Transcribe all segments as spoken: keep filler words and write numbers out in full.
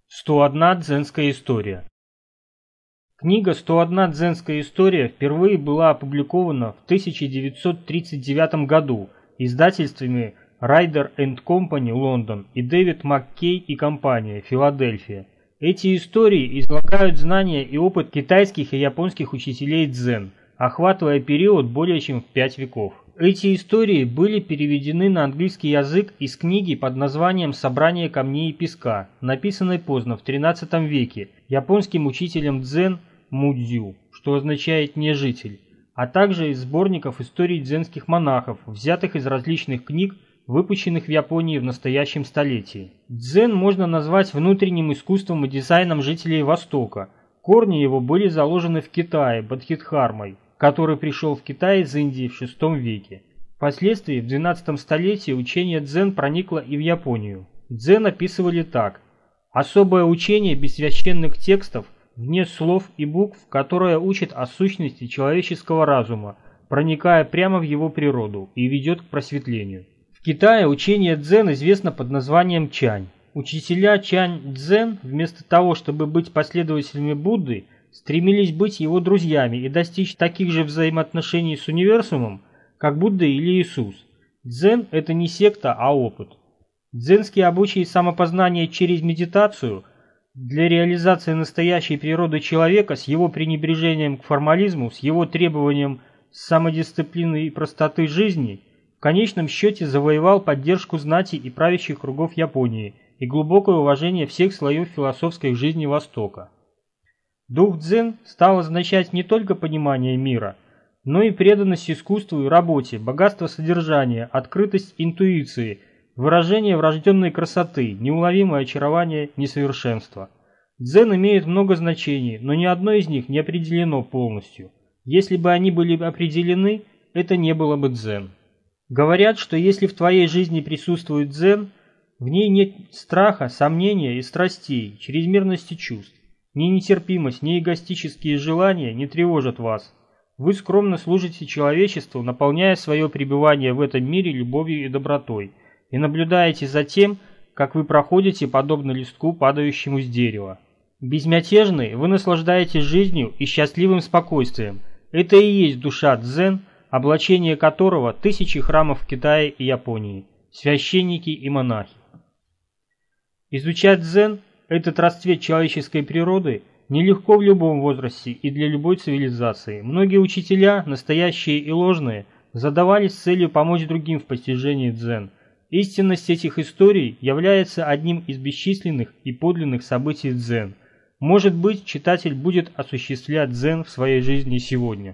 сто одна дзенская история. Книга «сто одна дзенская история» впервые была опубликована в тысяча девятьсот тридцать девятом году издательствами Райдер энд Компани, Лондон, и Дэвид Маккей и компания, Филадельфия. Эти истории излагают знания и опыт китайских и японских учителей дзен, охватывая период более чем в пять веков. Эти истории были переведены на английский язык из книги под названием «Собрание камней и песка», написанной поздно, в тринадцатом веке, японским учителем дзен Мудзю, что означает «нежитель», а также из сборников историй дзенских монахов, взятых из различных книг, выпущенных в Японии в настоящем столетии. Дзен можно назвать внутренним искусством и дизайном жителей Востока. Корни его были заложены в Китае Бодхидхармой, который пришел в Китай из Индии в шестом веке. Впоследствии в двенадцатом столетии учение дзен проникло и в Японию. Дзен описывали так: особое учение без священных текстов, вне слов и букв, которое учит о сущности человеческого разума, проникая прямо в его природу и ведет к просветлению. В Китае учение дзен известно под названием чань. Учителя чань дзен, вместо того, чтобы быть последователями Будды, стремились быть его друзьями и достичь таких же взаимоотношений с универсумом, как Будда или Иисус. Дзен – это не секта, а опыт. Дзенский обычай самопознания через медитацию для реализации настоящей природы человека с его пренебрежением к формализму, с его требованием самодисциплины и простоты жизни, в конечном счете завоевал поддержку знати и правящих кругов Японии и глубокое уважение всех слоев философской жизни Востока. Дух дзен стал означать не только понимание мира, но и преданность искусству и работе, богатство содержания, открытость интуиции, выражение врожденной красоты, неуловимое очарование несовершенства. Дзен имеет много значений, но ни одно из них не определено полностью. Если бы они были определены, это не было бы дзен. Говорят, что если в твоей жизни присутствует дзен, в ней нет страха, сомнения и страстей, чрезмерности чувств. Ни нетерпимость, ни эгоистические желания не тревожат вас. Вы скромно служите человечеству, наполняя свое пребывание в этом мире любовью и добротой, и наблюдаете за тем, как вы проходите, подобно листку, падающему с дерева. Безмятежны, вы наслаждаетесь жизнью и счастливым спокойствием. Это и есть душа дзен, облачение которого тысячи храмов в Китае и Японии, священники и монахи. Изучать дзен, этот расцвет человеческой природы, нелегко в любом возрасте и для любой цивилизации. Многие учителя, настоящие и ложные, задавались с целью помочь другим в постижении дзен. Истинность этих историй является одним из бесчисленных и подлинных событий дзен. Может быть, читатель будет осуществлять дзен в своей жизни сегодня.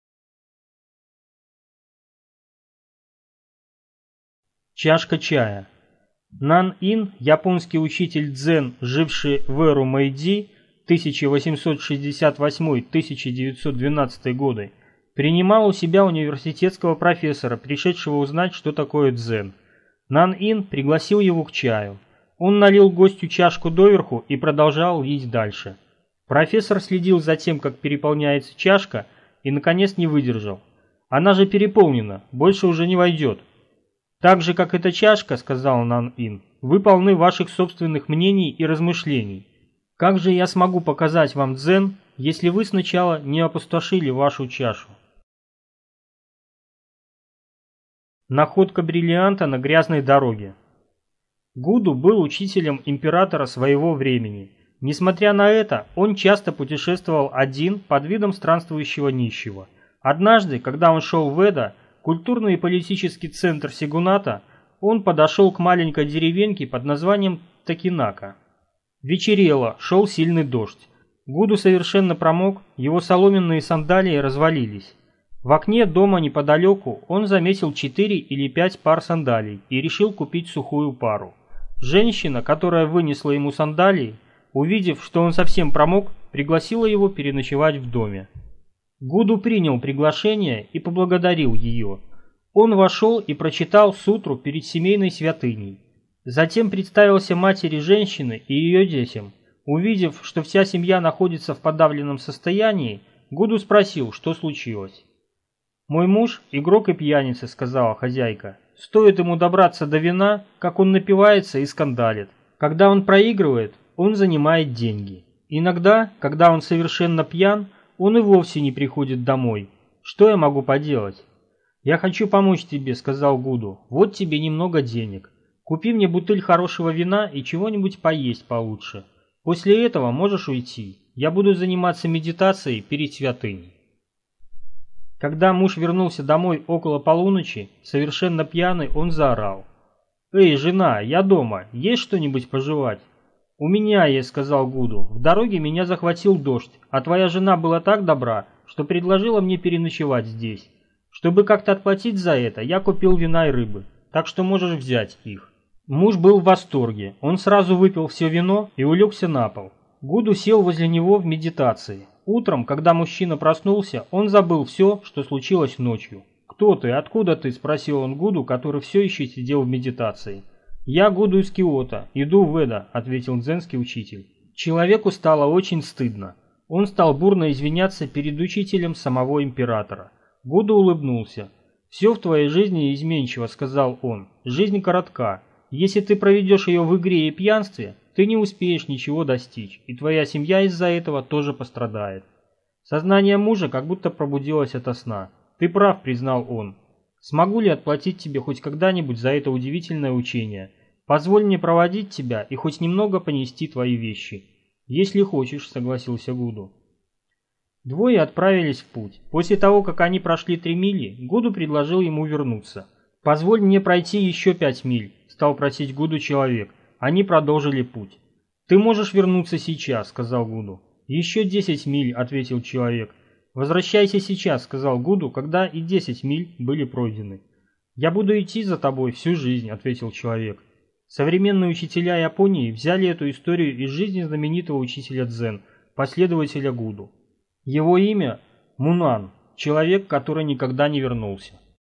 Чашка чая. Нан Ин, японский учитель дзен, живший в эру Мэйдзи тысяча восемьсот шестьдесят восьмой — тысяча девятьсот двенадцатый годы, принимал у себя университетского профессора, пришедшего узнать, что такое дзен. Нан Ин пригласил его к чаю. Он налил гостю чашку доверху и продолжал лить дальше. Профессор следил за тем, как переполняется чашка, и, наконец, не выдержал. «Она же переполнена, больше уже не войдет». «Так же, как эта чашка, — сказал Нан Ин, — вы полны ваших собственных мнений и размышлений. Как же я смогу показать вам дзен, если вы сначала не опустошили вашу чашу?» Находка бриллианта на грязной дороге. Гуду был учителем императора своего времени. Несмотря на это, он часто путешествовал один под видом странствующего нищего. Однажды, когда он шел в Эдо, культурный и политический центр Сигуната, он подошел к маленькой деревеньке под названием Такинака. Вечерело, шел сильный дождь. Гуду совершенно промок, его соломенные сандалии развалились. В окне дома неподалеку он заметил четыре или пять пар сандалий и решил купить сухую пару. Женщина, которая вынесла ему сандалии, увидев, что он совсем промок, пригласила его переночевать в доме. Гуду принял приглашение и поблагодарил ее. Он вошел и прочитал сутру перед семейной святыней. Затем представился матери женщины и ее детям. Увидев, что вся семья находится в подавленном состоянии, Гуду спросил, что случилось. «Мой муж – игрок и пьяница», – сказала хозяйка. «Стоит ему добраться до вина, как он напивается и скандалит. Когда он проигрывает, он занимает деньги. Иногда, когда он совершенно пьян, он и вовсе не приходит домой. Что я могу поделать? «Я хочу помочь тебе», — сказал Гуду. «Вот тебе немного денег. Купи мне бутыль хорошего вина и чего-нибудь поесть получше. После этого можешь уйти. Я буду заниматься медитацией перед святыней». Когда муж вернулся домой около полуночи, совершенно пьяный, он заорал: «Эй, жена, я дома. Есть что-нибудь пожевать?» «У меня есть», — сказал Гуду. «В дороге меня захватил дождь, а твоя жена была так добра, что предложила мне переночевать здесь. Чтобы как-то отплатить за это, я купил вина и рыбы, так что можешь взять их». Муж был в восторге. Он сразу выпил все вино и улегся на пол. Гуду сел возле него в медитации. Утром, когда мужчина проснулся, он забыл все, что случилось ночью. «Кто ты? Откуда ты?» – спросил он Гуду, который все еще сидел в медитации. «Я Гуду из Киото, иду в Эдо», – ответил дзенский учитель. Человеку стало очень стыдно. Он стал бурно извиняться перед учителем самого императора. Гуду улыбнулся. «Все в твоей жизни изменчиво», – сказал он. «Жизнь коротка. Если ты проведешь ее в игре и пьянстве, ты не успеешь ничего достичь, и твоя семья из-за этого тоже пострадает». Сознание мужа как будто пробудилось ото сна. «Ты прав», — признал он. «Смогу ли отплатить тебе хоть когда-нибудь за это удивительное учение? Позволь мне проводить тебя и хоть немного понести твои вещи». «Если хочешь», — согласился Гуду. Двое отправились в путь. После того, как они прошли три мили, Гуду предложил ему вернуться. «Позволь мне пройти еще пять миль», — стал просить Гуду человек. Они продолжили путь. «Ты можешь вернуться сейчас», — сказал Гуду. «Еще десять миль», — ответил человек. «Возвращайся сейчас», — сказал Гуду, когда и десять миль были пройдены. «Я буду идти за тобой всю жизнь», — ответил человек. Современные учителя Японии взяли эту историю из жизни знаменитого учителя дзен, последователя Гуду. Его имя — Мунан, человек, который никогда не вернулся.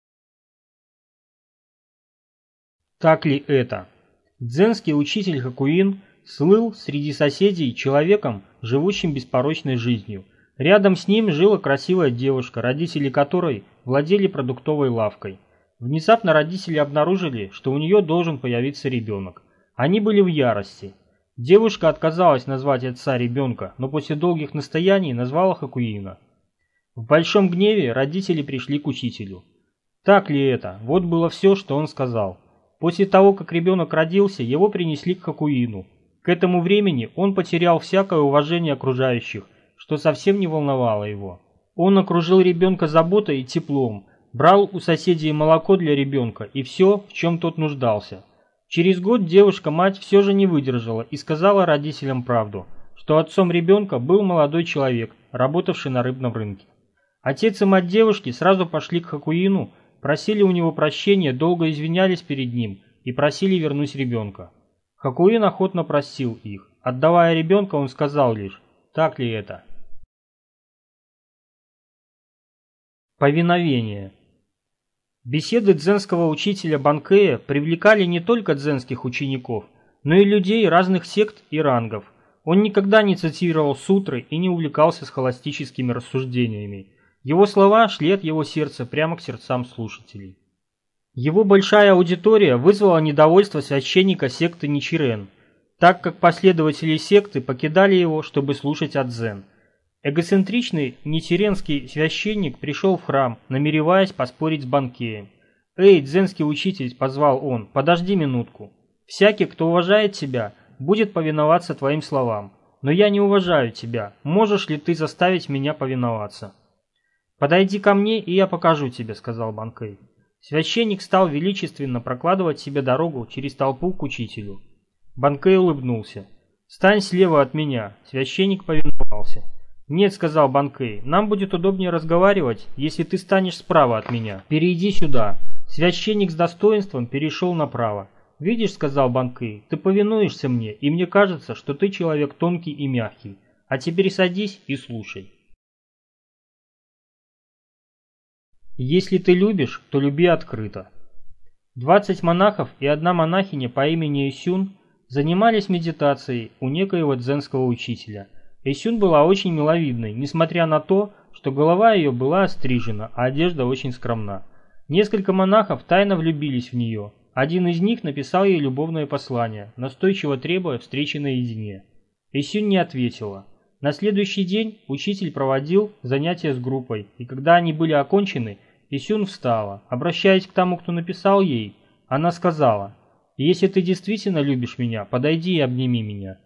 Так ли это? Дзенский учитель Хокуин слыл среди соседей человеком, живущим беспорочной жизнью. Рядом с ним жила красивая девушка, родители которой владели продуктовой лавкой. Внезапно родители обнаружили, что у нее должен появиться ребенок. Они были в ярости. Девушка отказалась назвать отца ребенка, но после долгих настояний назвала Хокуина. В большом гневе родители пришли к учителю. Так ли это? Вот было все, что он сказал. После того, как ребенок родился, его принесли к Хокуину. К этому времени он потерял всякое уважение окружающих, что совсем не волновало его. Он окружил ребенка заботой и теплом, брал у соседей молоко для ребенка и все, в чем тот нуждался. Через год девушка-мать все же не выдержала и сказала родителям правду, что отцом ребенка был молодой человек, работавший на рыбном рынке. Отец и мать девушки сразу пошли к Хокуину, просили у него прощения, долго извинялись перед ним и просили вернуть ребенка. Хокуин охотно простил их. Отдавая ребенка, он сказал лишь: «Так ли это?» Повиновение. Беседы дзенского учителя Банкея привлекали не только дзенских учеников, но и людей разных сект и рангов. Он никогда не цитировал сутры и не увлекался схоластическими рассуждениями. Его слова шли от его сердца прямо к сердцам слушателей. Его большая аудитория вызвала недовольство священника секты Ничирен, так как последователи секты покидали его, чтобы слушать о дзен. Эгоцентричный ничиренский священник пришел в храм, намереваясь поспорить с Банкеем. «Эй, дзенский учитель», — позвал он, — «подожди минутку. Всякий, кто уважает тебя, будет повиноваться твоим словам. Но я не уважаю тебя. Можешь ли ты заставить меня повиноваться?» «Подойди ко мне, и я покажу тебе», — сказал Банкей. Священник стал величественно прокладывать себе дорогу через толпу к учителю. Банкей улыбнулся. «Стань слева от меня», — священник повиновался. «Нет», — сказал Банкей, — «нам будет удобнее разговаривать, если ты станешь справа от меня. Перейди сюда». Священник с достоинством перешел направо. «Видишь», — сказал Банкей, — «ты повинуешься мне, и мне кажется, что ты человек тонкий и мягкий. А теперь садись и слушай». Если ты любишь, то люби открыто. Двадцать монахов и одна монахиня по имени Исюн занимались медитацией у некоего дзенского учителя. Исюн была очень миловидной, несмотря на то, что голова ее была острижена, а одежда очень скромна. Несколько монахов тайно влюбились в нее. Один из них написал ей любовное послание, настойчиво требуя встречи наедине. Исюнь не ответила. На следующий день учитель проводил занятия с группой, и когда они были окончены, Исюн встала. Обращаясь к тому, кто написал ей, она сказала: «Если ты действительно любишь меня, подойди и обними меня».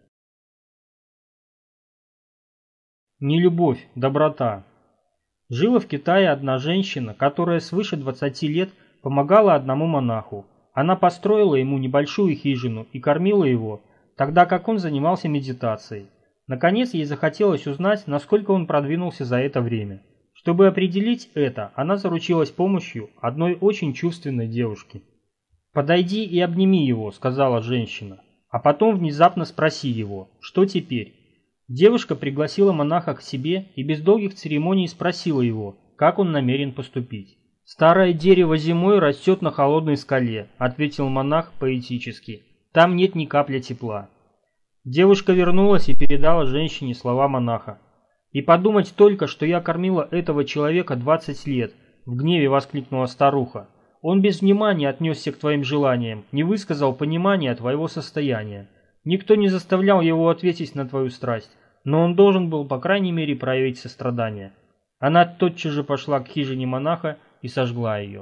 Нелюбовь, доброта. Жила в Китае одна женщина, которая свыше двадцати лет помогала одному монаху. Она построила ему небольшую хижину и кормила его, тогда как он занимался медитацией. Наконец ей захотелось узнать, насколько он продвинулся за это время. Чтобы определить это, она заручилась помощью одной очень чувственной девушки. «Подойди и обними его», — сказала женщина, «а потом внезапно спроси его, что теперь?» Девушка пригласила монаха к себе и без долгих церемоний спросила его, как он намерен поступить. «Старое дерево зимой растет на холодной скале», — ответил монах поэтически. «Там нет ни капли тепла». Девушка вернулась и передала женщине слова монаха. «И подумать только, что я кормила этого человека двадцать лет», — в гневе воскликнула старуха. «Он без внимания отнесся к твоим желаниям, не высказал понимания твоего состояния. Никто не заставлял его ответить на твою страсть, но он должен был, по крайней мере, проявить сострадание». Она тотчас же пошла к хижине монаха и сожгла ее.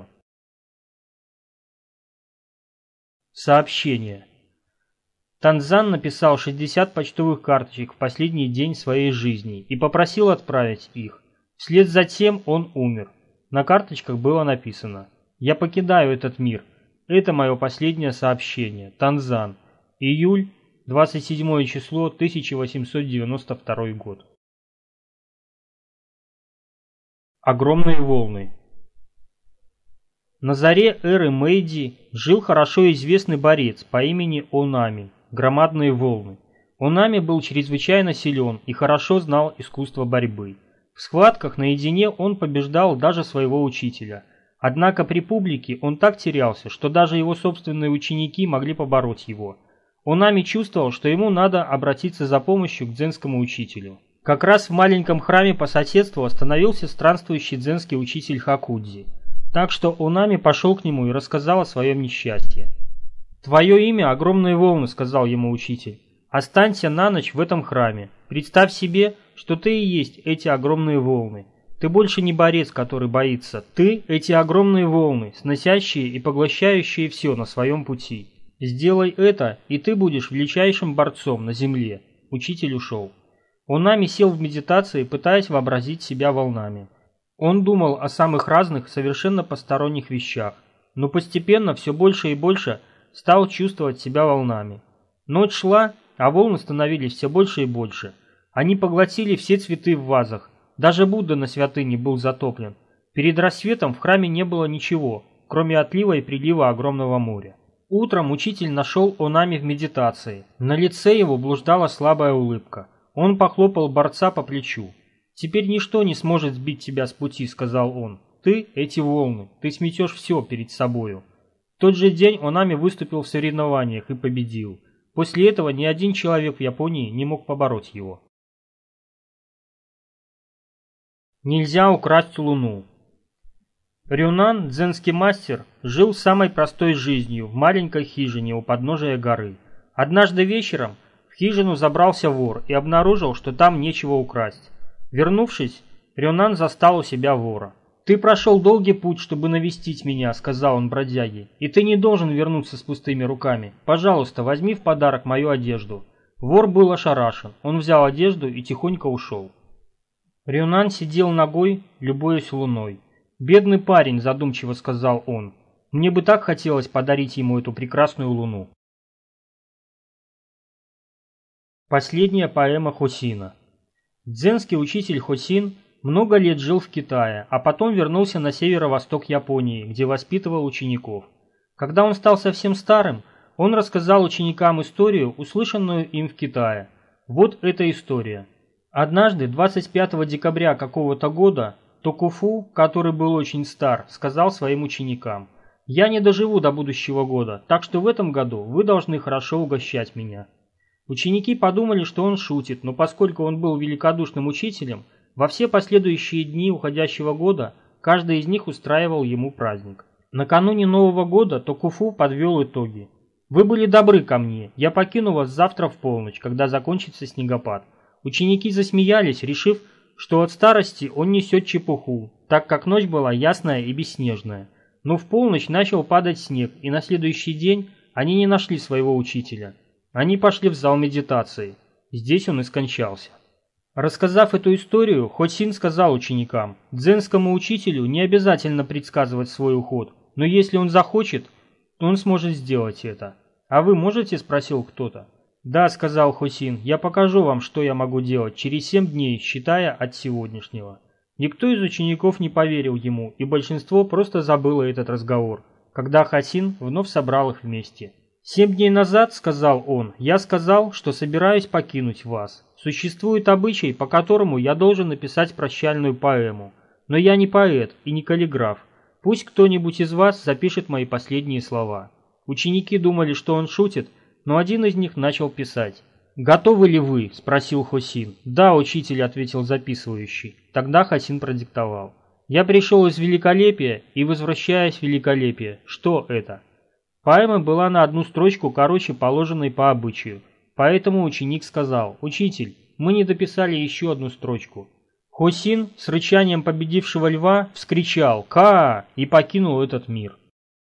Сообщение. Танзан написал шестьдесят почтовых карточек в последний день своей жизни и попросил отправить их. Вслед за тем он умер. На карточках было написано: «Я покидаю этот мир. Это мое последнее сообщение. Танзан. Июль, двадцать седьмое число, тысяча восемьсот девяносто второй год». Огромные волны. На заре эры Мэйдзи жил хорошо известный борец по имени Онами. Громадные волны. Онами был чрезвычайно силен и хорошо знал искусство борьбы. В схватках наедине он побеждал даже своего учителя. Однако при публике он так терялся, что даже его собственные ученики могли побороть его. Онами чувствовал, что ему надо обратиться за помощью к дзенскому учителю. Как раз в маленьком храме по соседству остановился странствующий дзенский учитель Хакудзи. Так что Онами пошел к нему и рассказал о своем несчастье. «Твое имя — огромные волны», — сказал ему учитель. «Останься на ночь в этом храме. Представь себе, что ты и есть эти огромные волны. Ты больше не борец, который боится. Ты — эти огромные волны, сносящие и поглощающие все на своем пути. Сделай это, и ты будешь величайшим борцом на земле». Учитель ушел. Онами сел в медитации, пытаясь вообразить себя волнами. Он думал о самых разных, совершенно посторонних вещах, но постепенно все больше и больше стал чувствовать себя волнами. Ночь шла, а волны становились все больше и больше. Они поглотили все цветы в вазах, даже Будда на святыне был затоплен. Перед рассветом в храме не было ничего, кроме отлива и прилива огромного моря. Утром учитель нашел Онами в медитации. На лице его блуждала слабая улыбка. Он похлопал борца по плечу. «Теперь ничто не сможет сбить тебя с пути», — сказал он. «Ты — эти волны, ты сметешь все перед собою». В тот же день Онами выступил в соревнованиях и победил. После этого ни один человек в Японии не мог побороть его. Нельзя украсть луну. Рюнан, дзенский мастер, жил самой простой жизнью в маленькой хижине у подножия горы. Однажды вечером в хижину забрался вор и обнаружил, что там нечего украсть. Вернувшись, Рюнан застал у себя вора. «Ты прошел долгий путь, чтобы навестить меня», — сказал он бродяге, — «и ты не должен вернуться с пустыми руками. Пожалуйста, возьми в подарок мою одежду». Вор был ошарашен. Он взял одежду и тихонько ушел. Рюнан сидел нагой, любуясь луной. «Бедный парень», — задумчиво сказал он, — «мне бы так хотелось подарить ему эту прекрасную луну». Последняя поэма Хосина. Дзенский учитель Хосин много лет жил в Китае, а потом вернулся на северо-восток Японии, где воспитывал учеников. Когда он стал совсем старым, он рассказал ученикам историю, услышанную им в Китае. Вот эта история. Однажды, двадцать пятого декабря какого-то года, Токуфу, который был очень стар, сказал своим ученикам: «Я не доживу до будущего года, так что в этом году вы должны хорошо угощать меня». Ученики подумали, что он шутит, но поскольку он был великодушным учителем, во все последующие дни уходящего года каждый из них устраивал ему праздник. Накануне Нового года Токуфу подвел итоги. «Вы были добры ко мне. Я покину вас завтра в полночь, когда закончится снегопад». Ученики засмеялись, решив, что от старости он несет чепуху, так как ночь была ясная и бесснежная. Но в полночь начал падать снег, и на следующий день они не нашли своего учителя. Они пошли в зал медитации. Здесь он и скончался. Рассказав эту историю, Хосин сказал ученикам: «Дзенскому учителю не обязательно предсказывать свой уход, но если он захочет, то он сможет сделать это». «А вы можете?» – спросил кто-то. «Да», – сказал Хосин, – «я покажу вам, что я могу делать через семь дней, считая от сегодняшнего». Никто из учеников не поверил ему, и большинство просто забыло этот разговор, когда Хосин вновь собрал их вместе. «Семь дней назад, — сказал он, — я сказал, что собираюсь покинуть вас. Существует обычай, по которому я должен написать прощальную поэму. Но я не поэт и не каллиграф. Пусть кто-нибудь из вас запишет мои последние слова». Ученики думали, что он шутит, но один из них начал писать. «Готовы ли вы?» – спросил Хосин. «Да, учитель», – ответил записывающий. Тогда Хосин продиктовал. «Я пришел из великолепия и возвращаюсь в великолепие. Что это?» Поэма была на одну строчку короче положенной по обычаю. Поэтому ученик сказал: «Учитель, мы не дописали еще одну строчку». Хосин с рычанием победившего льва вскричал «Ка!» и покинул этот мир.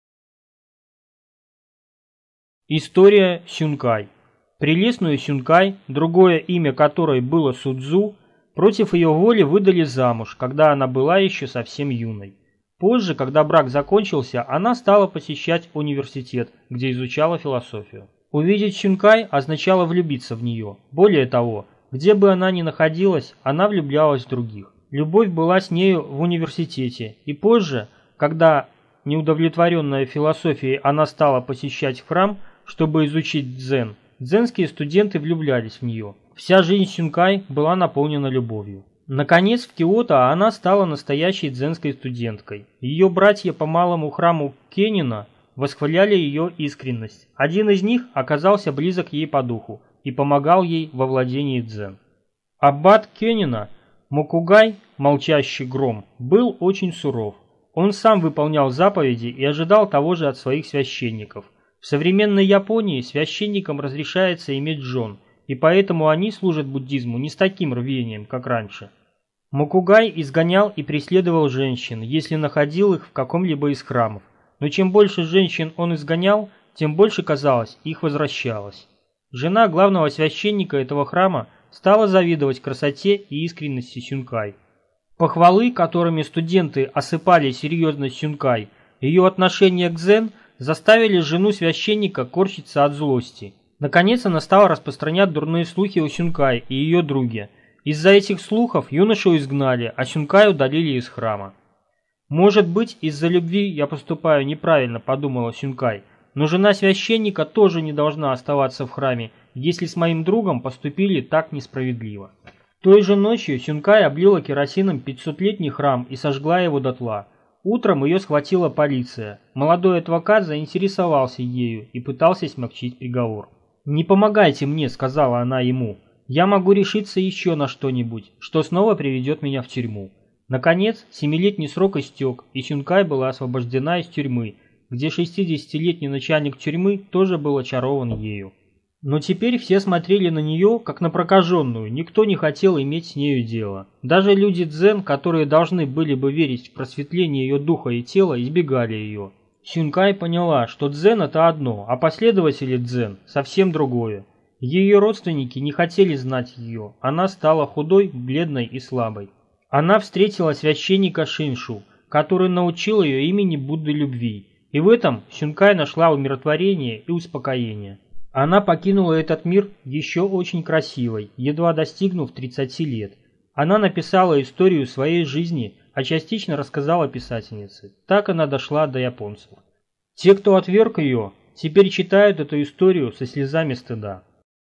История Сюнкай. Прелестную Сюнкай, другое имя которой было Судзу, против ее воли выдали замуж, когда она была еще совсем юной. Позже, когда брак закончился, она стала посещать университет, где изучала философию. Увидеть Сюнкай означало влюбиться в нее. Более того, где бы она ни находилась, она влюблялась в других. Любовь была с нею в университете, и позже, когда, неудовлетворенная философией, она стала посещать храм, чтобы изучить дзен, дзенские студенты влюблялись в нее. Вся жизнь Сюнкай была наполнена любовью. Наконец, в Киото она стала настоящей дзенской студенткой. Ее братья по малому храму Кенина восхваляли ее искренность. Один из них оказался близок ей по духу и помогал ей во владении дзен. Аббат Кенина, Мокугай, молчащий гром, был очень суров. Он сам выполнял заповеди и ожидал того же от своих священников. В современной Японии священникам разрешается иметь жен, и поэтому они служат буддизму не с таким рвением, как раньше. Мокугай изгонял и преследовал женщин, если находил их в каком-либо из храмов. Но чем больше женщин он изгонял, тем больше, казалось, их возвращалось. Жена главного священника этого храма стала завидовать красоте и искренности Сюнкай. Похвалы, которыми студенты осыпали серьезность Сюнкай, ее отношение к дзен, заставили жену священника корчиться от злости. Наконец она стала распространять дурные слухи о Сюнкай и ее друге. Из-за этих слухов юношу изгнали, а Сюнкай удалили из храма. «Может быть, из-за любви я поступаю неправильно», — подумала Сюнкай, «но жена священника тоже не должна оставаться в храме, если с моим другом поступили так несправедливо». Той же ночью Сюнкай облила керосином пятисотлетний храм и сожгла его дотла. Утром ее схватила полиция. Молодой адвокат заинтересовался ею и пытался смягчить приговор. «Не помогайте мне», — сказала она ему. «Я могу решиться еще на что-нибудь, что снова приведет меня в тюрьму». Наконец, семилетний срок истек, и Сюнкай была освобождена из тюрьмы, где шестидесятилетний начальник тюрьмы тоже был очарован ею. Но теперь все смотрели на нее, как на прокаженную, никто не хотел иметь с нею дело. Даже люди дзен, которые должны были бы верить в просветление ее духа и тела, избегали ее. Сюнкай поняла, что дзен – это одно, а последователи дзен – совсем другое. Ее родственники не хотели знать ее, она стала худой, бледной и слабой. Она встретила священника Шиншу, который научил ее имени Будды любви, и в этом Сюнкай нашла умиротворение и успокоение. Она покинула этот мир еще очень красивой, едва достигнув тридцати лет. Она написала историю своей жизни, а частично рассказала писательнице. Так она дошла до японцев. Те, кто отверг ее, теперь читают эту историю со слезами стыда.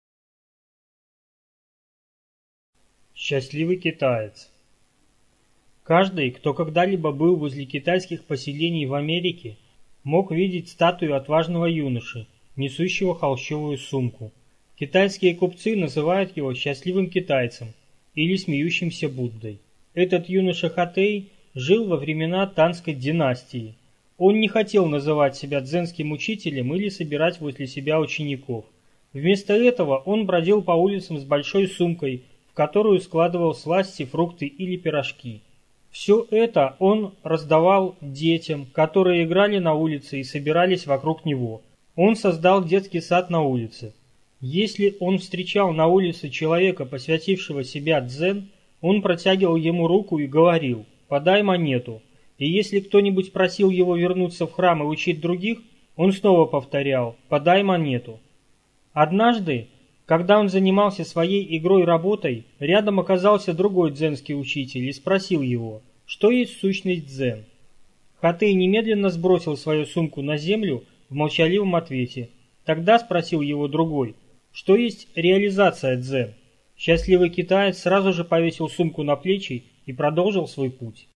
Счастливый китаец. Каждый, кто когда-либо был возле китайских поселений в Америке, мог видеть статую отважного юноши, несущего холщовую сумку. Китайские купцы называют его счастливым китайцем или смеющимся Буддой. Этот юноша Хатэй жил во времена Танской династии. Он не хотел называть себя дзенским учителем или собирать возле себя учеников. Вместо этого он бродил по улицам с большой сумкой, в которую складывал сласти, фрукты или пирожки. Все это он раздавал детям, которые играли на улице и собирались вокруг него. Он создал детский сад на улице. Если он встречал на улице человека, посвятившего себя дзен, он протягивал ему руку и говорил: «Подай монету». И если кто-нибудь просил его вернуться в храм и учить других, он снова повторял: «Подай монету». Однажды, когда он занимался своей игрой-работой, рядом оказался другой дзенский учитель и спросил его, что есть сущность дзен. Хатэй немедленно сбросил свою сумку на землю в молчаливом ответе. Тогда спросил его другой, что есть реализация дзен. Счастливый китаец сразу же повесил сумку на плечи и продолжил свой путь.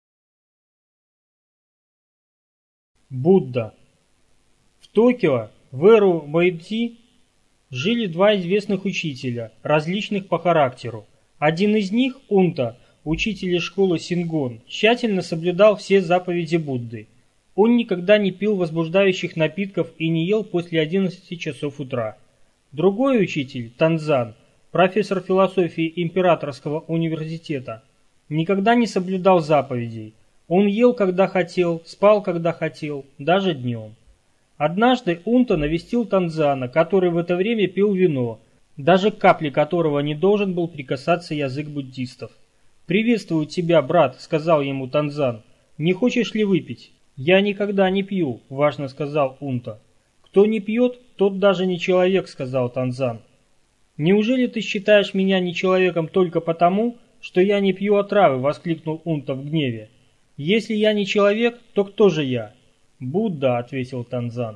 Будда. В Токио, в эру Мэйдзи, жили два известных учителя, различных по характеру. Один из них, Унта, учитель из школы Сингон, тщательно соблюдал все заповеди Будды. Он никогда не пил возбуждающих напитков и не ел после одиннадцати часов утра. Другой учитель, Танзан, профессор философии Императорского университета, никогда не соблюдал заповедей. Он ел, когда хотел, спал, когда хотел, даже днем. Однажды Унта навестил Танзана, который в это время пил вино, даже к капле которого не должен был прикасаться язык буддистов. «Приветствую тебя, брат», — сказал ему Танзан. «Не хочешь ли выпить?» «Я никогда не пью», — важно сказал Унта. «Кто не пьет, тот даже не человек», — сказал Танзан. «Неужели ты считаешь меня не человеком только потому, что я не пью отравы?» — воскликнул Унта в гневе. «Если я не человек, то кто же я?» «Будда», — ответил Танзан.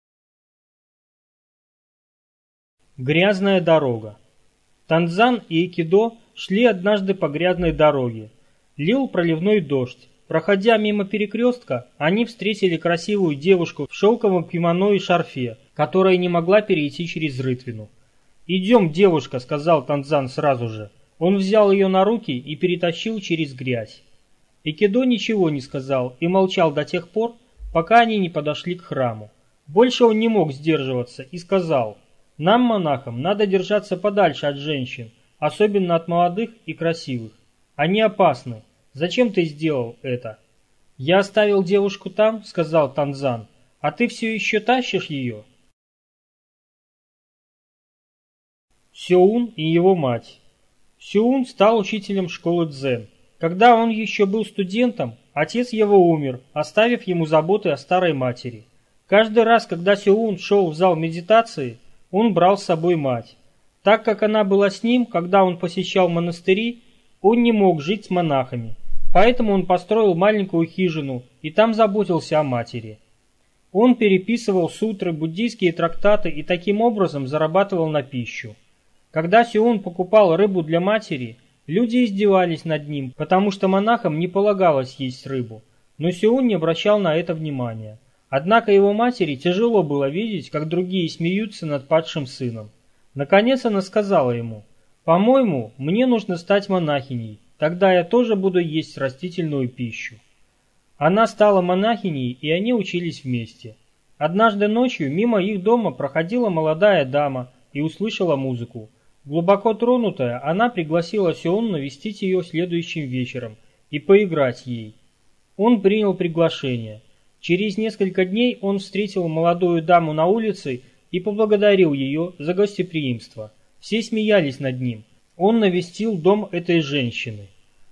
Грязная дорога. Танзан и Экидо шли однажды по грязной дороге. Лил проливной дождь. Проходя мимо перекрестка, они встретили красивую девушку в шелковом кимоно и шарфе, которая не могла перейти через рытвину. «Идем, девушка», — сказал Танзан сразу же. Он взял ее на руки и перетащил через грязь. Экидо ничего не сказал и молчал до тех пор, пока они не подошли к храму. Больше он не мог сдерживаться и сказал: «Нам, монахам, надо держаться подальше от женщин, особенно от молодых и красивых. Они опасны. Зачем ты сделал это?» «Я оставил девушку там», — сказал Танзан, — «а ты все еще тащишь ее?» Сёун и его мать. Сёун стал учителем школы дзен. Когда он еще был студентом, отец его умер, оставив ему заботы о старой матери. Каждый раз, когда Сёун шел в зал медитации, он брал с собой мать. Так как она была с ним, когда он посещал монастыри, он не мог жить с монахами, поэтому он построил маленькую хижину и там заботился о матери. Он переписывал сутры, буддийские трактаты и таким образом зарабатывал на пищу. Когда Сёун покупал рыбу для матери, люди издевались над ним, потому что монахам не полагалось есть рыбу, но Сёун не обращал на это внимания. Однако его матери тяжело было видеть, как другие смеются над падшим сыном. Наконец она сказала ему: «По-моему, мне нужно стать монахиней, тогда я тоже буду есть растительную пищу». Она стала монахиней, и они учились вместе. Однажды ночью мимо их дома проходила молодая дама и услышала музыку. Глубоко тронутая, она пригласила Сёун навестить ее следующим вечером и поиграть ей. Он принял приглашение. Через несколько дней он встретил молодую даму на улице и поблагодарил ее за гостеприимство. Все смеялись над ним. Он навестил дом этой женщины.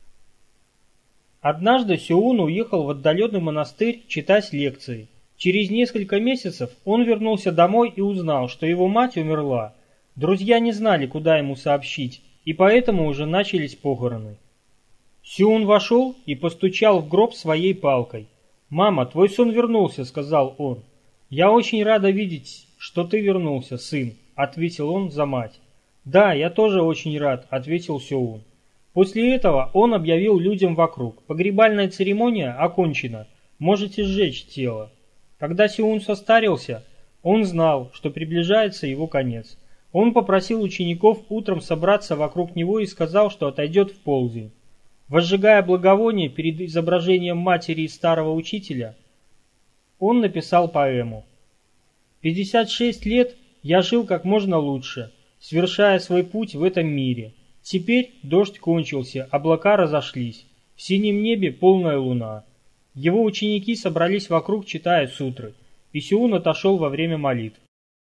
Однажды Сёун уехал в отдаленный монастырь читать лекции. Через несколько месяцев он вернулся домой и узнал, что его мать умерла. Друзья не знали, куда ему сообщить, и поэтому уже начались похороны. Сёун вошел и постучал в гроб своей палкой. «Мама, твой сын вернулся», — сказал он. «Я очень рада видеть, что ты вернулся, сын», — ответил он за мать. «Да, я тоже очень рад», — ответил Сёун. После этого он объявил людям вокруг: «Погребальная церемония окончена, можете сжечь тело». Когда Сёун состарился, он знал, что приближается его конец. Он попросил учеников утром собраться вокруг него и сказал, что отойдет в полдень. Возжигая благовоние перед изображением матери и старого учителя, Он написал поэму. пятьдесят шесть лет я жил как можно лучше, совершая свой путь в этом мире. Теперь дождь кончился, облака разошлись. В синем небе полная луна. Его ученики собрались вокруг, читая сутры, и Сюун отошел во время молитв.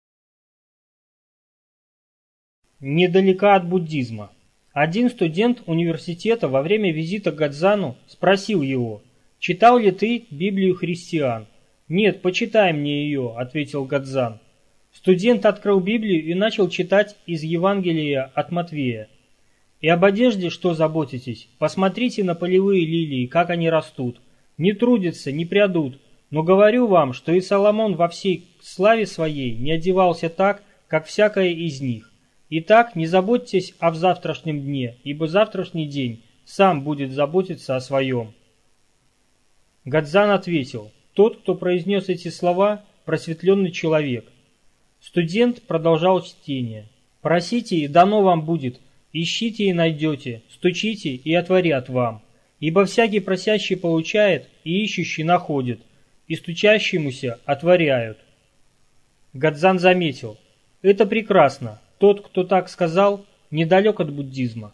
Недалека от буддизма. Один студент университета во время визита к Гадзану спросил его: «Читал ли ты Библию христиан?» «Нет, почитай мне ее», — ответил Гадзан. Студент открыл Библию и начал читать из Евангелия от Матвея. «И об одежде что заботитесь? Посмотрите на полевые лилии, как они растут. Не трудятся, не прядут. Но говорю вам, что и Соломон во всей славе своей не одевался так, как всякая из них. Итак, не заботьтесь о завтрашнем дне, ибо завтрашний день сам будет заботиться о своем». Гадзан ответил: «Тот, кто произнес эти слова, просветленный человек». Студент продолжал чтение. «Просите, и дано вам будет, ищите и найдете, стучите и отворят вам. Ибо всякий просящий получает, и ищущий находит, и стучащемуся отворяют». Гадзан заметил: «Это прекрасно. Тот, кто так сказал, недалек от буддизма».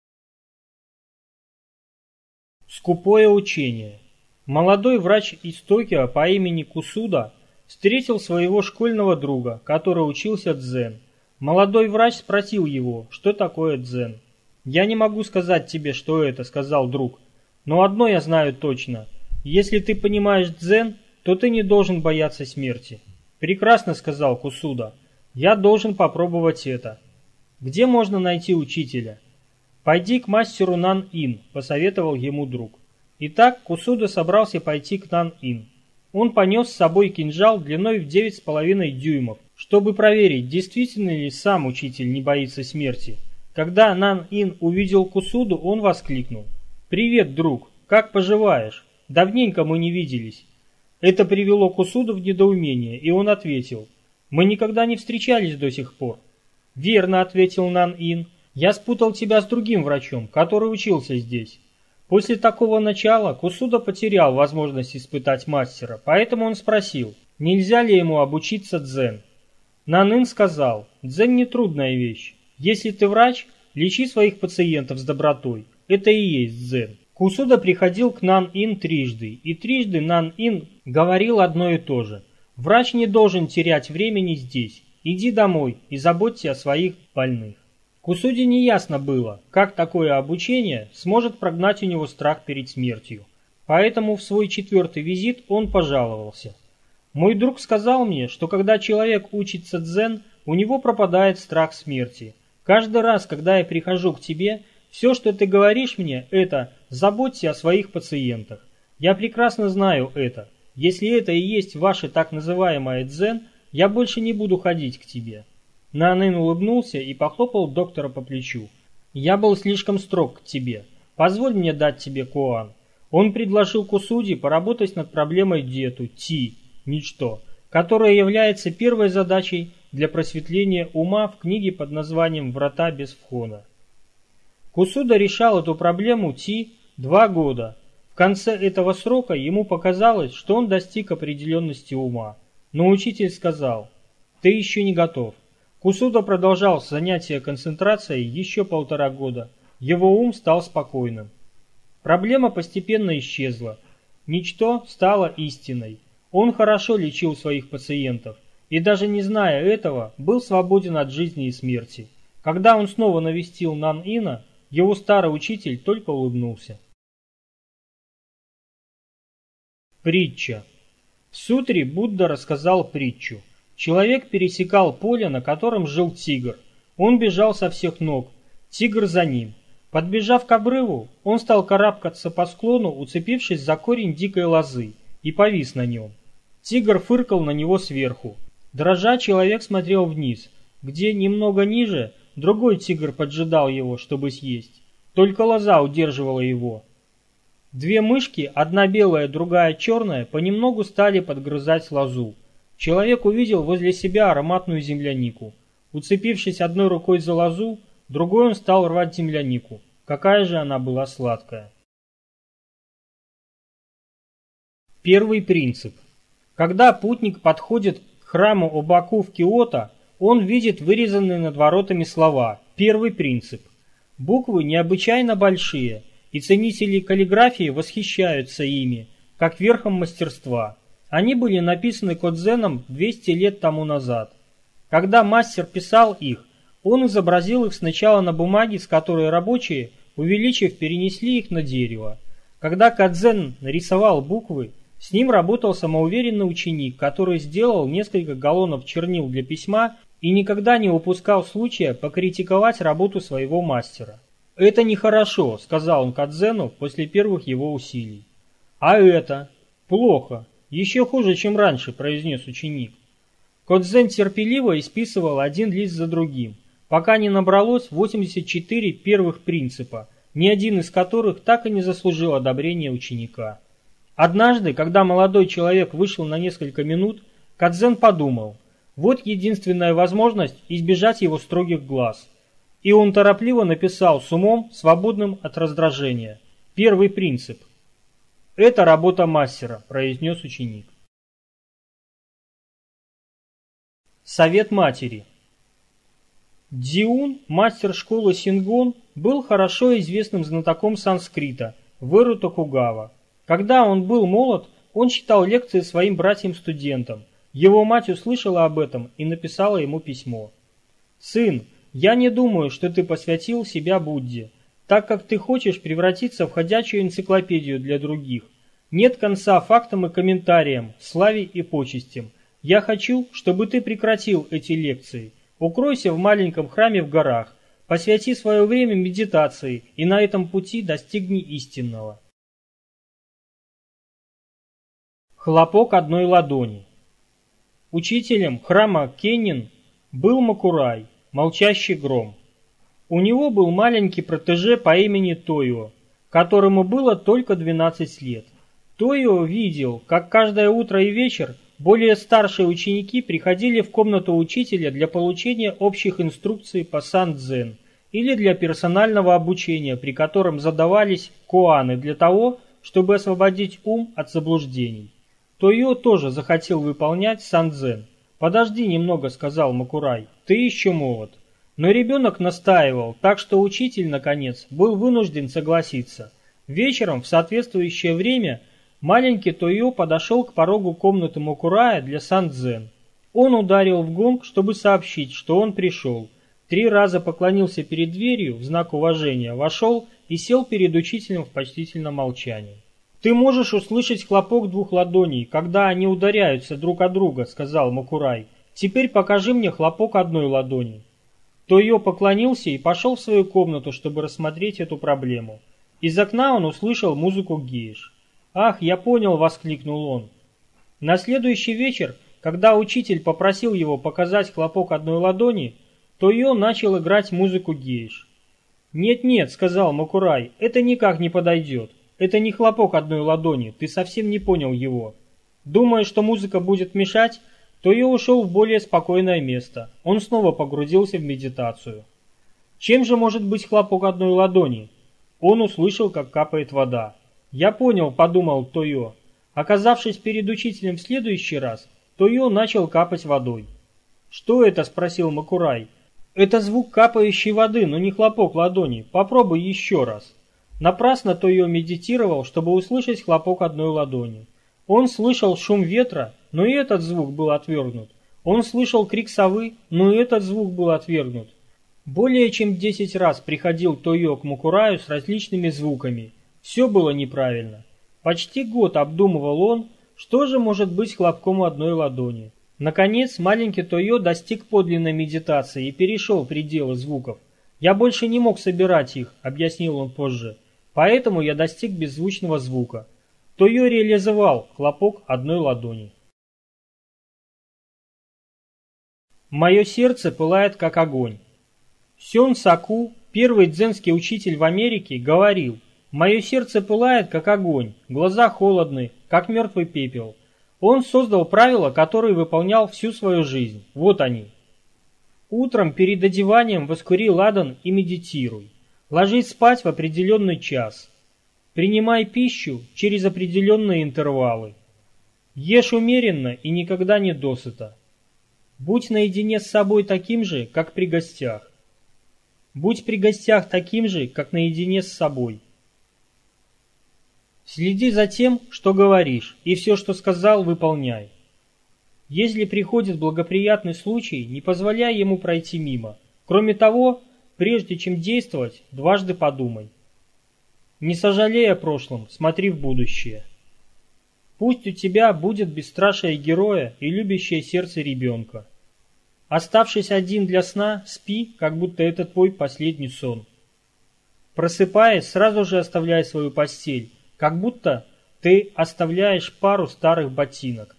Скупое учение. Молодой врач из Токио по имени Кусуда встретил своего школьного друга, который учился дзен. Молодой врач спросил его, что такое дзен. «Я не могу сказать тебе, что это», — сказал друг. «Но одно я знаю точно. Если ты понимаешь дзен, то ты не должен бояться смерти». «Прекрасно», — сказал Кусуда. «Я должен попробовать это». «Где можно найти учителя?» «Пойди к мастеру Нан-Ин», — посоветовал ему друг. Итак, Кусуда собрался пойти к Нан-Ин. Он понес с собой кинжал длиной в девять с половиной дюймов, чтобы проверить, действительно ли сам учитель не боится смерти. Когда Нан-Ин увидел Кусуду, он воскликнул: «Привет, друг, как поживаешь? Давненько мы не виделись». Это привело Кусуду в недоумение, и он ответил: «Мы никогда не встречались до сих пор». «Верно», — ответил Нан-Ин, — «я спутал тебя с другим врачом, который учился здесь». После такого начала Кусуда потерял возможность испытать мастера, поэтому он спросил, нельзя ли ему обучиться дзен. Нан-Ин сказал: «Дзен не трудная вещь. Если ты врач, лечи своих пациентов с добротой. Это и есть дзен». Кусуда приходил к Нан-Ин трижды, и трижды Нан-Ин говорил одно и то же: «Врач не должен терять времени здесь. Иди домой и заботься о своих больных». Кусуде неясно было, как такое обучение сможет прогнать у него страх перед смертью. Поэтому в свой четвертый визит он пожаловался: «Мой друг сказал мне, что когда человек учится дзен, у него пропадает страх смерти. Каждый раз, когда я прихожу к тебе, все, что ты говоришь мне, это «заботься о своих пациентах». Я прекрасно знаю это. Если это и есть ваше так называемое дзен, я больше не буду ходить к тебе». Нан-Ин улыбнулся и похлопал доктора по плечу. «Я был слишком строг к тебе. Позволь мне дать тебе коан». Он предложил Кусуде поработать над проблемой диету Ти, ничто, которая является первой задачей для просветления ума в книге под названием «Врата без входа». Кусуда решал эту проблему Ти два года. В конце этого срока ему показалось, что он достиг определенности ума. Но учитель сказал: «Ты еще не готов». Кусуда продолжал занятия концентрацией еще полтора года. Его ум стал спокойным. Проблема постепенно исчезла. Ничто стало истиной. Он хорошо лечил своих пациентов и, даже не зная этого, был свободен от жизни и смерти. Когда он снова навестил Нан-Ина, его старый учитель только улыбнулся. Притча. В сутре Будда рассказал притчу. Человек пересекал поле, на котором жил тигр. Он бежал со всех ног, тигр за ним. Подбежав к обрыву, он стал карабкаться по склону, уцепившись за корень дикой лозы, и повис на нем. Тигр фыркал на него сверху. Дрожа, человек смотрел вниз, где немного ниже другой тигр поджидал его, чтобы съесть. Только лоза удерживала его. Две мышки, одна белая, другая черная, понемногу стали подгрызать лозу. Человек увидел возле себя ароматную землянику. Уцепившись одной рукой за лозу, другой он стал рвать землянику. Какая же она была сладкая. Первый принцип. Когда путник подходит к храму Обаку в Киото, он видит вырезанные над воротами слова «Первый принцип». Буквы необычайно большие, и ценители каллиграфии восхищаются ими, как верхом мастерства. Они были написаны Кодзеном двести лет тому назад. Когда мастер писал их, он изобразил их сначала на бумаге, с которой рабочие, увеличив, перенесли их на дерево. Когда Кодзен нарисовал буквы, с ним работал самоуверенный ученик, который сделал несколько галлонов чернил для письма и никогда не упускал случая покритиковать работу своего мастера. «Это нехорошо», — сказал он Кодзену после первых его усилий. «А это? Плохо. Еще хуже, чем раньше», — произнес ученик. Кодзен терпеливо исписывал один лист за другим, пока не набралось восемьдесят четыре первых принципа, ни один из которых так и не заслужил одобрения ученика. Однажды, когда молодой человек вышел на несколько минут, Кодзен подумал, вот единственная возможность избежать его строгих глаз. И он торопливо написал с умом, свободным от раздражения. Первый принцип. «Это работа мастера», — произнес ученик. Совет матери. Дзиун, мастер школы Сингон, был хорошо известным знатоком санскрита, Вэру Токугава. Когда он был молод, он читал лекции своим братьям-студентам. Его мать услышала об этом и написала ему письмо. «Сын, я не думаю, что ты посвятил себя Будде, так как ты хочешь превратиться в ходячую энциклопедию для других. Нет конца фактам и комментариям, славе и почестям. Я хочу, чтобы ты прекратил эти лекции. Укройся в маленьком храме в горах, посвяти свое время медитации и на этом пути достигни истинного». Хлопок одной ладони. Учителем храма Кеннин был Макурай, молчащий гром. У него был маленький протеже по имени Тойо, которому было только двенадцать лет. Тойо видел, как каждое утро и вечер более старшие ученики приходили в комнату учителя для получения общих инструкций по сан-дзен или для персонального обучения, при котором задавались коаны для того, чтобы освободить ум от заблуждений. Тойо тоже захотел выполнять сан-дзен. «Подожди немного», — сказал Макурай, — «ты еще молод». Но ребенок настаивал, так что учитель, наконец, был вынужден согласиться. Вечером, в соответствующее время, маленький Тойо подошел к порогу комнаты Макурая для сан-дзен. Он ударил в гонг, чтобы сообщить, что он пришел. Три раза поклонился перед дверью в знак уважения, вошел и сел перед учителем в почтительном молчании. «Ты можешь услышать хлопок двух ладоней, когда они ударяются друг о друга», — сказал Макурай. «Теперь покажи мне хлопок одной ладони». Тойо поклонился и пошел в свою комнату, чтобы рассмотреть эту проблему. Из окна он услышал музыку гейш. «Ах, я понял!» — воскликнул он. На следующий вечер, когда учитель попросил его показать хлопок одной ладони, Тойо начал играть музыку гейш. «Нет-нет», — сказал Макурай, — «это никак не подойдет. Это не хлопок одной ладони, ты совсем не понял его». Думая, что музыка будет мешать, Тойо ушел в более спокойное место. Он снова погрузился в медитацию. Чем же может быть хлопок одной ладони? Он услышал, как капает вода. «Я понял», — подумал Тойо. Оказавшись перед учителем в следующий раз, Тойо начал капать водой. «Что это?» — спросил Макурай. «Это звук капающей воды, но не хлопок ладони. Попробуй еще раз». Напрасно Тойо медитировал, чтобы услышать хлопок одной ладони. Он слышал шум ветра, но и этот звук был отвергнут. Он слышал крик совы, но и этот звук был отвергнут. Более чем десять раз приходил Тойо к Макураю с различными звуками. Все было неправильно. Почти год обдумывал он, что же может быть хлопком одной ладони. Наконец, маленький Тойо достиг подлинной медитации и перешел пределы звуков. «Я больше не мог собирать их», — объяснил он позже. «Поэтому я достиг беззвучного звука». Тойо реализовал хлопок одной ладони. «Мое сердце пылает, как огонь». Сён Саку, первый дзенский учитель в Америке, говорил: «Мое сердце пылает, как огонь, глаза холодны, как мертвый пепел». Он создал правила, которые выполнял всю свою жизнь. Вот они. Утром перед одеванием воскури ладан и медитируй. Ложись спать в определенный час. Принимай пищу через определенные интервалы. Ешь умеренно и никогда не досыта. Будь наедине с собой таким же, как при гостях. Будь при гостях таким же, как наедине с собой. Следи за тем, что говоришь, и все, что сказал, выполняй. Если приходит благоприятный случай, не позволяй ему пройти мимо. Кроме того, прежде чем действовать, дважды подумай. Не сожалей о прошлом, смотри в будущее. Пусть у тебя будет бесстрашие героя и любящее сердце ребенка. Оставшись один для сна, спи, как будто это твой последний сон. Просыпаясь, сразу же оставляй свою постель, как будто ты оставляешь пару старых ботинок.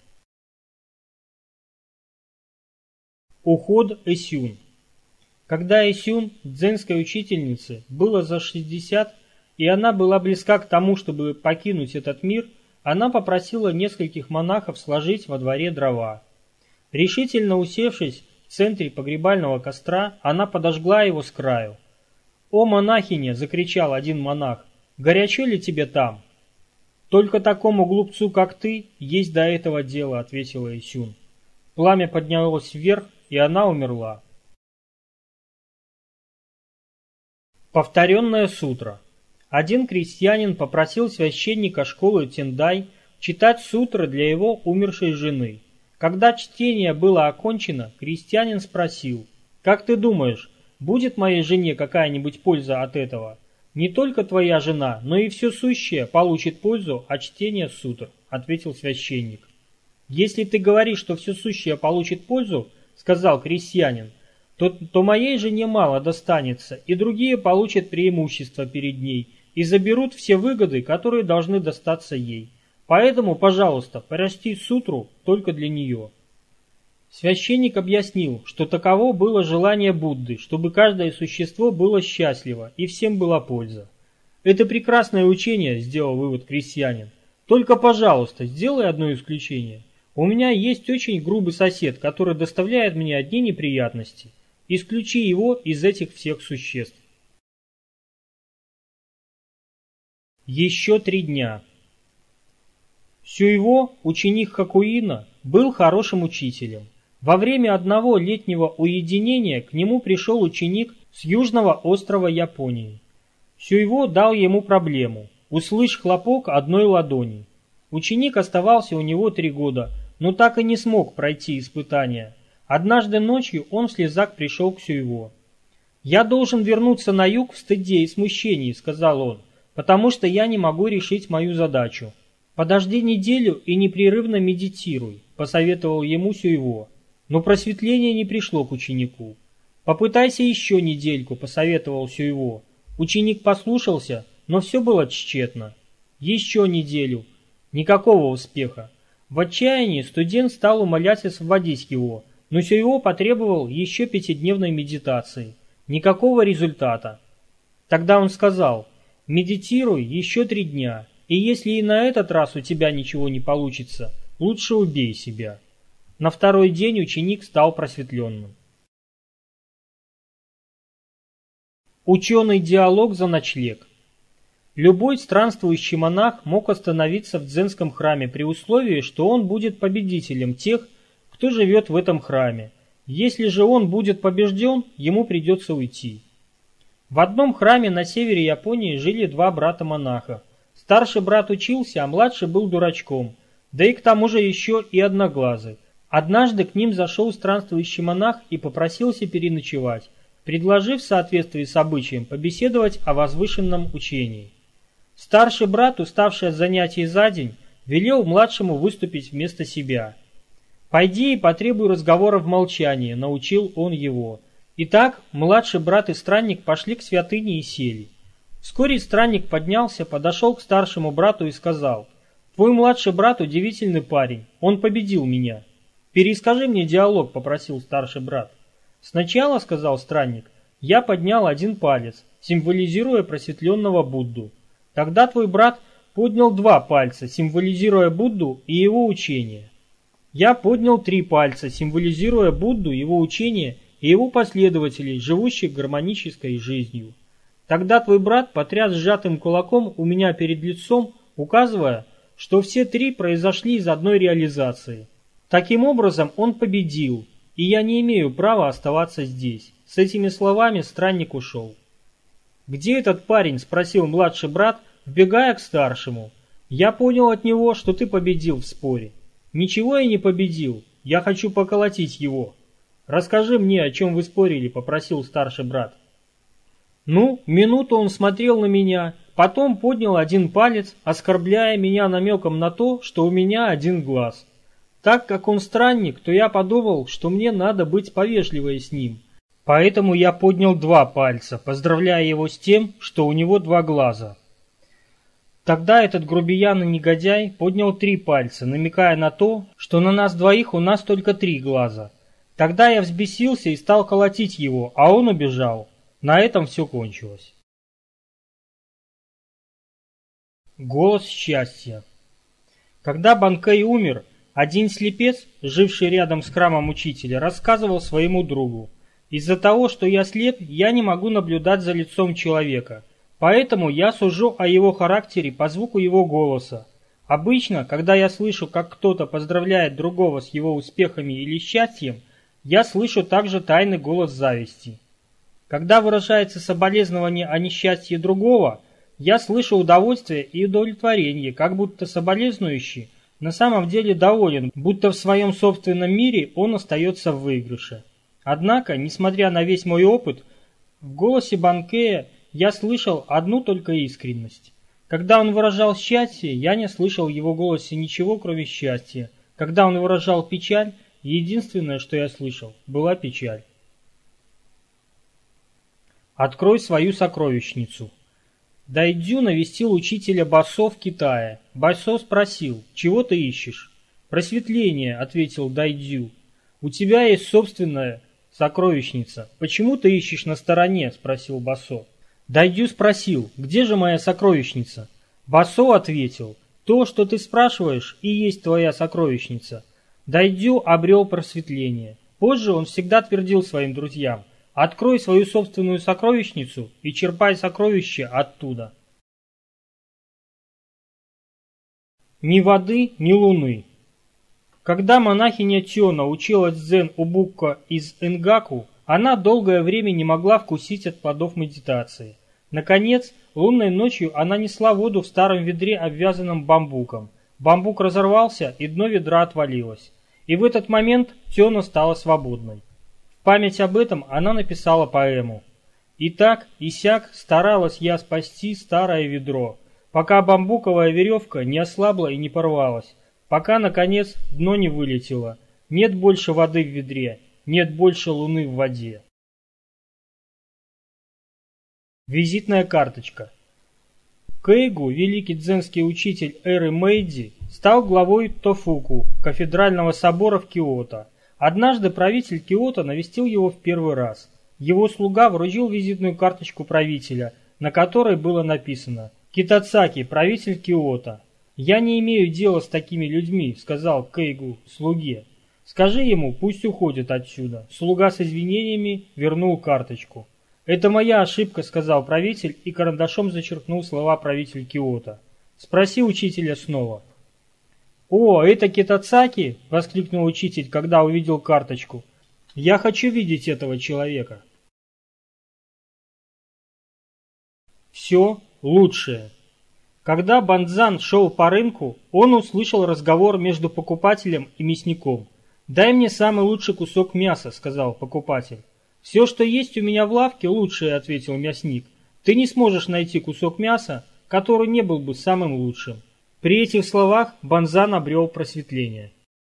Уход Эсюн. Когда Эсюн, дзенской учительнице, было за шестьдесят, и она была близка к тому, чтобы покинуть этот мир, она попросила нескольких монахов сложить во дворе дрова. Решительно усевшись в центре погребального костра, она подожгла его с краю. «О, монахиня!» — закричал один монах. «Горячо ли тебе там?» «Только такому глупцу, как ты, есть до этого дело», — ответила Эсюн. Пламя поднялось вверх, и она умерла. Повторенная сутра. Один крестьянин попросил священника школы Тендай читать сутры для его умершей жены. Когда чтение было окончено, крестьянин спросил: «Как ты думаешь, будет моей жене какая-нибудь польза от этого?» «Не только твоя жена, но и все сущее получит пользу от чтения сутр», — ответил священник. «Если ты говоришь, что все сущее получит пользу, — сказал крестьянин, — то, то моей жене мало достанется, и другие получат преимущество перед ней и заберут все выгоды, которые должны достаться ей. Поэтому, пожалуйста, прочти сутру только для нее». Священник объяснил, что таково было желание Будды, чтобы каждое существо было счастливо и всем была польза. «Это прекрасное учение», — сделал вывод крестьянин. «Только, пожалуйста, сделай одно исключение. У меня есть очень грубый сосед, который доставляет мне одни неприятности. Исключи его из этих всех существ». Еще три дня. Сюйво, ученик Хакуина, был хорошим учителем. Во время одного летнего уединения к нему пришел ученик с южного острова Японии. Сюйво дал ему проблему: услышь хлопок одной ладони. Ученик оставался у него три года, но так и не смог пройти испытания. Однажды ночью он в слезах пришел к Сюйво. «Я должен вернуться на юг в стыде и смущении», — сказал он, «потому что я не могу решить мою задачу». «Подожди неделю и непрерывно медитируй», — посоветовал ему Сюйво. Но просветление не пришло к ученику. «Попытайся еще недельку», — посоветовал Сюйво. Ученик послушался, но все было тщетно. Еще неделю. Никакого успеха. В отчаянии студент стал умолять освободить его, но Сюйво потребовал еще пятидневной медитации. Никакого результата. Тогда он сказал: «Медитируй еще три дня, и если и на этот раз у тебя ничего не получится, лучше убей себя». На второй день ученик стал просветленным. Ученый диалог за ночлег. Любой странствующий монах мог остановиться в дзенском храме при условии, что он будет победителем тех, кто живет в этом храме. Если же он будет побежден, ему придется уйти. В одном храме на севере Японии жили два брата-монаха. Старший брат учился, а младший был дурачком, да и к тому же еще и одноглазый. Однажды к ним зашел странствующий монах и попросился переночевать, предложив в соответствии с обычаем побеседовать о возвышенном учении. Старший брат, уставший от занятий за день, велел младшему выступить вместо себя. «Пойди и потребуй разговора в молчании», — научил он его. Итак, младший брат и странник пошли к святыне и сели. Вскоре странник поднялся, подошел к старшему брату и сказал: «Твой младший брат удивительный парень, он победил меня». «Перескажи мне диалог», — попросил старший брат. «Сначала, — сказал странник, — я поднял один палец, символизируя просветленного Будду. Тогда твой брат поднял два пальца, символизируя Будду и его учение. Я поднял три пальца, символизируя Будду, его учение и его последователей, живущих гармонической жизнью. Тогда твой брат потряс сжатым кулаком у меня перед лицом, указывая, что все три произошли из одной реализации. Таким образом, он победил, и я не имею права оставаться здесь. С этими словами странник ушел. «Где этот парень?» – спросил младший брат, вбегая к старшему. «Я понял от него, что ты победил в споре». «Ничего я не победил, я хочу поколотить его». «Расскажи мне, о чем вы спорили», – попросил старший брат. Ну, минуту он смотрел на меня, потом поднял один палец, оскорбляя меня намеком на то, что у меня один глаз. Так как он странник, то я подумал, что мне надо быть повежливее с ним. Поэтому я поднял два пальца, поздравляя его с тем, что у него два глаза. Тогда этот грубиян и негодяй поднял три пальца, намекая на то, что на нас двоих у нас только три глаза. Тогда я взбесился и стал колотить его, а он убежал. На этом все кончилось. Голос счастья. Когда Банкей умер, один слепец, живший рядом с храмом учителя, рассказывал своему другу: «Из-за того, что я слеп, я не могу наблюдать за лицом человека, поэтому я сужу о его характере по звуку его голоса. Обычно, когда я слышу, как кто-то поздравляет другого с его успехами или счастьем, я слышу также тайный голос зависти. Когда выражается соболезнование о несчастье другого, я слышу удовольствие и удовлетворение, как будто соболезнующий на самом деле доволен, будто в своем собственном мире он остается в выигрыше. Однако, несмотря на весь мой опыт, в голосе Банкея я слышал одну только искренность. Когда он выражал счастье, я не слышал в его голосе ничего, кроме счастья. Когда он выражал печаль, единственное, что я слышал, была печаль. Открой свою сокровищницу. Дайдзю навестил учителя Басо в Китае. Басо спросил: «Чего ты ищешь?» «Просветление», — ответил Дайдзю. «У тебя есть собственная сокровищница. Почему ты ищешь на стороне?» — спросил Басо. Дайдзю спросил: «Где же моя сокровищница?» Басо ответил: «То, что ты спрашиваешь, и есть твоя сокровищница». Дайдзю обрел просветление. Позже он всегда твердил своим друзьям: «Открой свою собственную сокровищницу и черпай сокровища оттуда». Ни воды, ни луны. Когда монахиня Тёна училась дзен у Букко из Энгаку, она долгое время не могла вкусить от плодов медитации. Наконец, лунной ночью она несла воду в старом ведре, обвязанном бамбуком. Бамбук разорвался, и дно ведра отвалилось. И в этот момент Тёна стала свободной. В память об этом она написала поэму. «И так, и сяк старалась я спасти старое ведро, пока бамбуковая веревка не ослабла и не порвалась, пока, наконец, дно не вылетело. Нет больше воды в ведре, нет больше луны в воде». Визитная карточка. Кэйгу, великий дзенский учитель эры Мэйдзи, стал главой Тофуку, кафедрального собора в Киото. Однажды правитель Киото навестил его в первый раз. Его слуга вручил визитную карточку правителя, на которой было написано: «Китацаки, правитель Киото». «Я не имею дела с такими людьми», — сказал Кэйгу слуге. «Скажи ему, пусть уходит отсюда». Слуга с извинениями вернул карточку. «Это моя ошибка», — сказал правитель и карандашом зачеркнул слова правитель Киото. «Спроси учителя снова». «О, это Китацаки!» — воскликнул учитель, когда увидел карточку. «Я хочу видеть этого человека». Все лучшее. Когда Бандзан шел по рынку, он услышал разговор между покупателем и мясником. «Дай мне самый лучший кусок мяса», — сказал покупатель. «Все, что есть у меня в лавке, лучшее», — ответил мясник. «Ты не сможешь найти кусок мяса, который не был бы самым лучшим». При этих словах Бандзан обрел просветление.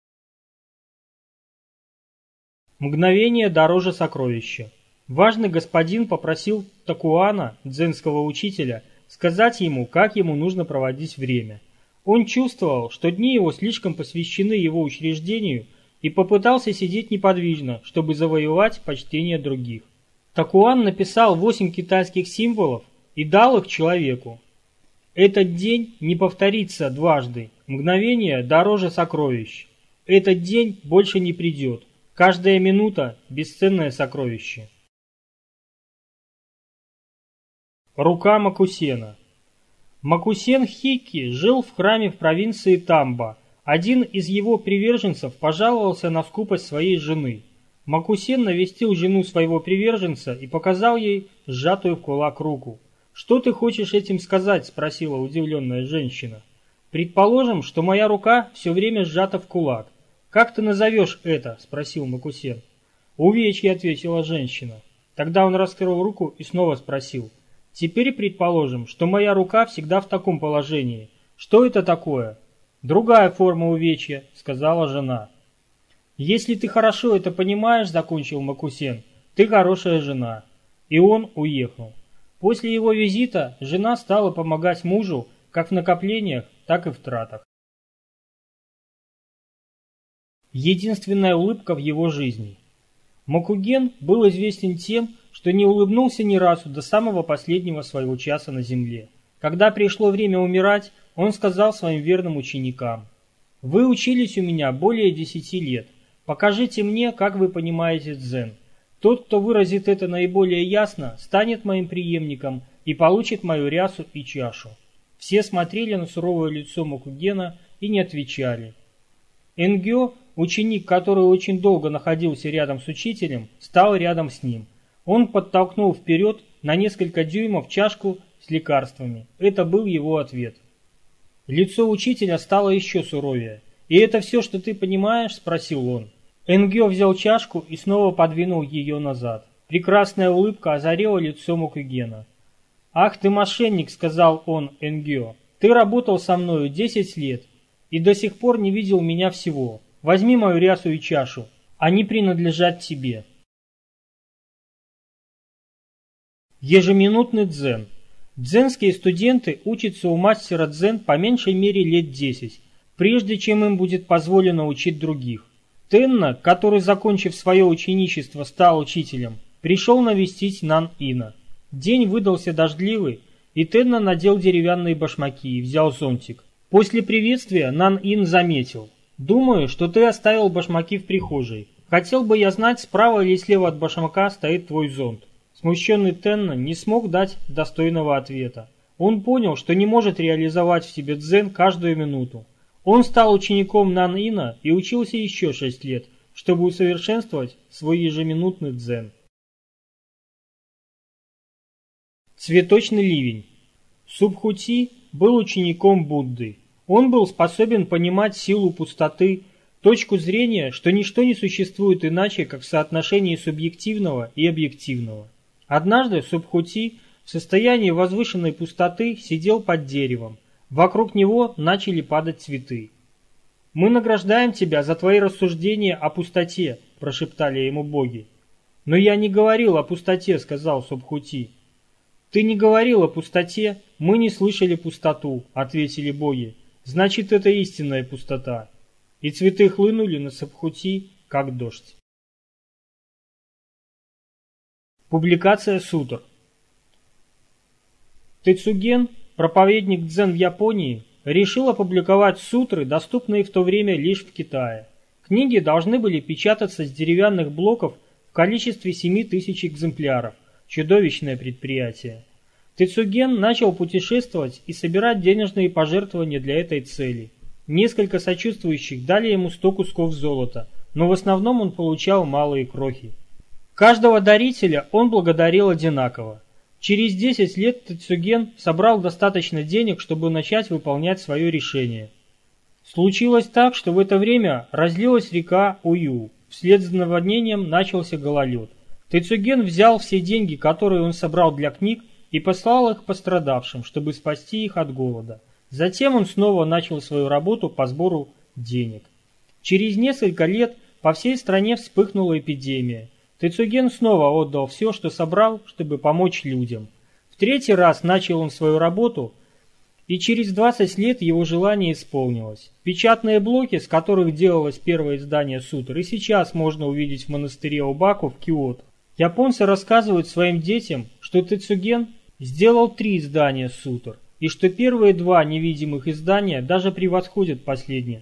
Мгновение дороже сокровища. Важный господин попросил Такуана, дзенского учителя, сказать ему, как ему нужно проводить время. Он чувствовал, что дни его слишком посвящены его учреждению, и попытался сидеть неподвижно, чтобы завоевать почтение других. Такуан написал восемь китайских символов и дал их человеку. Этот день не повторится дважды, мгновение дороже сокровищ. Этот день больше не придет, каждая минута – бесценное сокровище. Рука Макусена. Макусен Хикки жил в храме в провинции Тамба. Один из его приверженцев пожаловался на скупость своей жены. Макусен навестил жену своего приверженца и показал ей сжатую в кулак руку. «Что ты хочешь этим сказать?» – спросила удивленная женщина. «Предположим, что моя рука все время сжата в кулак. Как ты назовешь это?» – спросил Макусен. «Увечье», – ответила женщина. Тогда он раскрыл руку и снова спросил. «Теперь предположим, что моя рука всегда в таком положении. Что это такое?» «Другая форма увечья», — сказала жена. «Если ты хорошо это понимаешь, — закончил Макусен, — ты хорошая жена». И он уехал. После его визита жена стала помогать мужу как в накоплениях, так и в тратах. Единственная улыбка в его жизни. Макуген был известен тем, что не улыбнулся ни разу до самого последнего своего часа на земле. Когда пришло время умирать, он сказал своим верным ученикам: «Вы учились у меня более десяти лет. Покажите мне, как вы понимаете дзен. Тот, кто выразит это наиболее ясно, станет моим преемником и получит мою рясу и чашу». Все смотрели на суровое лицо Макугена и не отвечали. Энгё, ученик, который очень долго находился рядом с учителем, стал рядом с ним. Он подтолкнул вперед на несколько дюймов чашку с лекарствами. Это был его ответ. Лицо учителя стало еще суровее. «И это все, что ты понимаешь?» – спросил он. Энгё взял чашку и снова подвинул ее назад. Прекрасная улыбка озарила лицо Макугена. «Ах ты мошенник!» – сказал он Энгё. «Ты работал со мною десять лет и до сих пор не видел меня всего. Возьми мою рясу и чашу. Они принадлежат тебе». Ежеминутный дзен. Дзенские студенты учатся у мастера дзен по меньшей мере лет десять, прежде чем им будет позволено учить других. Тенна, который, закончив свое ученичество, стал учителем, пришел навестить Нан-Ина. День выдался дождливый, и Тенна надел деревянные башмаки и взял зонтик. После приветствия Нан-Ин заметил: «Думаю, что ты оставил башмаки в прихожей. Хотел бы я знать, справа или слева от башмака стоит твой зонт». Смущенный Тенна не смог дать достойного ответа. Он понял, что не может реализовать в себе дзен каждую минуту. Он стал учеником Нан-Ина и учился еще шесть лет, чтобы усовершенствовать свой ежеминутный дзен. Цветочный ливень. Субхути был учеником Будды. Он был способен понимать силу пустоты, точку зрения, что ничто не существует иначе, как в соотношении субъективного и объективного. Однажды Субхути в состоянии возвышенной пустоты сидел под деревом. Вокруг него начали падать цветы. «Мы награждаем тебя за твои рассуждения о пустоте», – прошептали ему боги. «Но я не говорил о пустоте», – сказал Субхути. «Ты не говорил о пустоте, мы не слышали пустоту», – ответили боги. «Значит, это истинная пустота». И цветы хлынули на Субхути, как дождь. Публикация сутр. Тэцуген, проповедник дзен в Японии, решил опубликовать сутры, доступные в то время лишь в Китае. Книги должны были печататься с деревянных блоков в количестве семи тысяч экземпляров. Чудовищное предприятие. Тэцуген начал путешествовать и собирать денежные пожертвования для этой цели. Несколько сочувствующих дали ему сто кусков золота, но в основном он получал малые крохи. Каждого дарителя он благодарил одинаково. Через десять лет Тэцуген собрал достаточно денег, чтобы начать выполнять свое решение. Случилось так, что в это время разлилась река Ую. Вслед за наводнением начался гололед. Тэцуген взял все деньги, которые он собрал для книг, и послал их пострадавшим, чтобы спасти их от голода. Затем он снова начал свою работу по сбору денег. Через несколько лет по всей стране вспыхнула эпидемия. Тэцуген снова отдал все, что собрал, чтобы помочь людям. В третий раз начал он свою работу, и через двадцать лет его желание исполнилось. Печатные блоки, с которых делалось первое издание сутр, и сейчас можно увидеть в монастыре Обаку в Киото. Японцы рассказывают своим детям, что Тэцуген сделал три издания сутр, и что первые два невидимых издания даже превосходят последнее.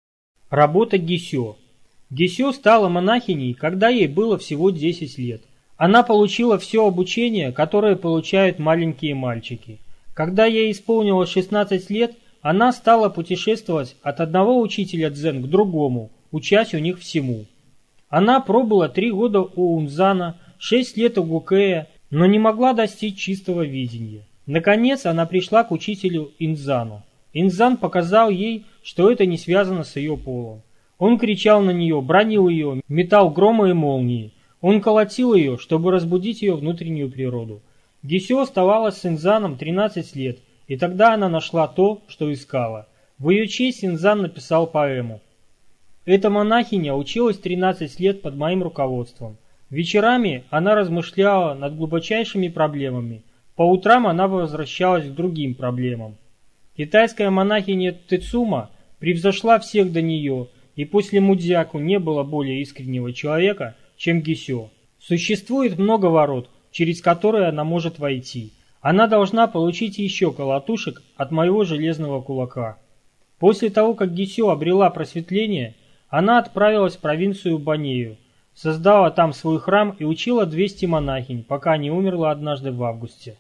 Работа Гисё. Гисё стала монахиней, когда ей было всего десять лет. Она получила все обучение, которое получают маленькие мальчики. Когда ей исполнилось шестнадцать лет, она стала путешествовать от одного учителя дзен к другому, учась у них всему. Она пробыла три года у Унзана, шесть лет у Гукея, но не могла достичь чистого видения. Наконец она пришла к учителю Инзану. Инзан показал ей, что это не связано с ее полом. Он кричал на нее, бранил ее, метал громы и молнии. Он колотил ее, чтобы разбудить ее внутреннюю природу. Гисё оставалась с Инзаном тринадцать лет, и тогда она нашла то, что искала. В ее честь Инзан написал поэму. Эта монахиня училась тринадцать лет под моим руководством. Вечерами она размышляла над глубочайшими проблемами. По утрам она возвращалась к другим проблемам. Китайская монахиня Тэцума превзошла всех до нее, и после Мудзяку не было более искреннего человека, чем Гисё. Существует много ворот, через которые она может войти. Она должна получить еще колотушек от моего железного кулака. После того, как Гисё обрела просветление, она отправилась в провинцию Банею, создала там свой храм и учила двести монахинь, пока не умерла однажды в августе.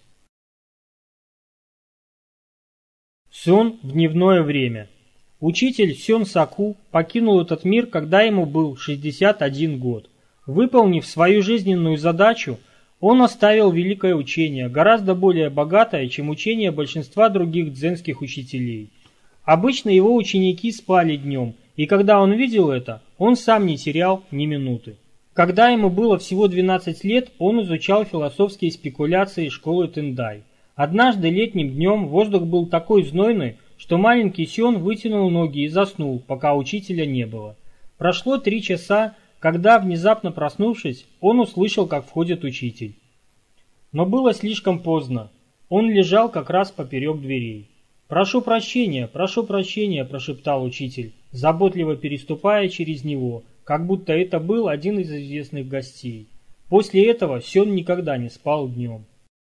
Сон в дневное время. Учитель Сён Саку покинул этот мир, когда ему был шестьдесят один год. Выполнив свою жизненную задачу, он оставил великое учение, гораздо более богатое, чем учение большинства других дзенских учителей. Обычно его ученики спали днем, и когда он видел это, он сам не терял ни минуты. Когда ему было всего двенадцать лет, он изучал философские спекуляции школы Тендай. Однажды летним днем воздух был такой знойный, что маленький Сён вытянул ноги и заснул, пока учителя не было. Прошло три часа, когда, внезапно проснувшись, он услышал, как входит учитель. Но было слишком поздно. Он лежал как раз поперек дверей. «Прошу прощения, прошу прощения», – прошептал учитель, заботливо переступая через него, как будто это был один из известных гостей. После этого Сён никогда не спал днем.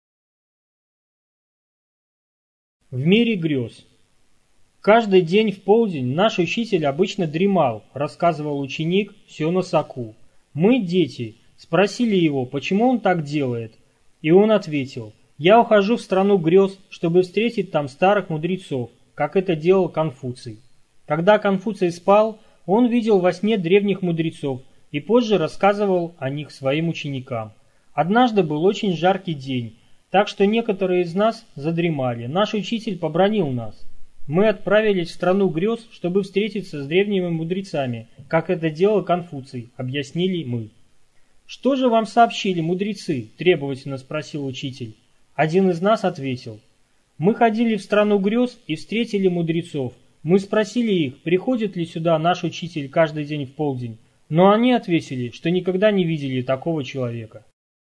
В мире грез. Каждый день в полдень наш учитель обычно дремал, рассказывал ученик Сёна Саку. Мы, дети, спросили его, почему он так делает, и он ответил: «Я ухожу в страну грез, чтобы встретить там старых мудрецов, как это делал Конфуций». Когда Конфуций спал, он видел во сне древних мудрецов и позже рассказывал о них своим ученикам. Однажды был очень жаркий день, так что некоторые из нас задремали. Наш учитель побранил нас. Мы отправились в страну грез, чтобы встретиться с древними мудрецами, как это делал Конфуций, объяснили мы. «Что же вам сообщили мудрецы?» – требовательно спросил учитель. Один из нас ответил: «Мы ходили в страну грез и встретили мудрецов. Мы спросили их, приходит ли сюда наш учитель каждый день в полдень, но они ответили, что никогда не видели такого человека».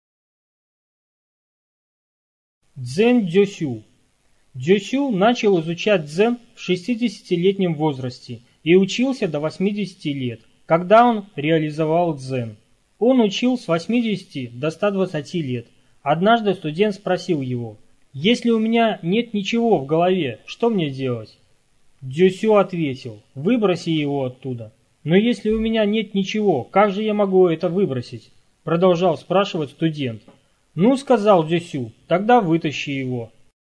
Дзен Дзёсю. Дзёсю начал изучать дзен в шестидесятилетнем возрасте и учился до восьмидесяти лет, когда он реализовал дзен. Он учил с восьмидесяти до ста двадцати лет. Однажды студент спросил его: «Если у меня нет ничего в голове, что мне делать?» Дзёсю ответил: «Выброси его оттуда». «Но если у меня нет ничего, как же я могу это выбросить?» Продолжал спрашивать студент. «Ну, — сказал Дзёсю, — тогда вытащи его».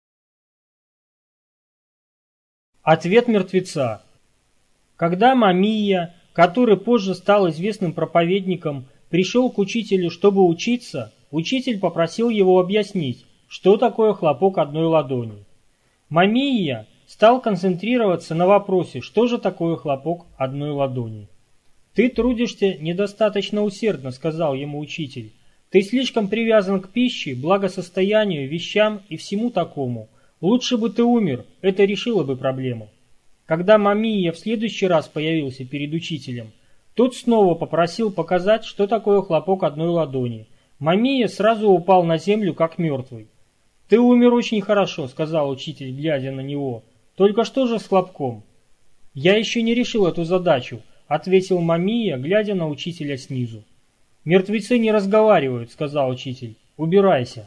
Ответ мертвеца. Когда Мамия, который позже стал известным проповедником, пришел к учителю, чтобы учиться, учитель попросил его объяснить, что такое хлопок одной ладони. Мамия стал концентрироваться на вопросе, что же такое хлопок одной ладони. «Ты трудишься недостаточно усердно, — сказал ему учитель. Ты слишком привязан к пище, благосостоянию, вещам и всему такому. Лучше бы ты умер, это решило бы проблему». Когда Мамия в следующий раз появился перед учителем, тот снова попросил показать, что такое хлопок одной ладони. Мамия сразу упал на землю, как мертвый. «Ты умер очень хорошо, — сказал учитель, глядя на него. — Только что же с хлопком?» «Я еще не решил эту задачу, — ответил Мамия, глядя на учителя снизу. «Мертвецы не разговаривают, — сказал учитель. — Убирайся».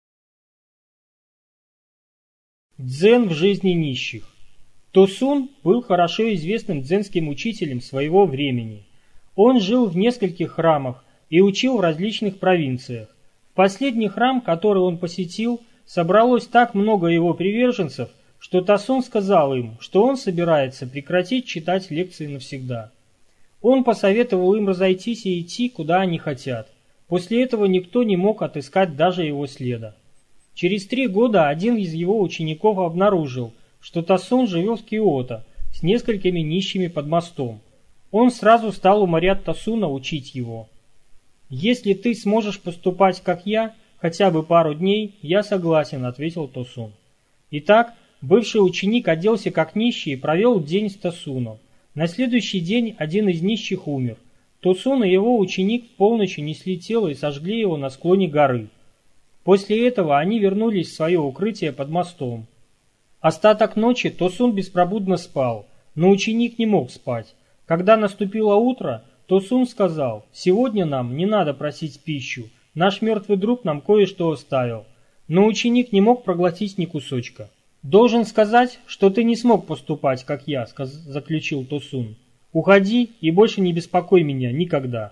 Дзен в жизни нищих. Тосун был хорошо известным дзенским учителем своего времени. Он жил в нескольких храмах и учил в различных провинциях. В последний храм, который он посетил, собралось так много его приверженцев, что Тосун сказал им, что он собирается прекратить читать лекции навсегда. Он посоветовал им разойтись и идти, куда они хотят. После этого никто не мог отыскать даже его следа. Через три года один из его учеников обнаружил, что Тосун живет в Киото с несколькими нищими под мостом. Он сразу стал умолять Тосуна учить его. «Если ты сможешь поступать, как я, хотя бы пару дней, я согласен», — ответил Тосун. Итак, бывший ученик оделся как нищий и провел день с Тосуном. На следующий день один из нищих умер. Тосун и его ученик в полночь несли тело и сожгли его на склоне горы. После этого они вернулись в свое укрытие под мостом. Остаток ночи Тосун беспробудно спал, но ученик не мог спать. Когда наступило утро, Тосун сказал: «Сегодня нам не надо просить пищу, наш мертвый друг нам кое-что оставил». Но ученик не мог проглотить ни кусочка. «Должен сказать, что ты не смог поступать, как я», — заключил Тосун. «Уходи и больше не беспокой меня никогда».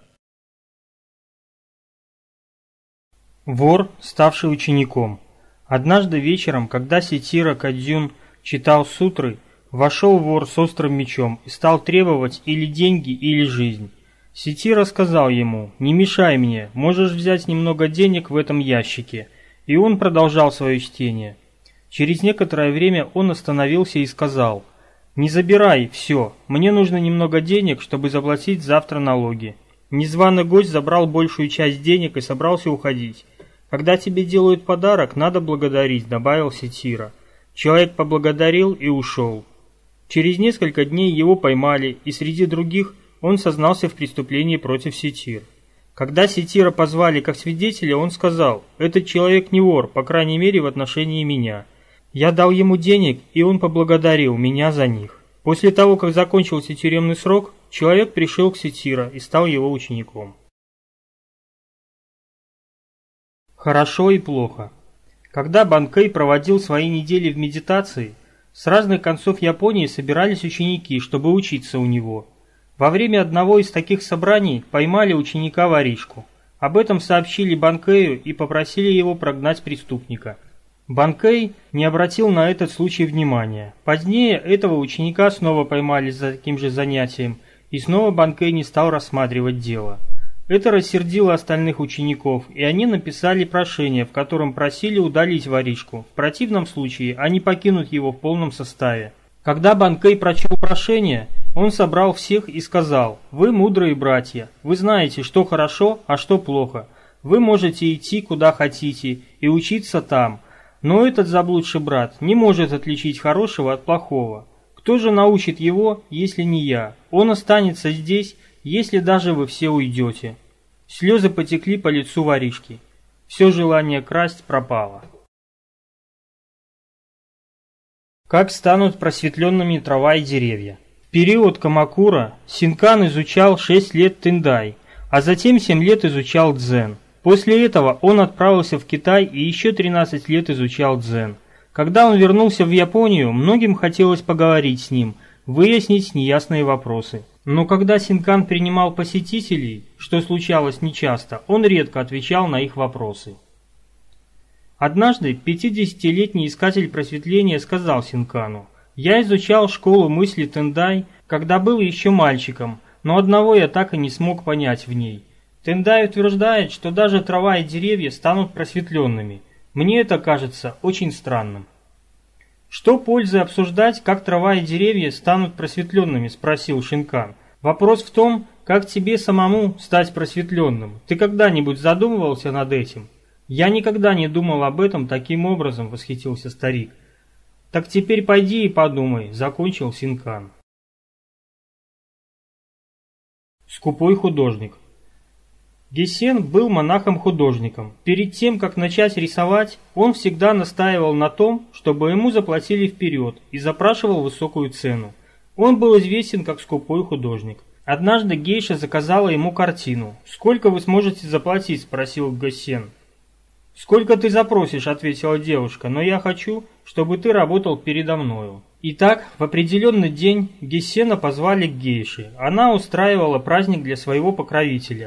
Вор, ставший учеником. Однажды вечером, когда Сетира Кадзюн читал сутры, вошел вор с острым мечом и стал требовать или деньги, или жизнь. Сетира сказал ему: «Не мешай мне, можешь взять немного денег в этом ящике». И он продолжал свое чтение. Через некоторое время он остановился и сказал: «Не забирай все, мне нужно немного денег, чтобы заплатить завтра налоги». Незваный гость забрал большую часть денег и собрался уходить. «Когда тебе делают подарок, надо благодарить», — добавил Сетира. Человек поблагодарил и ушел. Через несколько дней его поймали, и среди других он сознался в преступлении против Сетира. Когда Сетира позвали как свидетеля, он сказал: «Этот человек не вор, по крайней мере в отношении меня. Я дал ему денег, и он поблагодарил меня за них». После того, как закончился тюремный срок, человек пришел к Сетира и стал его учеником. Хорошо и плохо. Когда Банкэй проводил свои недели в медитации, с разных концов Японии собирались ученики, чтобы учиться у него. Во время одного из таких собраний поймали ученика-воришку. Об этом сообщили Банкэю и попросили его прогнать преступника. Банкэй не обратил на этот случай внимания. Позднее этого ученика снова поймали за таким же занятием, и снова Банкэй не стал рассматривать дело. Это рассердило остальных учеников, и они написали прошение, в котором просили удалить воришку. В противном случае они покинут его в полном составе. Когда Банкэй прочел прошение, он собрал всех и сказал: «Вы мудрые братья, вы знаете, что хорошо, а что плохо. Вы можете идти куда хотите и учиться там, но этот заблудший брат не может отличить хорошего от плохого. Кто же научит его, если не я? Он останется здесь, если даже вы все уйдете». Слезы потекли по лицу воришки. Все желание красть пропало. Как станут просветленными трава и деревья? В период Камакура Синкан изучал шесть лет тендай, а затем семь лет изучал дзен. После этого он отправился в Китай и еще тринадцать лет изучал дзен. Когда он вернулся в Японию, многим хотелось поговорить с ним, выяснить неясные вопросы. Но когда Синкан принимал посетителей, что случалось нечасто, он редко отвечал на их вопросы. Однажды пятидесятилетний искатель просветления сказал Синкану: «Я изучал школу мысли Тендай, когда был еще мальчиком, но одного я так и не смог понять в ней. Тендай утверждает, что даже трава и деревья станут просветленными. Мне это кажется очень странным». «Что пользы обсуждать, как трава и деревья станут просветленными?» – спросил Синкан. «Вопрос в том, как тебе самому стать просветленным. Ты когда-нибудь задумывался над этим?» «Я никогда не думал об этом таким образом», – восхитился старик. «Так теперь пойди и подумай», – закончил Синкан. Скупой художник. Гессен был монахом-художником. Перед тем, как начать рисовать, он всегда настаивал на том, чтобы ему заплатили вперед, и запрашивал высокую цену. Он был известен как скупой художник. Однажды гейша заказала ему картину. «Сколько вы сможете заплатить?» – спросил Гессен. «Сколько ты запросишь?» – ответила девушка, «но я хочу, чтобы ты работал передо мною». Итак, в определенный день Гессена позвали к гейше. Она устраивала праздник для своего покровителя.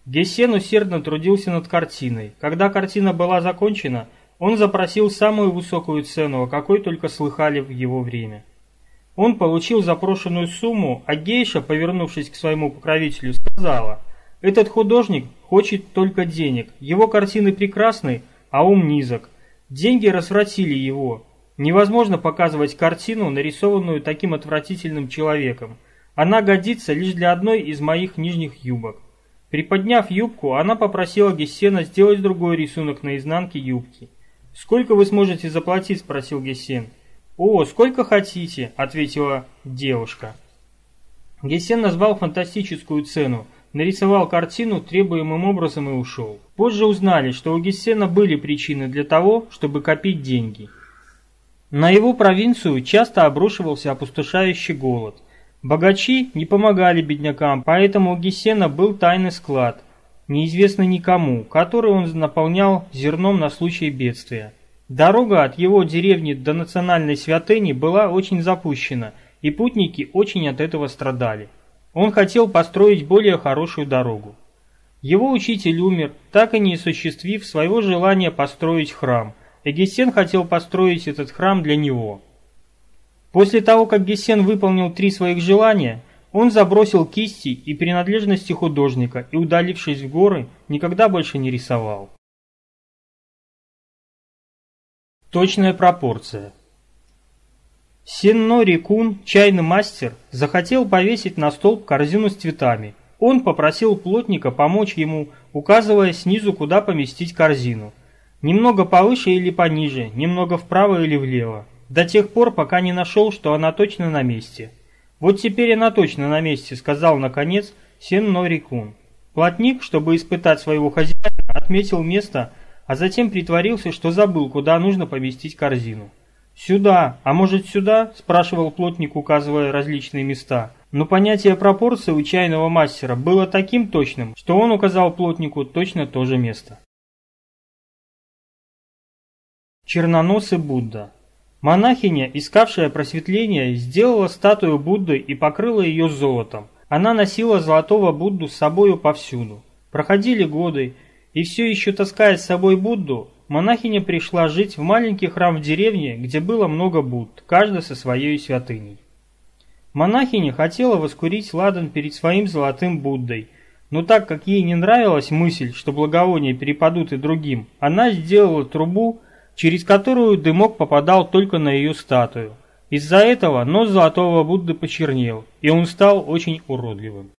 Гессен усердно трудился над картиной. Когда картина была закончена, он запросил самую высокую цену, о какой только слыхали в его время. Он получил запрошенную сумму, а гейша, повернувшись к своему покровителю, сказала: «Этот художник хочет только денег, его картины прекрасны, а ум низок. Деньги развратили его. Невозможно показывать картину, нарисованную таким отвратительным человеком. Она годится лишь для одной из моих нижних юбок». Приподняв юбку, она попросила Гессена сделать другой рисунок на изнанке юбки. «Сколько вы сможете заплатить?» – спросил Гессен. «О, сколько хотите», – ответила девушка. Гессен назвал фантастическую цену, нарисовал картину требуемым образом и ушел. Позже узнали, что у Гессена были причины для того, чтобы копить деньги. На его провинцию часто обрушивался опустошающий голод. Богачи не помогали беднякам, поэтому у Гессена был тайный склад, неизвестный никому, который он наполнял зерном на случай бедствия. Дорога от его деревни до национальной святыни была очень запущена, и путники очень от этого страдали. Он хотел построить более хорошую дорогу. Его учитель умер, так и не осуществив своего желания построить храм, и Гессен хотел построить этот храм для него. После того, как Гессен выполнил три своих желания, он забросил кисти и принадлежности художника и, удалившись в горы, никогда больше не рисовал. Точная пропорция. Сен-Но Ри-Кун, чайный мастер, захотел повесить на столб корзину с цветами. Он попросил плотника помочь ему, указывая снизу, куда поместить корзину. Немного повыше или пониже, немного вправо или влево. До тех пор, пока не нашел, что она точно на месте. «Вот теперь она точно на месте», — сказал наконец Сен-Но Ри-Кун. Плотник, чтобы испытать своего хозяина, отметил место, а затем притворился, что забыл, куда нужно поместить корзину. «Сюда, а может сюда?» – спрашивал плотник, указывая различные места. Но понятие пропорции у чайного мастера было таким точным, что он указал плотнику точно то же место. Черноносый Будда. Монахиня, искавшая просветление, сделала статую Будды и покрыла ее золотом. Она носила золотого Будду с собою повсюду. Проходили годы, и все еще таская с собой Будду, монахиня пришла жить в маленький храм в деревне, где было много Будд, каждый со своей святыней. Монахиня хотела воскурить ладан перед своим золотым Буддой, но так как ей не нравилась мысль, что благовония перепадут и другим, она сделала трубу, через которую дымок попадал только на ее статую. Из-за этого нос золотого Будды почернел, и он стал очень уродливым.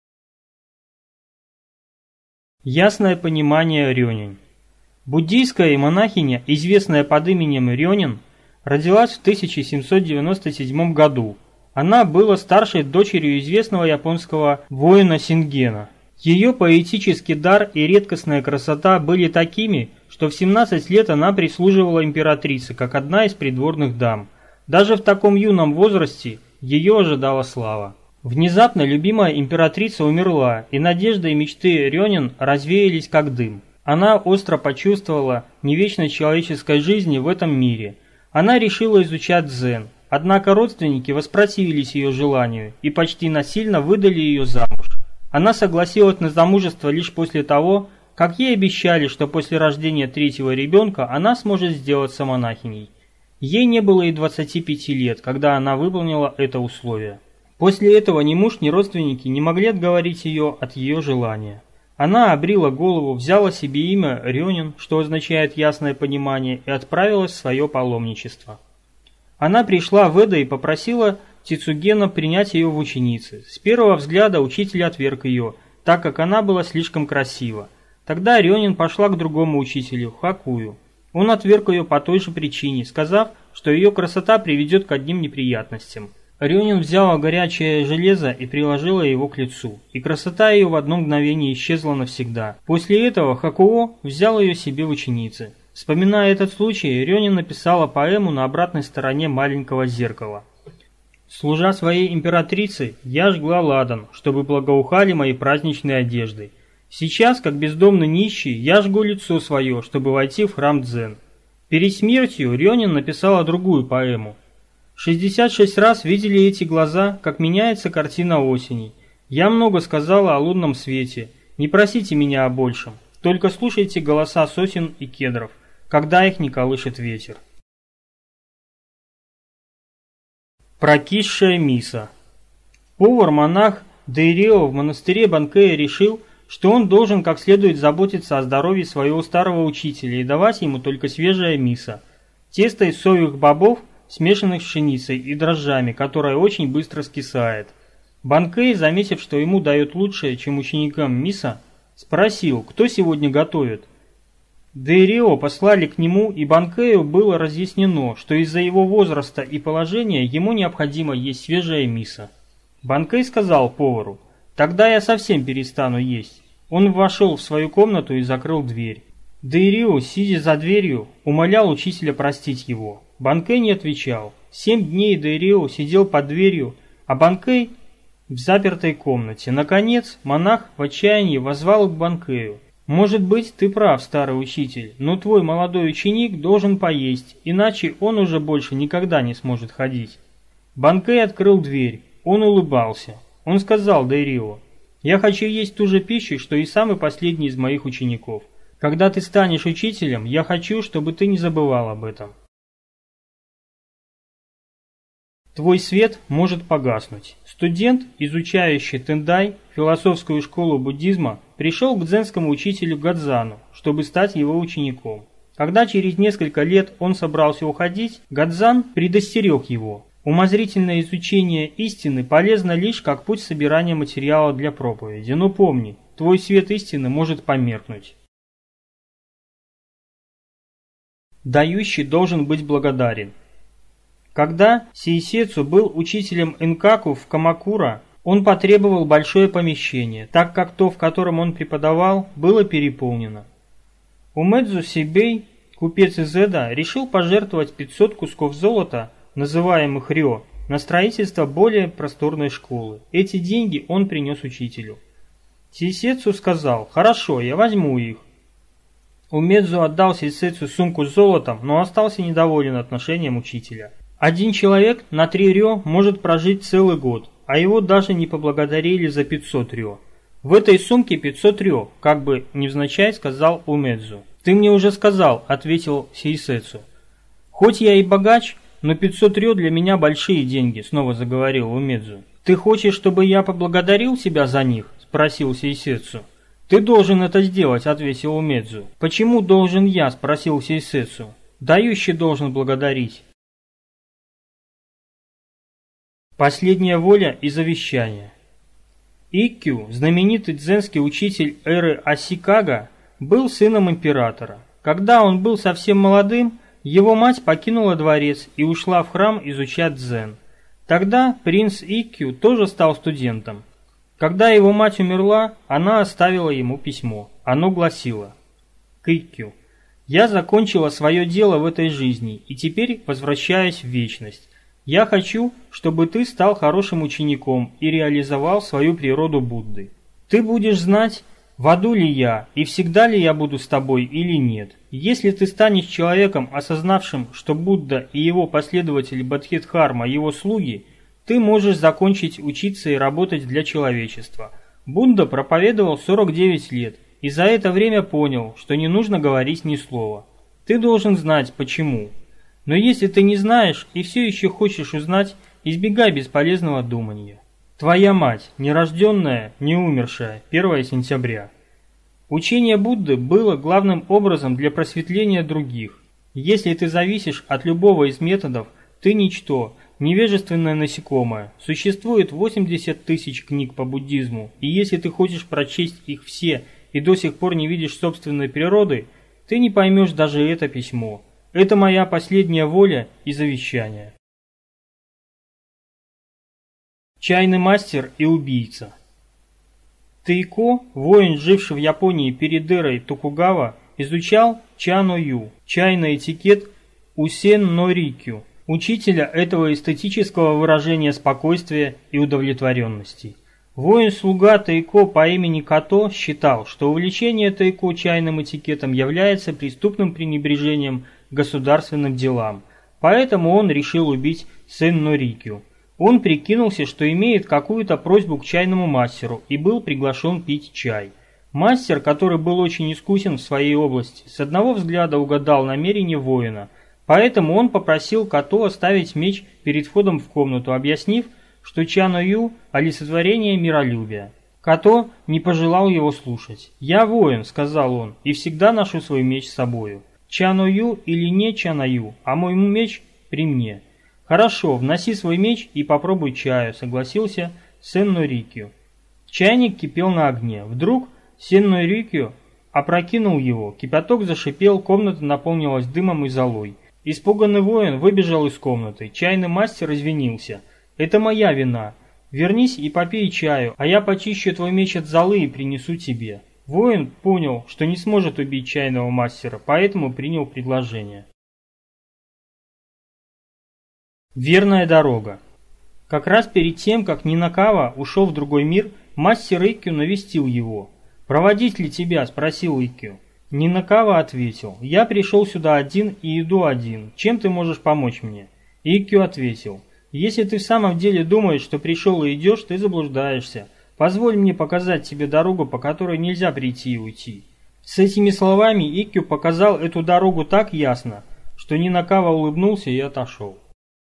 Ясное понимание Рёнин. Буддийская монахиня, известная под именем Рёнин, родилась в тысяча семьсот девяносто седьмом году. Она была старшей дочерью известного японского воина Сингена. Ее поэтический дар и редкостная красота были такими, что в семнадцать лет она прислуживала императрице, как одна из придворных дам. Даже в таком юном возрасте ее ожидала слава. Внезапно любимая императрица умерла, и надежды и мечты Рёнин развеялись как дым. Она остро почувствовала невечность человеческой жизни в этом мире. Она решила изучать дзен, однако родственники воспротивились ее желанию и почти насильно выдали ее замуж. Она согласилась на замужество лишь после того, как ей обещали, что после рождения третьего ребенка она сможет сделаться монахиней. Ей не было и двадцати пяти лет, когда она выполнила это условие. После этого ни муж, ни родственники не могли отговорить ее от ее желания. Она обрила голову, взяла себе имя Рёнин, что означает «ясное понимание», и отправилась в свое паломничество. Она пришла в Эдо и попросила Цицугена принять ее в ученицы. С первого взгляда учитель отверг ее, так как она была слишком красива. Тогда Рёнин пошла к другому учителю, Хакую. Он отверг ее по той же причине, сказав, что ее красота приведет к одним неприятностям. Рёнин взяла горячее железо и приложила его к лицу, и красота ее в одно мгновение исчезла навсегда. После этого Хакуо взял ее себе в ученицы. Вспоминая этот случай, Рёнин написала поэму на обратной стороне маленького зеркала. «Служа своей императрице, я жгла ладан, чтобы благоухали мои праздничные одежды. Сейчас, как бездомный нищий, я жгу лицо свое, чтобы войти в храм дзен». Перед смертью Рёнин написала другую поэму. шестьдесят шесть раз видели эти глаза, как меняется картина осени. Я много сказала о лунном свете, Не просите меня о большем, только слушайте голоса сосен и кедров, когда их не колышет ветер. Прокисшая миса. Повар-монах Дейрио в монастыре Банкея решил, что он должен как следует заботиться о здоровье своего старого учителя и давать ему только свежая миса, тесто из соевых бобов, смешанных с пшеницей и дрожжами, которое очень быстро скисает. Банкей, заметив, что ему дают лучшее, чем ученикам миса, спросил, кто сегодня готовит. Дейрио послали к нему, и Банкею было разъяснено, что из-за его возраста и положения ему необходимо есть свежая миса. Банкей сказал повару: «Тогда я совсем перестану есть». Он вошел в свою комнату и закрыл дверь. Дейрио, сидя за дверью, умолял учителя простить его. Банкей не отвечал. Семь дней Дейрио сидел под дверью, а Банкей в запертой комнате. Наконец, монах в отчаянии воззвал к Банкею: «Может быть, ты прав, старый учитель, но твой молодой ученик должен поесть, иначе он уже больше никогда не сможет ходить». Банкей открыл дверь. Он улыбался. Он сказал Дейрио: «Я хочу есть ту же пищу, что и самый последний из моих учеников. Когда ты станешь учителем, я хочу, чтобы ты не забывал об этом. Твой свет может погаснуть». Студент, изучающий Тендай, философскую школу буддизма, пришел к дзенскому учителю Гадзану, чтобы стать его учеником. Когда через несколько лет он собрался уходить, Гадзан предостерег его: «Умозрительное изучение истины полезно лишь как путь собирания материала для проповеди, но помни, твой свет истины может померкнуть». Дающий должен быть благодарен. Когда Сейсецу был учителем Энкаку в Камакура, он потребовал большое помещение, так как то, в котором он преподавал, было переполнено. Умэдзу Сибэй, купец из Эда, решил пожертвовать пятьсот кусков золота, называемых рё, на строительство более просторной школы. Эти деньги он принес учителю. Сейсецу сказал: «Хорошо, я возьму их». Умэдзу отдал Сейсецу сумку с золотом, но остался недоволен отношением учителя. Один человек на три рё может прожить целый год, а его даже не поблагодарили за пятьсот рё. «В этой сумке пятьсот рё», как бы невзначай сказал Умэдзу. «Ты мне уже сказал», — ответил Сейсецу. «Хоть я и богач, но пятьсот рё для меня большие деньги», — снова заговорил Умэдзу. «Ты хочешь, чтобы я поблагодарил тебя за них?» — спросил Сейсецу. «Ты должен это сделать», — ответил Умэдзу. «Почему должен я?» — спросил Сейсецу. «Дающий должен благодарить». Последняя воля и завещание. Иккю, знаменитый дзенский учитель эры Асикага, был сыном императора. Когда он был совсем молодым, его мать покинула дворец и ушла в храм изучать дзен. Тогда принц Иккю тоже стал студентом. Когда его мать умерла, она оставила ему письмо. Оно гласило: «К Иккю: я закончила свое дело в этой жизни и теперь возвращаюсь в вечность. Я хочу, чтобы ты стал хорошим учеником и реализовал свою природу Будды. Ты будешь знать, в аду ли я и всегда ли я буду с тобой или нет. Если ты станешь человеком, осознавшим, что Будда и его последователи Бодхидхарма его слуги, ты можешь закончить учиться и работать для человечества». Будда проповедовал сорок девять лет и за это время понял, что не нужно говорить ни слова. Ты должен знать, почему. Но если ты не знаешь и все еще хочешь узнать, избегай бесполезного думания. Твоя мать, нерожденная, не умершая, первое сентября. Учение Будды было главным образом для просветления других. Если ты зависишь от любого из методов, ты ничто, невежественное насекомое. Существует восемьдесят тысяч книг по буддизму, и если ты хочешь прочесть их все и до сих пор не видишь собственной природы, ты не поймешь даже это письмо. Это моя последняя воля и завещание. Чайный мастер и убийца. Тейко, воин, живший в Японии перед эрой Токугава, изучал ча-но-ю, чайный этикет Усен-но-рикю, учителя этого эстетического выражения спокойствия и удовлетворенности. Воин-слуга Тейко по имени Като считал, что увлечение Тейко чайным этикетом является преступным пренебрежением государственным делам, поэтому он решил убить Сен-но-рикю. Он прикинулся, что имеет какую-то просьбу к чайному мастеру и был приглашен пить чай. Мастер, который был очень искусен в своей области, с одного взгляда угадал намерение воина, поэтому он попросил Като оставить меч перед входом в комнату, объяснив, что Чан-Ою – олицетворение миролюбия. Като не пожелал его слушать. «Я воин», – сказал он, – «и всегда ношу свой меч с собою. Чан-Ою или не Чан-Ою, а мой меч при мне». «Хорошо, вноси свой меч и попробуй чаю», – согласился Сен-Норикю. Чайник кипел на огне. Вдруг Сен-Норикю опрокинул его, кипяток зашипел, комната наполнилась дымом и золой. Испуганный воин выбежал из комнаты. Чайный мастер извинился. «Это моя вина. Вернись и попей чаю, а я почищу твой меч от золы и принесу тебе». Воин понял, что не сможет убить чайного мастера, поэтому принял предложение. Верная дорога. Как раз перед тем, как Нинакава ушел в другой мир, мастер Иккю навестил его. «Проводить ли тебя?» – спросил Иккю. Нинакава ответил: «Я пришел сюда один и иду один. Чем ты можешь помочь мне?» Иккю ответил: «Если ты в самом деле думаешь, что пришел и идешь, ты заблуждаешься. Позволь мне показать тебе дорогу, по которой нельзя прийти и уйти». С этими словами Иккю показал эту дорогу так ясно, что Нинакава улыбнулся и отошел.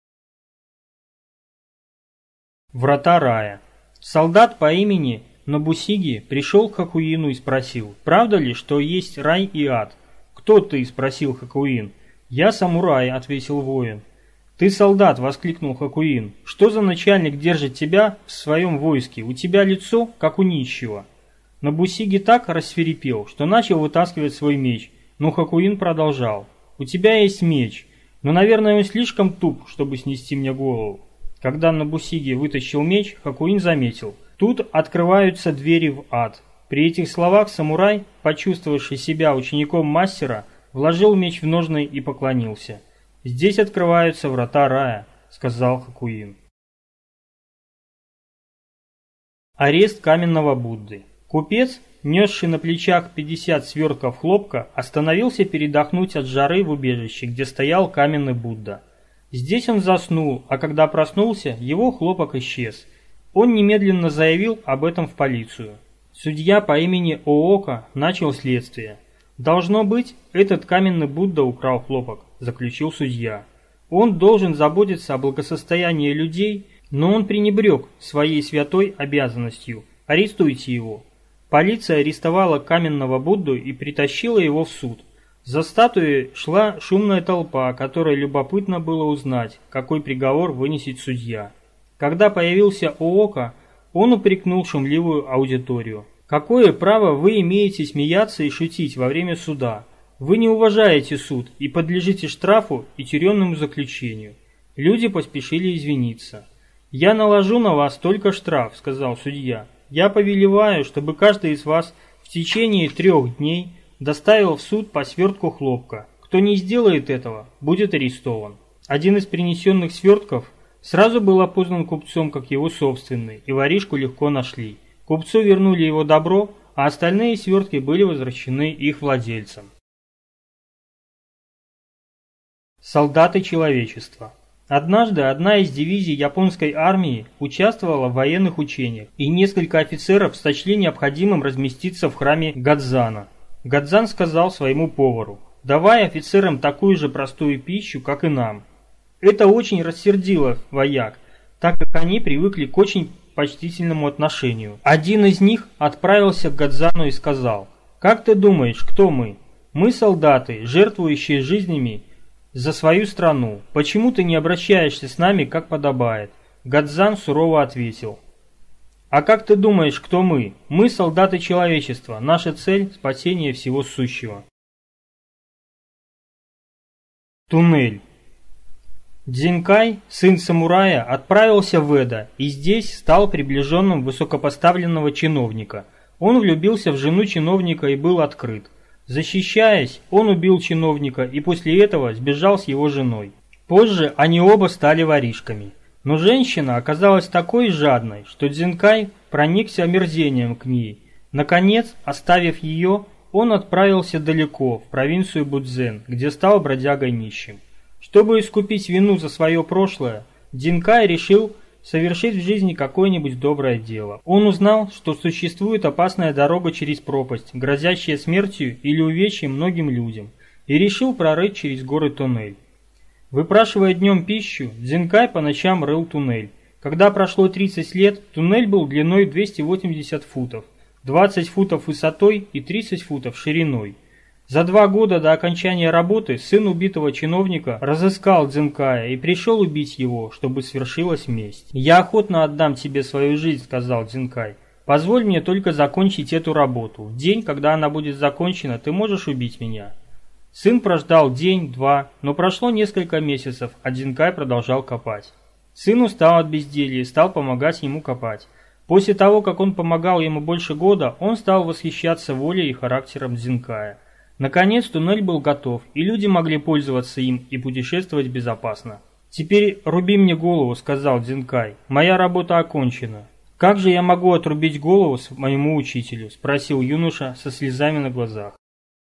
Врата рая. Солдат по имени Нобусиги пришел к Хакуину и спросил: «Правда ли, что есть рай и ад?» «Кто ты?» – спросил Хакуин. «Я самурай», – ответил воин. «Ты солдат!» – воскликнул Хакуин. «Что за начальник держит тебя в своем войске? У тебя лицо, как у нищего». Нобусиги так рассвирепел, что начал вытаскивать свой меч, но Хакуин продолжал: «У тебя есть меч, но, наверное, он слишком туп, чтобы снести мне голову». Когда Нобусиги вытащил меч, Хакуин заметил: «Тут открываются двери в ад». При этих словах самурай, почувствовавший себя учеником мастера, вложил меч в ножны и поклонился. «Здесь открываются врата рая», — сказал Хакуин. Арест каменного Будды. Купец, несший на плечах пятьдесят свертков хлопка, остановился передохнуть от жары в убежище, где стоял каменный Будда. Здесь он заснул, а когда проснулся, его хлопок исчез. Он немедленно заявил об этом в полицию. Судья по имени Оока начал следствие. «Должно быть, этот каменный Будда украл хлопок», – заключил судья. «Он должен заботиться о благосостоянии людей, но он пренебрег своей святой обязанностью. Арестуйте его». Полиция арестовала каменного Будду и притащила его в суд. За статуей шла шумная толпа, которой любопытно было узнать, какой приговор вынесет судья. Когда появился Оока, он упрекнул шумливую аудиторию. «Какое право вы имеете смеяться и шутить во время суда? Вы не уважаете суд и подлежите штрафу и тюремному заключению». Люди поспешили извиниться. «Я наложу на вас только штраф», — сказал судья. «Я повелеваю, чтобы каждый из вас в течение трех дней доставил в суд по свертку хлопка. Кто не сделает этого, будет арестован». Один из принесенных свертков сразу был опознан купцом как его собственный, и воришку легко нашли. Купцу вернули его добро, а остальные свертки были возвращены их владельцам. Солдаты человечества. Однажды одна из дивизий японской армии участвовала в военных учениях, и несколько офицеров сочли необходимым разместиться в храме Гадзана. Гадзан сказал своему повару: «Давай офицерам такую же простую пищу, как и нам». Это очень рассердило вояк, так как они привыкли к очень почтительному отношению. Один из них отправился к Гадзану и сказал: «Как ты думаешь, кто мы? Мы солдаты, жертвующие жизнями за свою страну. Почему ты не обращаешься с нами, как подобает?» Гадзан сурово ответил: «А как ты думаешь, кто мы? Мы солдаты человечества. Наша цель – спасение всего сущего». Туннель. Дзинкай, сын самурая, отправился в Эдо и здесь стал приближенным высокопоставленного чиновника. Он влюбился в жену чиновника и был открыт. Защищаясь, он убил чиновника и после этого сбежал с его женой. Позже они оба стали воришками. Но женщина оказалась такой жадной, что Дзинкай проникся омерзением к ней. Наконец, оставив ее, он отправился далеко, в провинцию Будзен, где стал бродягой нищим. Чтобы искупить вину за свое прошлое, Дзинкай решил совершить в жизни какое-нибудь доброе дело. Он узнал, что существует опасная дорога через пропасть, грозящая смертью или увечьем многим людям, и решил прорыть через горы туннель. Выпрашивая днем пищу, Дзинкай по ночам рыл туннель. Когда прошло тридцать лет, туннель был длиной двести восемьдесят футов, двадцать футов высотой и тридцать футов шириной. За два года до окончания работы сын убитого чиновника разыскал Дзинкая и пришел убить его, чтобы свершилась месть. «Я охотно отдам тебе свою жизнь», — сказал Дзинкай. «Позволь мне только закончить эту работу. В день, когда она будет закончена, ты можешь убить меня». Сын прождал день-два, но прошло несколько месяцев, а Дзинкай продолжал копать. Сын устал от безделья и стал помогать ему копать. После того, как он помогал ему больше года, он стал восхищаться волей и характером Дзинкая. Наконец туннель был готов, и люди могли пользоваться им и путешествовать безопасно. «Теперь руби мне голову», — сказал Дзинкай. «Моя работа окончена». «Как же я могу отрубить голову моему учителю?» — спросил юноша со слезами на глазах.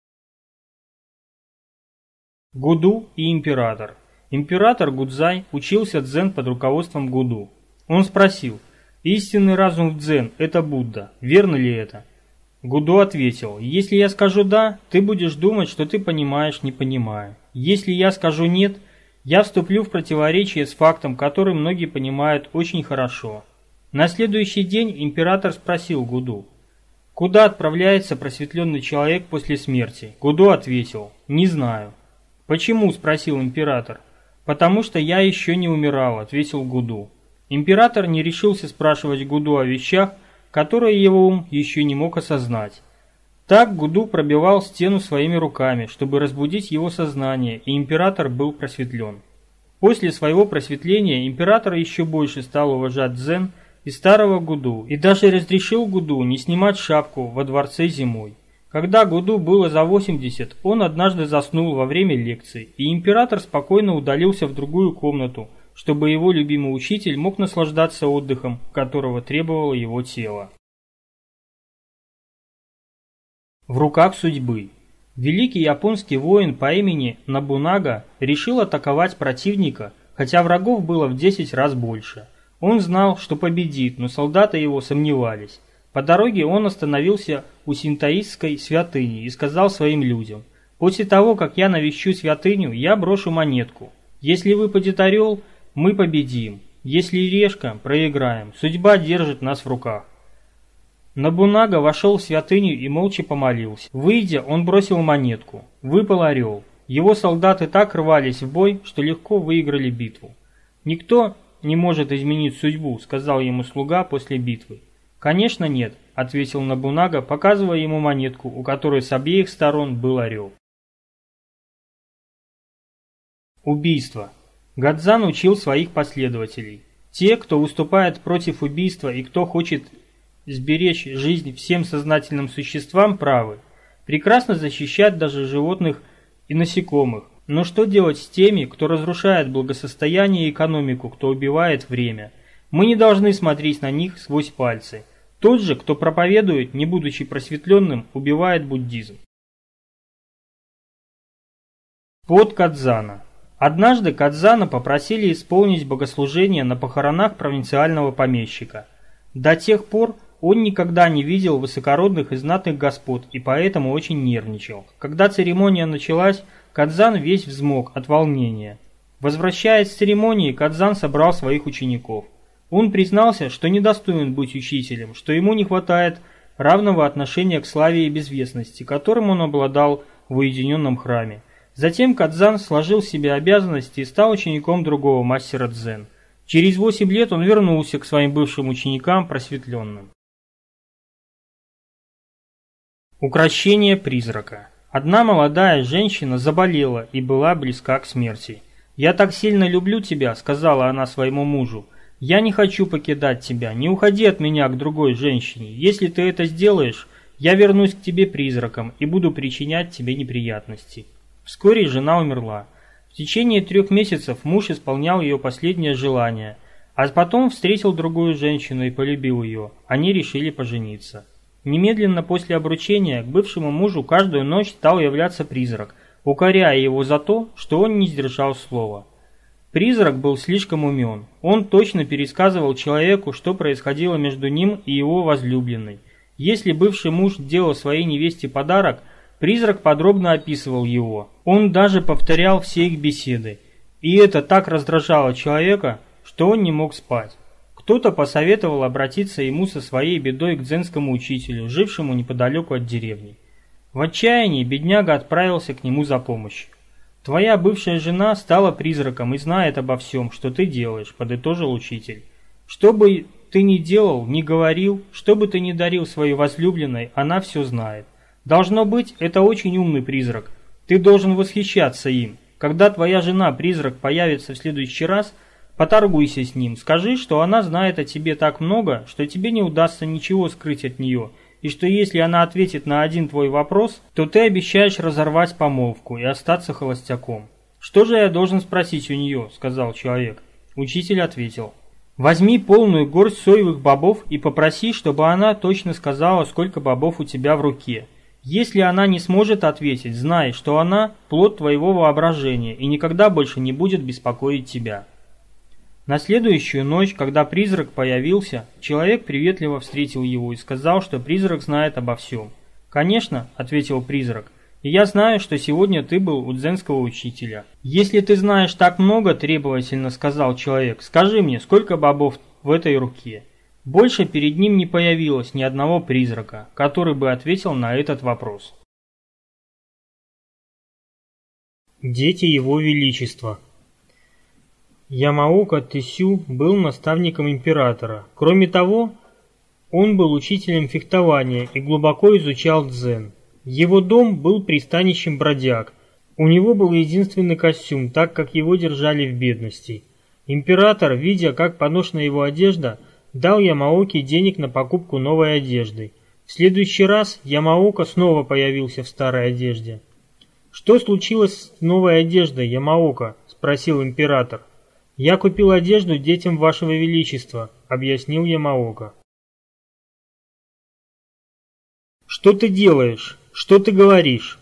Гуду и император. Император Гудзай учился дзен под руководством Гуду. Он спросил: «Истинный разум в дзен – это Будда, верно ли это?» Гуду ответил: «Если я скажу «да», ты будешь думать, что ты понимаешь, не понимая. Если я скажу «нет», я вступлю в противоречие с фактом, который многие понимают очень хорошо». На следующий день император спросил Гуду: «Куда отправляется просветленный человек после смерти?» Гуду ответил: «Не знаю». «Почему?» – спросил император. «Потому что я еще не умирал», – ответил Гуду. Император не решился спрашивать Гуду о вещах, которые его ум еще не мог осознать. Так Гуду пробивал стену своими руками, чтобы разбудить его сознание, и император был просветлен. После своего просветления император еще больше стал уважать дзен и старого Гуду, и даже разрешил Гуду не снимать шапку во дворце зимой. Когда Гуду было за восемьдесят, он однажды заснул во время лекции, и император спокойно удалился в другую комнату, чтобы его любимый учитель мог наслаждаться отдыхом, которого требовало его тело. В руках судьбы. Великий японский воин по имени Нобунага решил атаковать противника, хотя врагов было в десять раз больше. Он знал, что победит, но солдаты его сомневались. По дороге он остановился у синтоистской святыни и сказал своим людям: «После того, как я навещу святыню, я брошу монетку. Если выпадет орел, мы победим. Если решка, проиграем. Судьба держит нас в руках». Нобунага вошел в святыню и молча помолился. Выйдя, он бросил монетку. Выпал орел. Его солдаты так рвались в бой, что легко выиграли битву. «Никто не может изменить судьбу», — сказал ему слуга после битвы. «Конечно нет», — ответил Нобунага, показывая ему монетку, у которой с обеих сторон был орел. Убийство. Гадзан учил своих последователей. Те, кто выступает против убийства и кто хочет сберечь жизнь всем сознательным существам, правы. Прекрасно защищать даже животных и насекомых. Но что делать с теми, кто разрушает благосостояние и экономику, кто убивает время? Мы не должны смотреть на них сквозь пальцы. Тот же, кто проповедует, не будучи просветленным, убивает буддизм. Под Кадзана. Однажды Кадзана попросили исполнить богослужение на похоронах провинциального помещика. До тех пор он никогда не видел высокородных и знатных господ и поэтому очень нервничал. Когда церемония началась, Кадзан весь взмок от волнения. Возвращаясь с церемонии, Кадзан собрал своих учеников. Он признался, что недостоин быть учителем, что ему не хватает равного отношения к славе и безвестности, которым он обладал в уединенном храме. Затем Кадзан сложил в себе обязанности и стал учеником другого мастера дзен. Через восемь лет он вернулся к своим бывшим ученикам просветленным. Укрощение призрака. Одна молодая женщина заболела и была близка к смерти. «Я так сильно люблю тебя», — сказала она своему мужу. «Я не хочу покидать тебя, не уходи от меня к другой женщине. Если ты это сделаешь, я вернусь к тебе призраком и буду причинять тебе неприятности». Вскоре жена умерла. В течение трех месяцев муж исполнял ее последнее желание, а потом встретил другую женщину и полюбил ее. Они решили пожениться. Немедленно после обручения к бывшему мужу каждую ночь стал являться призрак, укоряя его за то, что он не сдержал слова. Призрак был слишком умен. Он точно пересказывал человеку, что происходило между ним и его возлюбленной. Если бывший муж делал своей невесте подарок, призрак подробно описывал его. Он даже повторял все их беседы. И это так раздражало человека, что он не мог спать. Кто-то посоветовал обратиться ему со своей бедой к дзенскому учителю, жившему неподалеку от деревни. В отчаянии бедняга отправился к нему за помощью. «Твоя бывшая жена стала призраком и знает обо всем, что ты делаешь», — подытожил учитель. «Что бы ты ни делал, ни говорил, что бы ты ни дарил своей возлюбленной, она все знает. Должно быть, это очень умный призрак. Ты должен восхищаться им. Когда твоя жена-призрак появится в следующий раз, поторгуйся с ним, скажи, что она знает о тебе так много, что тебе не удастся ничего скрыть от нее, и что если она ответит на один твой вопрос, то ты обещаешь разорвать помолвку и остаться холостяком». «Что же я должен спросить у нее?» — сказал человек. Учитель ответил: «Возьми полную горсть соевых бобов и попроси, чтобы она точно сказала, сколько бобов у тебя в руке. Если она не сможет ответить, знай, что она плод твоего воображения и никогда больше не будет беспокоить тебя». На следующую ночь, когда призрак появился, человек приветливо встретил его и сказал, что призрак знает обо всем. «Конечно», — ответил призрак, — «и я знаю, что сегодня ты был у дзенского учителя». «Если ты знаешь так много», — требовательно сказал человек, — «скажи мне, сколько бобов в этой руке?» Больше перед ним не появилось ни одного призрака, который бы ответил на этот вопрос. Дети Его Величества. Ямаока Тэсю был наставником императора. Кроме того, он был учителем фехтования и глубоко изучал дзен. Его дом был пристанищем бродяг. У него был единственный костюм, так как его держали в бедности. Император, видя, как поношена его одежда, дал Ямаоке денег на покупку новой одежды. В следующий раз Ямаока снова появился в старой одежде. «Что случилось с новой одеждой, Ямаока?» – спросил император. «Я купил одежду детям вашего величества», — объяснил Ямаока. «Что ты делаешь? Что ты говоришь?»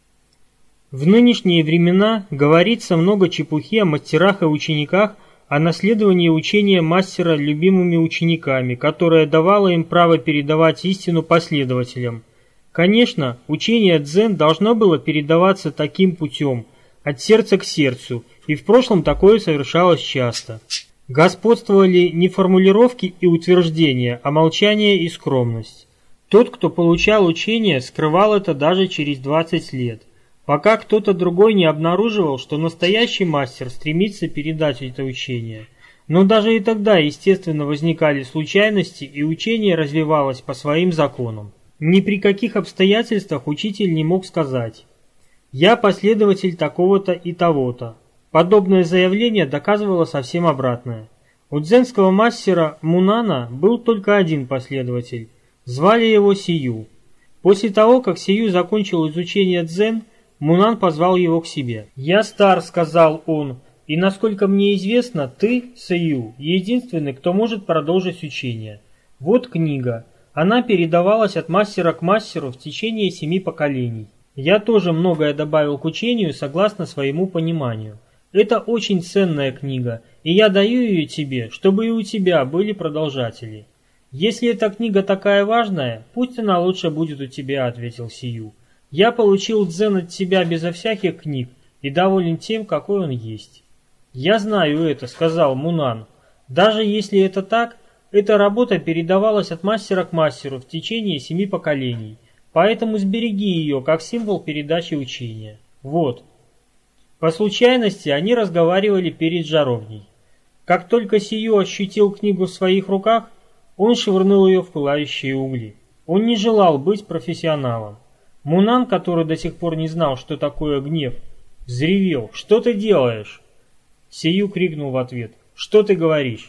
В нынешние времена говорится много чепухи о мастерах и учениках, о наследовании учения мастера любимыми учениками, которое давало им право передавать истину последователям. Конечно, учение дзен должно было передаваться таким путем, от сердца к сердцу, и в прошлом такое совершалось часто. Господствовали не формулировки и утверждения, а молчание и скромность. Тот, кто получал учение, скрывал это даже через двадцать лет, пока кто-то другой не обнаруживал, что настоящий мастер стремится передать это учение. Но даже и тогда, естественно, возникали случайности, и учение развивалось по своим законам. Ни при каких обстоятельствах учитель не мог сказать: «Я последователь такого-то и того-то». Подобное заявление доказывало совсем обратное. У дзенского мастера Мунана был только один последователь. Звали его Сию. После того, как Сию закончил изучение дзен, Мунан позвал его к себе. «Я стар», — сказал он, — «и, насколько мне известно, ты, Сию, единственный, кто может продолжить учение. Вот книга. Она передавалась от мастера к мастеру в течение семи поколений. Я тоже многое добавил к учению согласно своему пониманию. Это очень ценная книга, и я даю ее тебе, чтобы и у тебя были продолжатели». «Если эта книга такая важная, пусть она лучше будет у тебя», — ответил Сию. «Я получил дзен от тебя безо всяких книг и доволен тем, какой он есть». «Я знаю это», — сказал Мунан. «Даже если это так, эта работа передавалась от мастера к мастеру в течение семи поколений, поэтому сбереги ее как символ передачи учения. Вот». По случайности они разговаривали перед жаровней. Как только Сию ощутил книгу в своих руках, он швырнул ее в пылающие угли. Он не желал быть профессионалом. Мунан, который до сих пор не знал, что такое гнев, взревел: «Что ты делаешь?» Сию крикнул в ответ: «Что ты говоришь?»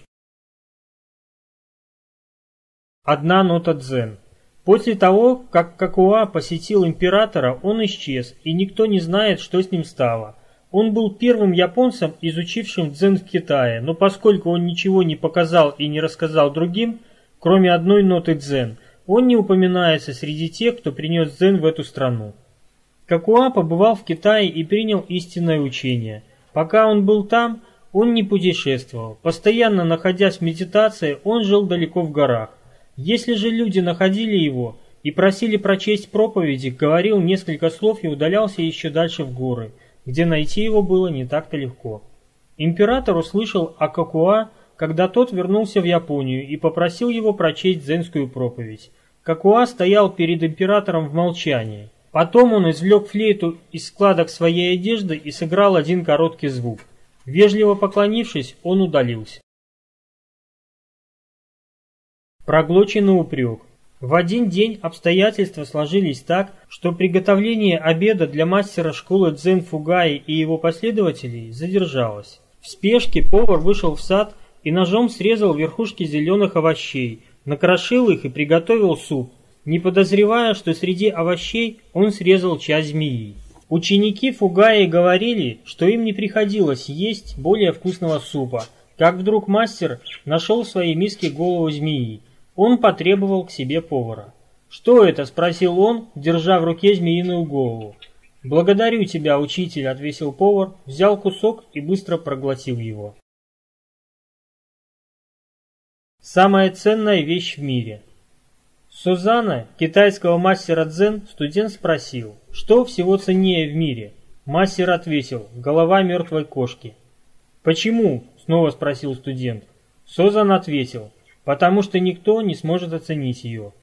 Одна нота дзен. После того, как Какуа посетил императора, он исчез, и никто не знает, что с ним стало. Он был первым японцем, изучившим дзен в Китае, но поскольку он ничего не показал и не рассказал другим, кроме одной ноты дзен, он не упоминается среди тех, кто принес дзен в эту страну. Какуа побывал в Китае и принял истинное учение. Пока он был там, он не путешествовал. Постоянно находясь в медитации, он жил далеко в горах. Если же люди находили его и просили прочесть проповеди, говорил несколько слов и удалялся еще дальше в горы, где найти его было не так-то легко. Император услышал о Какуа, когда тот вернулся в Японию и попросил его прочесть дзенскую проповедь. Какуа стоял перед императором в молчании. Потом он извлек флейту из складок своей одежды и сыграл один короткий звук. Вежливо поклонившись, он удалился. Проглоченный упрек. В один день обстоятельства сложились так, что приготовление обеда для мастера школы дзен Фугаи и его последователей задержалось. В спешке повар вышел в сад и ножом срезал верхушки зеленых овощей, накрошил их и приготовил суп, не подозревая, что среди овощей он срезал часть змеи. Ученики Фугаи говорили, что им не приходилось есть более вкусного супа, как вдруг мастер нашел в своей миске голову змеи. Он потребовал к себе повара. «Что это?» – спросил он, держа в руке змеиную голову. «Благодарю тебя, учитель», – ответил повар, взял кусок и быстро проглотил его. Самая ценная вещь в мире. Сузана, китайского мастера дзен, студент спросил, что всего ценнее в мире. Мастер ответил: голова мертвой кошки. «Почему?» – снова спросил студент. Сузан ответил: потому что никто не сможет оценить ее.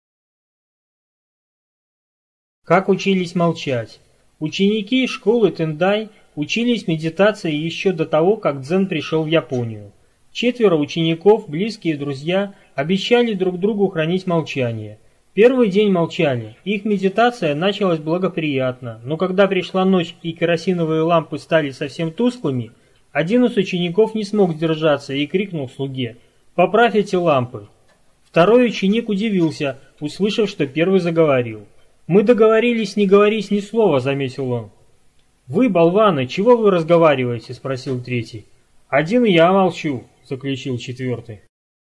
Как учились молчать? Ученики школы Тендай учились медитации еще до того, как дзен пришел в Японию. Четверо учеников, близкие друзья, обещали друг другу хранить молчание. Первый день молчали, их медитация началась благоприятно, но когда пришла ночь и керосиновые лампы стали совсем тусклыми, один из учеников не смог сдержаться и крикнул слуге: «Поправь эти лампы». Второй ученик удивился, услышав, что первый заговорил. «Мы договорились не говорить ни слова», — заметил он. «Вы, болваны, чего вы разговариваете?» — спросил третий. «Один я молчу», — заключил четвертый.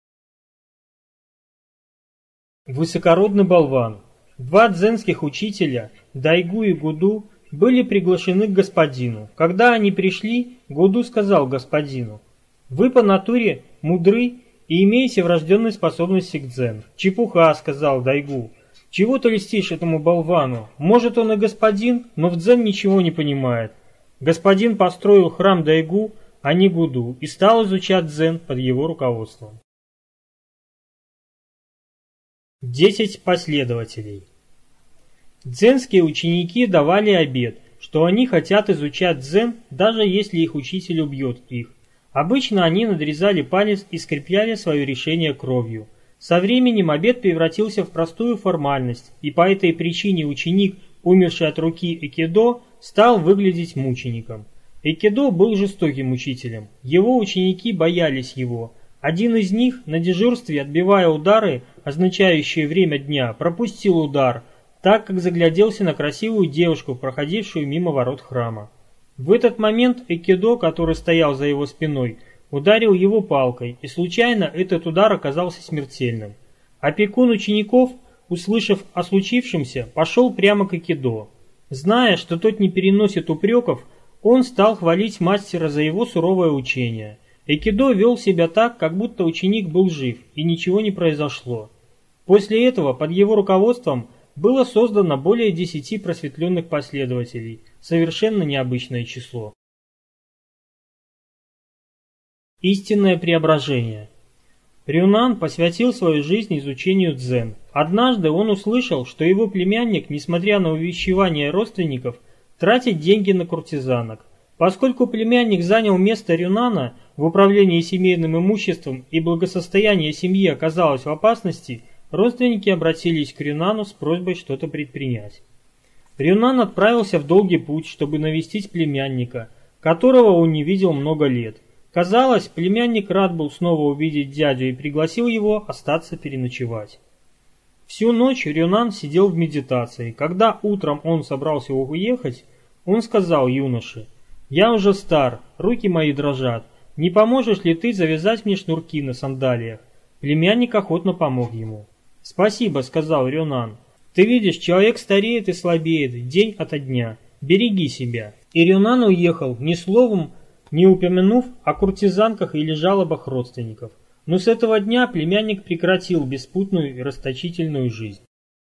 Высокородный болван. Два дзенских учителя, Дайгу и Гуду, были приглашены к господину. Когда они пришли, Гуду сказал господину: «Вы по натуре мудры и имеете врожденные способности к дзен». «Чепуха», — сказал Дайгу. «Чего ты льстишь этому болвану? Может, он и господин, но в дзен ничего не понимает». Господин построил храм Дайгу, а не Гуду, и стал изучать дзен под его руководством. Десять последователей. Дзенские ученики давали обет, что они хотят изучать дзен, даже если их учитель убьет их. Обычно они надрезали палец и скрепляли свое решение кровью. Со временем обет превратился в простую формальность, и по этой причине ученик, умерший от руки экидо, стал выглядеть мучеником. Экидо был жестоким учителем, его ученики боялись его. Один из них, на дежурстве отбивая удары, означающие время дня, пропустил удар, так как загляделся на красивую девушку, проходившую мимо ворот храма. В этот момент экидо, который стоял за его спиной, ударил его палкой, и случайно этот удар оказался смертельным. Опекун учеников, услышав о случившемся, пошел прямо к экидо. Зная, что тот не переносит упреков, он стал хвалить мастера за его суровое учение. Экидо вел себя так, как будто ученик был жив, и ничего не произошло. После этого под его руководством было создано более десяти просветленных последователей, совершенно необычное число. Истинное преображение. Рюнан посвятил свою жизнь изучению дзен. Однажды он услышал, что его племянник, несмотря на увещевания родственников, тратит деньги на куртизанок. Поскольку племянник занял место Рюнана в управлении семейным имуществом и благосостояние семьи оказалось в опасности, родственники обратились к Рюнану с просьбой что-то предпринять. Рюнан отправился в долгий путь, чтобы навестить племянника, которого он не видел много лет. Казалось, племянник рад был снова увидеть дядю и пригласил его остаться переночевать. Всю ночь Рюнан сидел в медитации. Когда утром он собрался уехать, он сказал юноше: «Я уже стар, руки мои дрожат. Не поможешь ли ты завязать мне шнурки на сандалиях?» Племянник охотно помог ему. «Спасибо», — сказал Рюнан. «Ты видишь, человек стареет и слабеет день ото дня. Береги себя». И Рюнан уехал, ни словом не упомянув о куртизанках или жалобах родственников. Но с этого дня племянник прекратил беспутную и расточительную жизнь.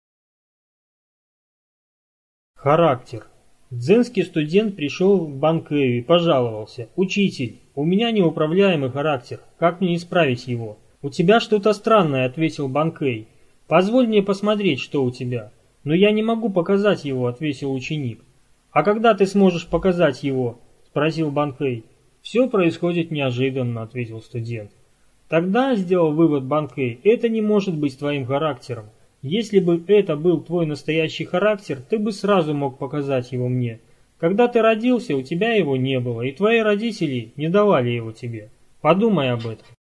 Характер. Дзенский студент пришел в Банкэю и пожаловался. «Учитель, у меня неуправляемый характер. Как мне исправить его?» «У тебя что-то странное», — ответил Банкэй. «Позволь мне посмотреть, что у тебя». «Но я не могу показать его», — ответил ученик. «А когда ты сможешь показать его?» — спросил Банкэй. «Все происходит неожиданно», — ответил студент. «Тогда, — сделал вывод Банкэй, — это не может быть твоим характером. Если бы это был твой настоящий характер, ты бы сразу мог показать его мне. Когда ты родился, у тебя его не было, и твои родители не давали его тебе. Подумай об этом».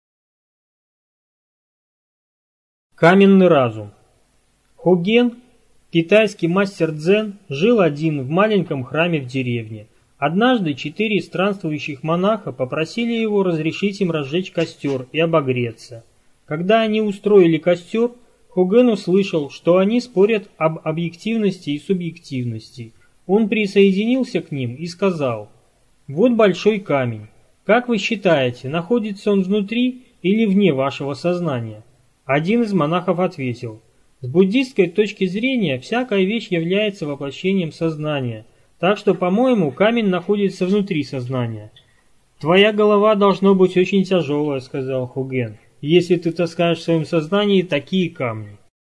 Каменный разум. Хоген, китайский мастер дзен, жил один в маленьком храме в деревне. Однажды четыре странствующих монаха попросили его разрешить им разжечь костер и обогреться. Когда они устроили костер, Хоген услышал, что они спорят об объективности и субъективности. Он присоединился к ним и сказал: «Вот большой камень. Как вы считаете, находится он внутри или вне вашего сознания?» Один из монахов ответил: «С буддистской точки зрения всякая вещь является воплощением сознания, так что, по-моему, камень находится внутри сознания». «Твоя голова должно быть очень тяжелая», — сказал Хоген, «если ты таскаешь в своем сознании такие камни».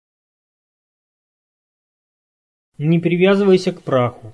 Не привязывайся к праху.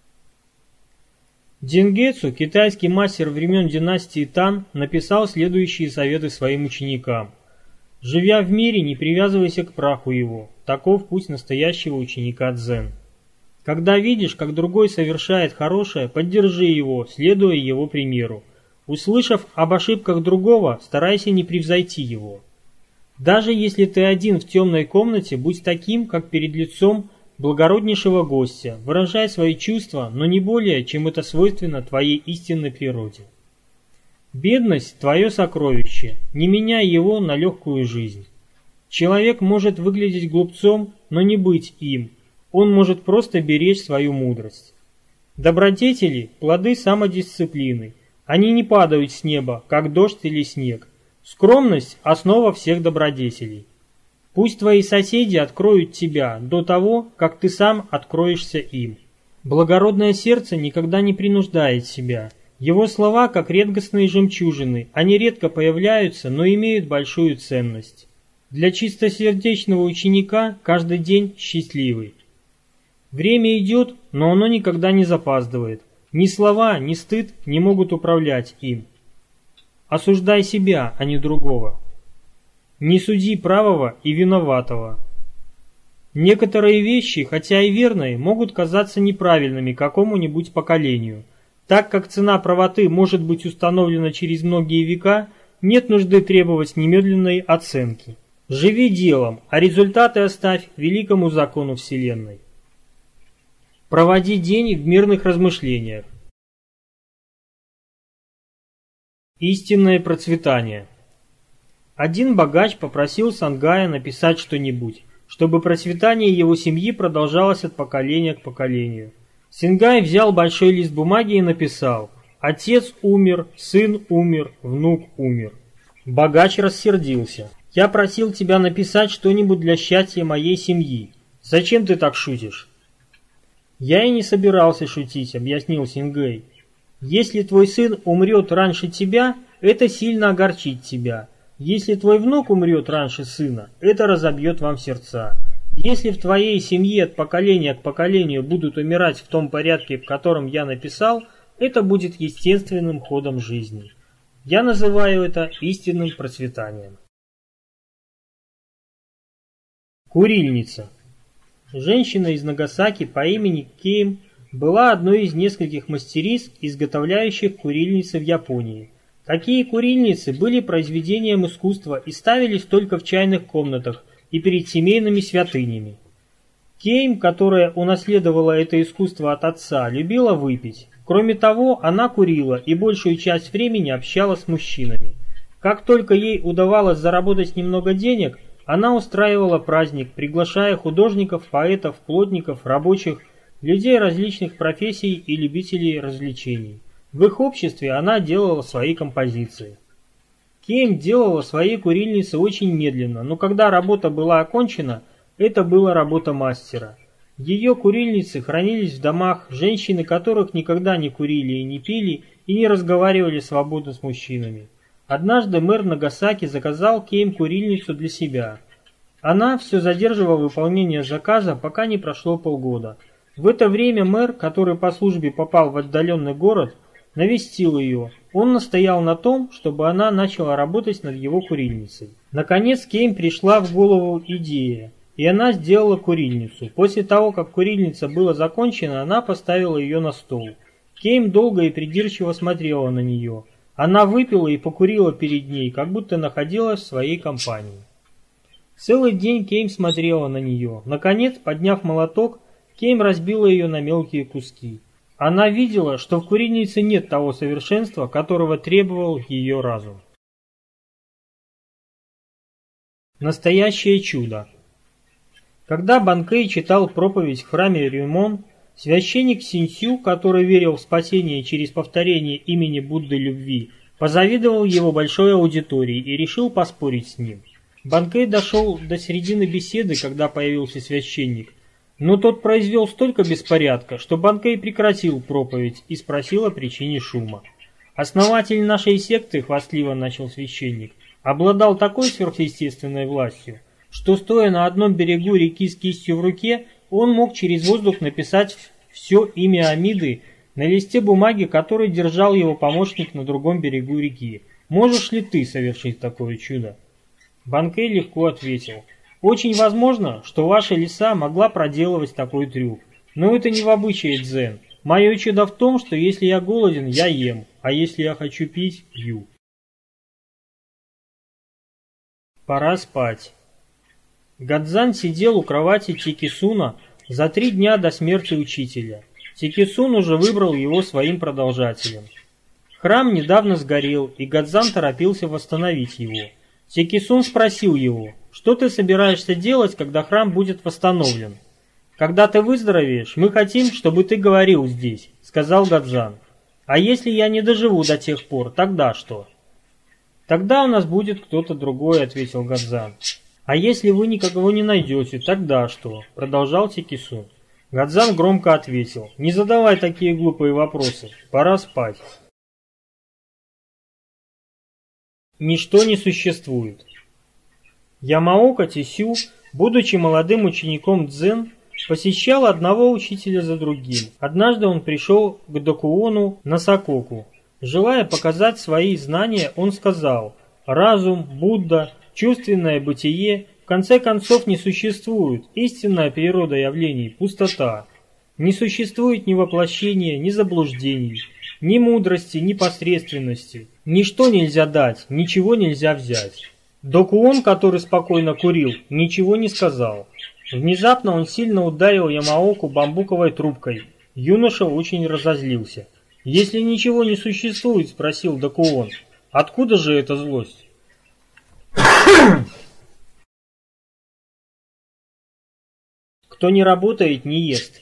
Дзенгецу, китайский мастер времен династии Тан, написал следующие советы своим ученикам. «Живя в мире, не привязывайся к праху его. Таков путь настоящего ученика дзен. Когда видишь, как другой совершает хорошее, поддержи его, следуя его примеру. Услышав об ошибках другого, старайся не превзойти его. Даже если ты один в темной комнате, будь таким, как перед лицом благороднейшего гостя, выражай свои чувства, но не более, чем это свойственно твоей истинной природе. Бедность – твое сокровище, не меняй его на легкую жизнь. Человек может выглядеть глупцом, но не быть им, он может просто беречь свою мудрость. Добродетели – плоды самодисциплины, они не падают с неба, как дождь или снег. Скромность – основа всех добродетелей. Пусть твои соседи откроют тебя до того, как ты сам откроешься им. Благородное сердце никогда не принуждает себя. Его слова, как редкостные жемчужины, они редко появляются, но имеют большую ценность. Для чистосердечного ученика каждый день счастливый. Время идет, но оно никогда не запаздывает. Ни слова, ни стыд не могут управлять им. Осуждай себя, а не другого. Не суди правого и виноватого. Некоторые вещи, хотя и верные, могут казаться неправильными какому-нибудь поколению. Так как цена правоты может быть установлена через многие века, нет нужды требовать немедленной оценки. Живи делом, а результаты оставь великому закону Вселенной. Проводи день в мирных размышлениях. Истинное процветание. Один богач попросил Сангая написать что-нибудь, чтобы процветание его семьи продолжалось от поколения к поколению. Сангай взял большой лист бумаги и написал: «Отец умер, сын умер, внук умер». Богач рассердился. «Я просил тебя написать что-нибудь для счастья моей семьи. Зачем ты так шутишь?» «Я и не собирался шутить», — объяснил Сангай. «Если твой сын умрет раньше тебя, это сильно огорчит тебя. Если твой внук умрет раньше сына, это разобьет вам сердца. Если в твоей семье от поколения к поколению будут умирать в том порядке, в котором я написал, это будет естественным ходом жизни. Я называю это истинным процветанием». Курильница. Женщина из Нагасаки по имени Кейм была одной из нескольких мастериц, изготовляющих курильницы в Японии. Такие курильницы были произведением искусства и ставились только в чайных комнатах и перед семейными святынями. Кейм, которая унаследовала это искусство от отца, любила выпить. Кроме того, она курила и большую часть времени общалась с мужчинами. Как только ей удавалось заработать немного денег, она устраивала праздник, приглашая художников, поэтов, плотников, рабочих, людей различных профессий и любителей развлечений. В их обществе она делала свои композиции. Кейм делала свои курильницы очень медленно, но когда работа была окончена, это была работа мастера. Ее курильницы хранились в домах, женщины которых никогда не курили и не пили, и не разговаривали свободно с мужчинами. Однажды мэр Нагасаки заказал Кейм курильницу для себя. Она все задерживала выполнение заказа, пока не прошло полгода. В это время мэр, который по службе попал в отдаленный город, навестил ее. Он настоял на том, чтобы она начала работать над его курильницей. Наконец Кейм пришла в голову идея, и она сделала курильницу. После того, как курильница была закончена, она поставила ее на стол. Кейм долго и придирчиво смотрела на нее. Она выпила и покурила перед ней, как будто находилась в своей компании. Целый день Кейм смотрела на нее. Наконец, подняв молоток, Кейм разбила ее на мелкие куски. Она видела, что в курильнице нет того совершенства, которого требовал ее разум. Настоящее чудо. Когда Банкэй читал проповедь в храме Рюмон, священник Синьсю, который верил в спасение через повторение имени Будды любви, позавидовал его большой аудитории и решил поспорить с ним. Банкэй дошел до середины беседы, когда появился священник, но тот произвел столько беспорядка, что Банкэй прекратил проповедь и спросил о причине шума. «Основатель нашей секты, — хвастливо начал священник, — обладал такой сверхъестественной властью, что, стоя на одном берегу реки с кистью в руке, он мог через воздух написать все имя Амиды на листе бумаги, который держал его помощник на другом берегу реки. Можешь ли ты совершить такое чудо?» Банкэй легко ответил: «Очень возможно, что ваша лиса могла проделывать такой трюк, но это не в обычае дзен. Мое чудо в том, что если я голоден, я ем, а если я хочу пить, пью». Пора спать. Гадзан сидел у кровати Тикисуна за три дня до смерти учителя. Тикисун уже выбрал его своим продолжателем. Храм недавно сгорел, и Гадзан торопился восстановить его. Тикисун спросил его: «Что ты собираешься делать, когда храм будет восстановлен?» «Когда ты выздоровеешь, мы хотим, чтобы ты говорил здесь», — сказал Гадзан. «А если я не доживу до тех пор, тогда что?» «Тогда у нас будет кто-то другой», — ответил Гадзан. «А если вы никого не найдете, тогда что?» — продолжал Тикисун. Гадзан громко ответил: «Не задавай такие глупые вопросы, пора спать». Ничто не существует. Ямаока Тисю, будучи молодым учеником дзен, посещал одного учителя за другим. Однажды он пришел к Докуону Насакоку. Желая показать свои знания, он сказал: «Разум, Будда, чувственное бытие в конце концов не существует. Истинная природа явлений – пустота. Не существует ни воплощения, ни заблуждений, ни мудрости, ни посредственности. Ничто нельзя дать, ничего нельзя взять». Докуон, который спокойно курил, ничего не сказал. Внезапно он сильно ударил Ямаоку бамбуковой трубкой. Юноша очень разозлился. «Если ничего не существует, — спросил Докуон, — откуда же эта злость?» «Кто не работает, не ест».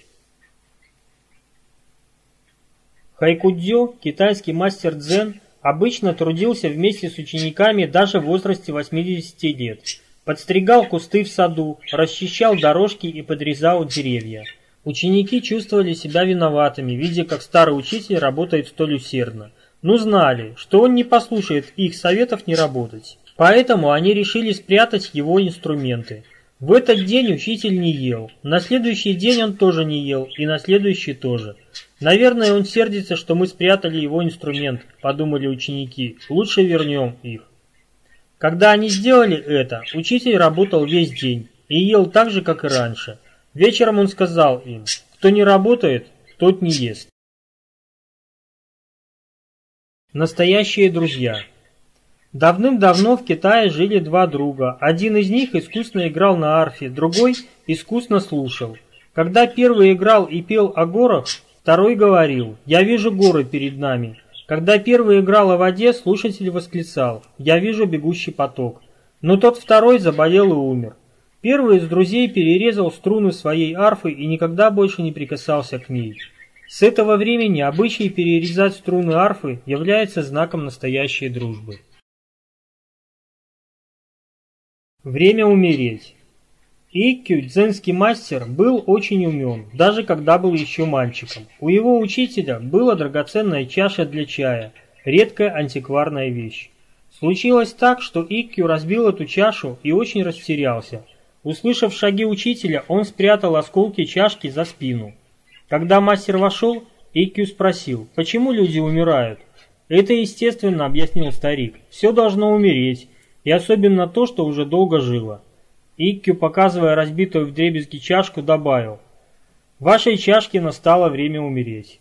Хайкудзё, китайский мастер дзен, обычно трудился вместе с учениками даже в возрасте восьмидесяти лет. Подстригал кусты в саду, расчищал дорожки и подрезал деревья. Ученики чувствовали себя виноватыми, видя, как старый учитель работает столь усердно, но знали, что он не послушает их советов не работать. Поэтому они решили спрятать его инструменты. В этот день учитель не ел, на следующий день он тоже не ел, и на следующий тоже. «Наверное, он сердится, что мы спрятали его инструмент», — подумали ученики, — «лучше вернем их». Когда они сделали это, учитель работал весь день и ел так же, как и раньше. Вечером он сказал им: «Кто не работает, тот не ест». Настоящие друзья. Давным-давно в Китае жили два друга. Один из них искусно играл на арфе, другой искусно слушал. Когда первый играл и пел о горах, второй говорил: «Я вижу горы перед нами». Когда первый играл о воде, слушатель восклицал: «Я вижу бегущий поток». Но тот второй заболел и умер. Первый из друзей перерезал струны своей арфы и никогда больше не прикасался к ней. С этого времени обычай перерезать струны арфы является знаком настоящей дружбы. Время умереть. Иккю, дзенский мастер, был очень умен, даже когда был еще мальчиком. У его учителя была драгоценная чаша для чая, редкая антикварная вещь. Случилось так, что Иккю разбил эту чашу и очень растерялся. Услышав шаги учителя, он спрятал осколки чашки за спину. Когда мастер вошел, Иккю спросил, почему люди умирают. «Это естественно», — объяснил старик, — «все должно умереть, и особенно то, что уже долго жило». Иккю, показывая разбитую вдребезги чашку, добавил, «Вашей чашке настало время умереть».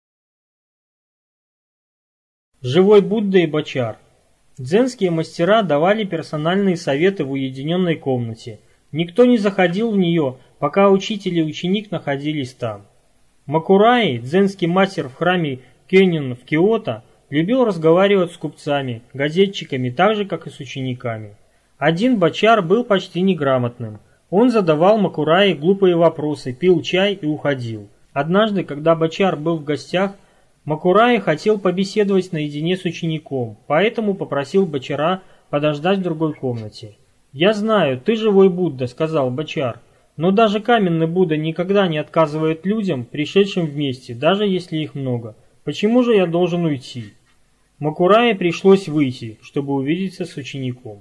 Живой Будда и Бочар. Дзенские мастера давали персональные советы в уединенной комнате. Никто не заходил в нее, пока учитель и ученик находились там. Макураи, дзенский мастер в храме Кёнин в Киото, любил разговаривать с купцами, газетчиками, так же, как и с учениками. Один бочар был почти неграмотным. Он задавал Макураи глупые вопросы, пил чай и уходил. Однажды, когда бочар был в гостях, Макураи хотел побеседовать наедине с учеником, поэтому попросил бочара подождать в другой комнате. «Я знаю, ты живой Будда», — сказал бочар, «но даже каменный Будда никогда не отказывает людям, пришедшим вместе, даже если их много. Почему же я должен уйти?» Макураи пришлось выйти, чтобы увидеться с учеником.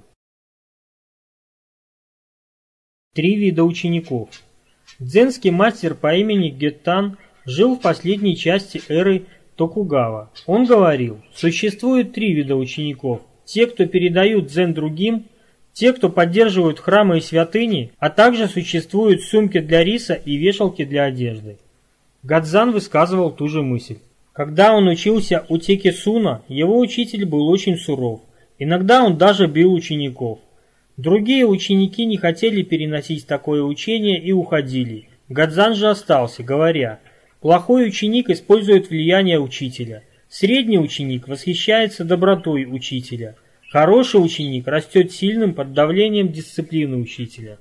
Три вида учеников. Дзенский мастер по имени Геттан жил в последней части эры Токугава. Он говорил, существует три вида учеников. Те, кто передают дзен другим, те, кто поддерживают храмы и святыни, а также существуют сумки для риса и вешалки для одежды. Гадзан высказывал ту же мысль. Когда он учился у Текесуна, его учитель был очень суров. Иногда он даже бил учеников. Другие ученики не хотели переносить такое учение и уходили. Гадзан же остался, говоря, плохой ученик использует влияние учителя, средний ученик восхищается добротой учителя, хороший ученик растет сильным под давлением дисциплины учителя.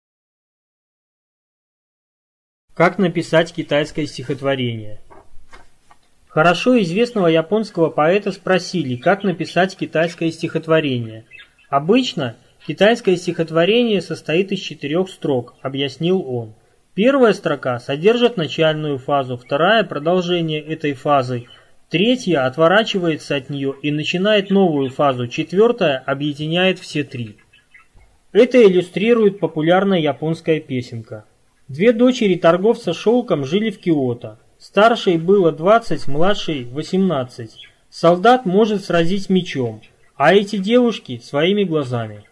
Как написать китайское стихотворение? Хорошо известного японского поэта спросили, как написать китайское стихотворение. Обычно китайское стихотворение состоит из четырех строк, объяснил он. Первая строка содержит начальную фазу, вторая – продолжение этой фазы, третья отворачивается от нее и начинает новую фазу, четвертая объединяет все три. Это иллюстрирует популярная японская песенка. Две дочери торговца шелком жили в Киото. Старшей было двадцать, младшей восемнадцать. Солдат может сразить мечом, а эти девушки своими глазами.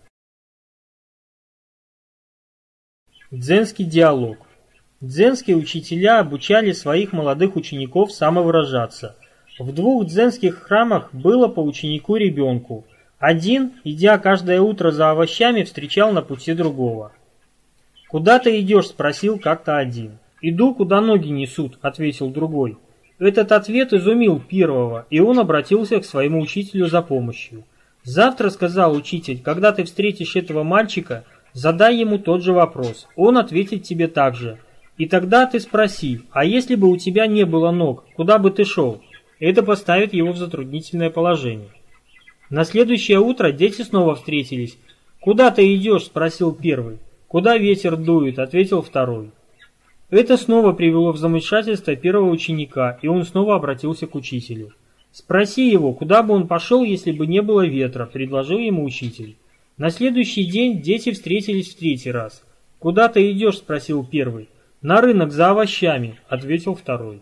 Дзенский диалог. Дзенские учителя обучали своих молодых учеников самовыражаться. В двух дзенских храмах было по ученику ребенку. Один, идя каждое утро за овощами, встречал на пути другого. «Куда ты идешь?» – спросил как-то один. «Иду, куда ноги несут», – ответил другой. Этот ответ изумил первого, и он обратился к своему учителю за помощью. «Завтра, – сказал учитель, – когда ты встретишь этого мальчика, задай ему тот же вопрос, он ответит тебе так же. И тогда ты спроси, а если бы у тебя не было ног, куда бы ты шел?» Это поставит его в затруднительное положение. На следующее утро дети снова встретились. «Куда ты идешь?» – спросил первый. «Куда ветер дует?» – ответил второй. Это снова привело в замешательство первого ученика, и он снова обратился к учителю. «Спроси его, куда бы он пошел, если бы не было ветра», – предложил ему учитель. На следующий день дети встретились в третий раз. «Куда ты идешь?» – спросил первый. «На рынок за овощами», – ответил второй.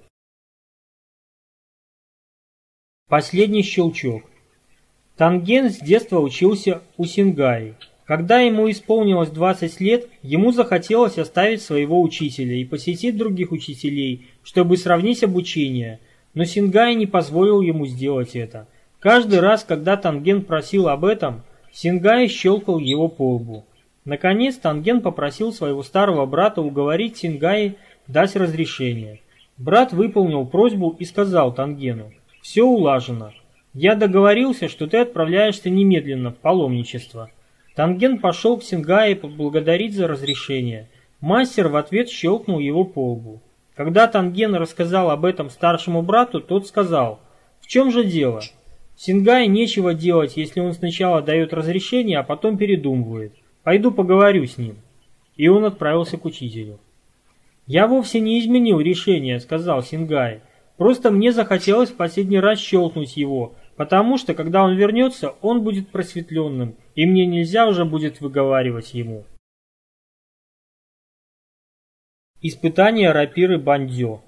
Последний щелчок. Танген с детства учился у Сингаи. Когда ему исполнилось двадцать лет, ему захотелось оставить своего учителя и посетить других учителей, чтобы сравнить обучение, но Сингаи не позволил ему сделать это. Каждый раз, когда Танген просил об этом, Сингаи щелкал его по лбу. Наконец Танген попросил своего старого брата уговорить Сингаи дать разрешение. Брат выполнил просьбу и сказал Тангену: «Все улажено. Я договорился, что ты отправляешься немедленно в паломничество». Танген пошел к Сингаи поблагодарить за разрешение. Мастер в ответ щелкнул его по лбу. Когда Танген рассказал об этом старшему брату, тот сказал: «В чем же дело? Сингае нечего делать, если он сначала дает разрешение, а потом передумывает. Пойду поговорю с ним». И он отправился к учителю. «Я вовсе не изменил решение», — сказал Сингае. «Просто мне захотелось в последний раз щелкнуть его, потому что, когда он вернется, он будет просветленным, и мне нельзя уже будет выговаривать ему». Испытание рапиры Бандзё.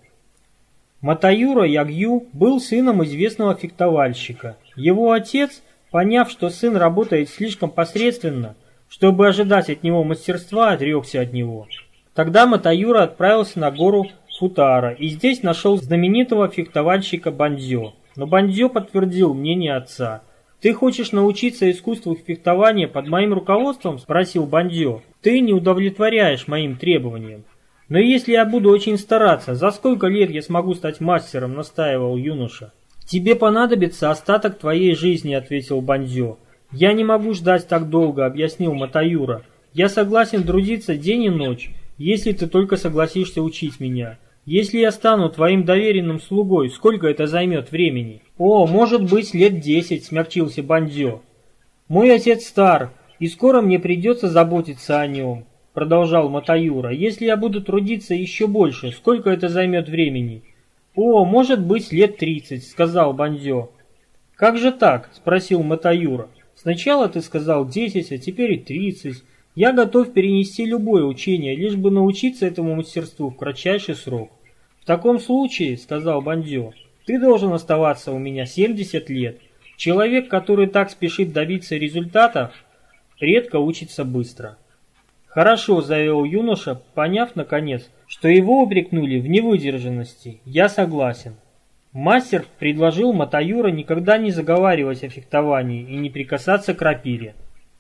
Матаюра Ягью был сыном известного фехтовальщика. Его отец, поняв, что сын работает слишком посредственно, чтобы ожидать от него мастерства, отрекся от него. Тогда Матаюра отправился на гору Футара и здесь нашел знаменитого фехтовальщика Бандзё. Но Бандзё подтвердил мнение отца. «Ты хочешь научиться искусству фехтования под моим руководством?» – спросил Бандзё. «Ты не удовлетворяешь моим требованиям». «Но если я буду очень стараться, за сколько лет я смогу стать мастером?» – настаивал юноша. «Тебе понадобится остаток твоей жизни», – ответил Бандзё. «Я не могу ждать так долго», – объяснил Матаюра. «Я согласен трудиться день и ночь, если ты только согласишься учить меня. Если я стану твоим доверенным слугой, сколько это займет времени?» «О, может быть, лет десять», – смягчился Бандзё. «Мой отец стар, и скоро мне придется заботиться о нем», – продолжал Матаюра. «Если я буду трудиться еще больше, сколько это займет времени?» «О, может быть, лет тридцать», — сказал Бандзё. «Как же так?» — спросил Матаюра. «Сначала ты сказал десять, а теперь и тридцать. Я готов перенести любое учение, лишь бы научиться этому мастерству в кратчайший срок». «В таком случае», — сказал Бандзё, — «ты должен оставаться у меня семьдесят лет. Человек, который так спешит добиться результата, редко учится быстро». «Хорошо», — заявил юноша, поняв, наконец, что его упрекнули в невыдержанности. «Я согласен». Мастер предложил Матаюра никогда не заговаривать о фехтовании и не прикасаться к рапире.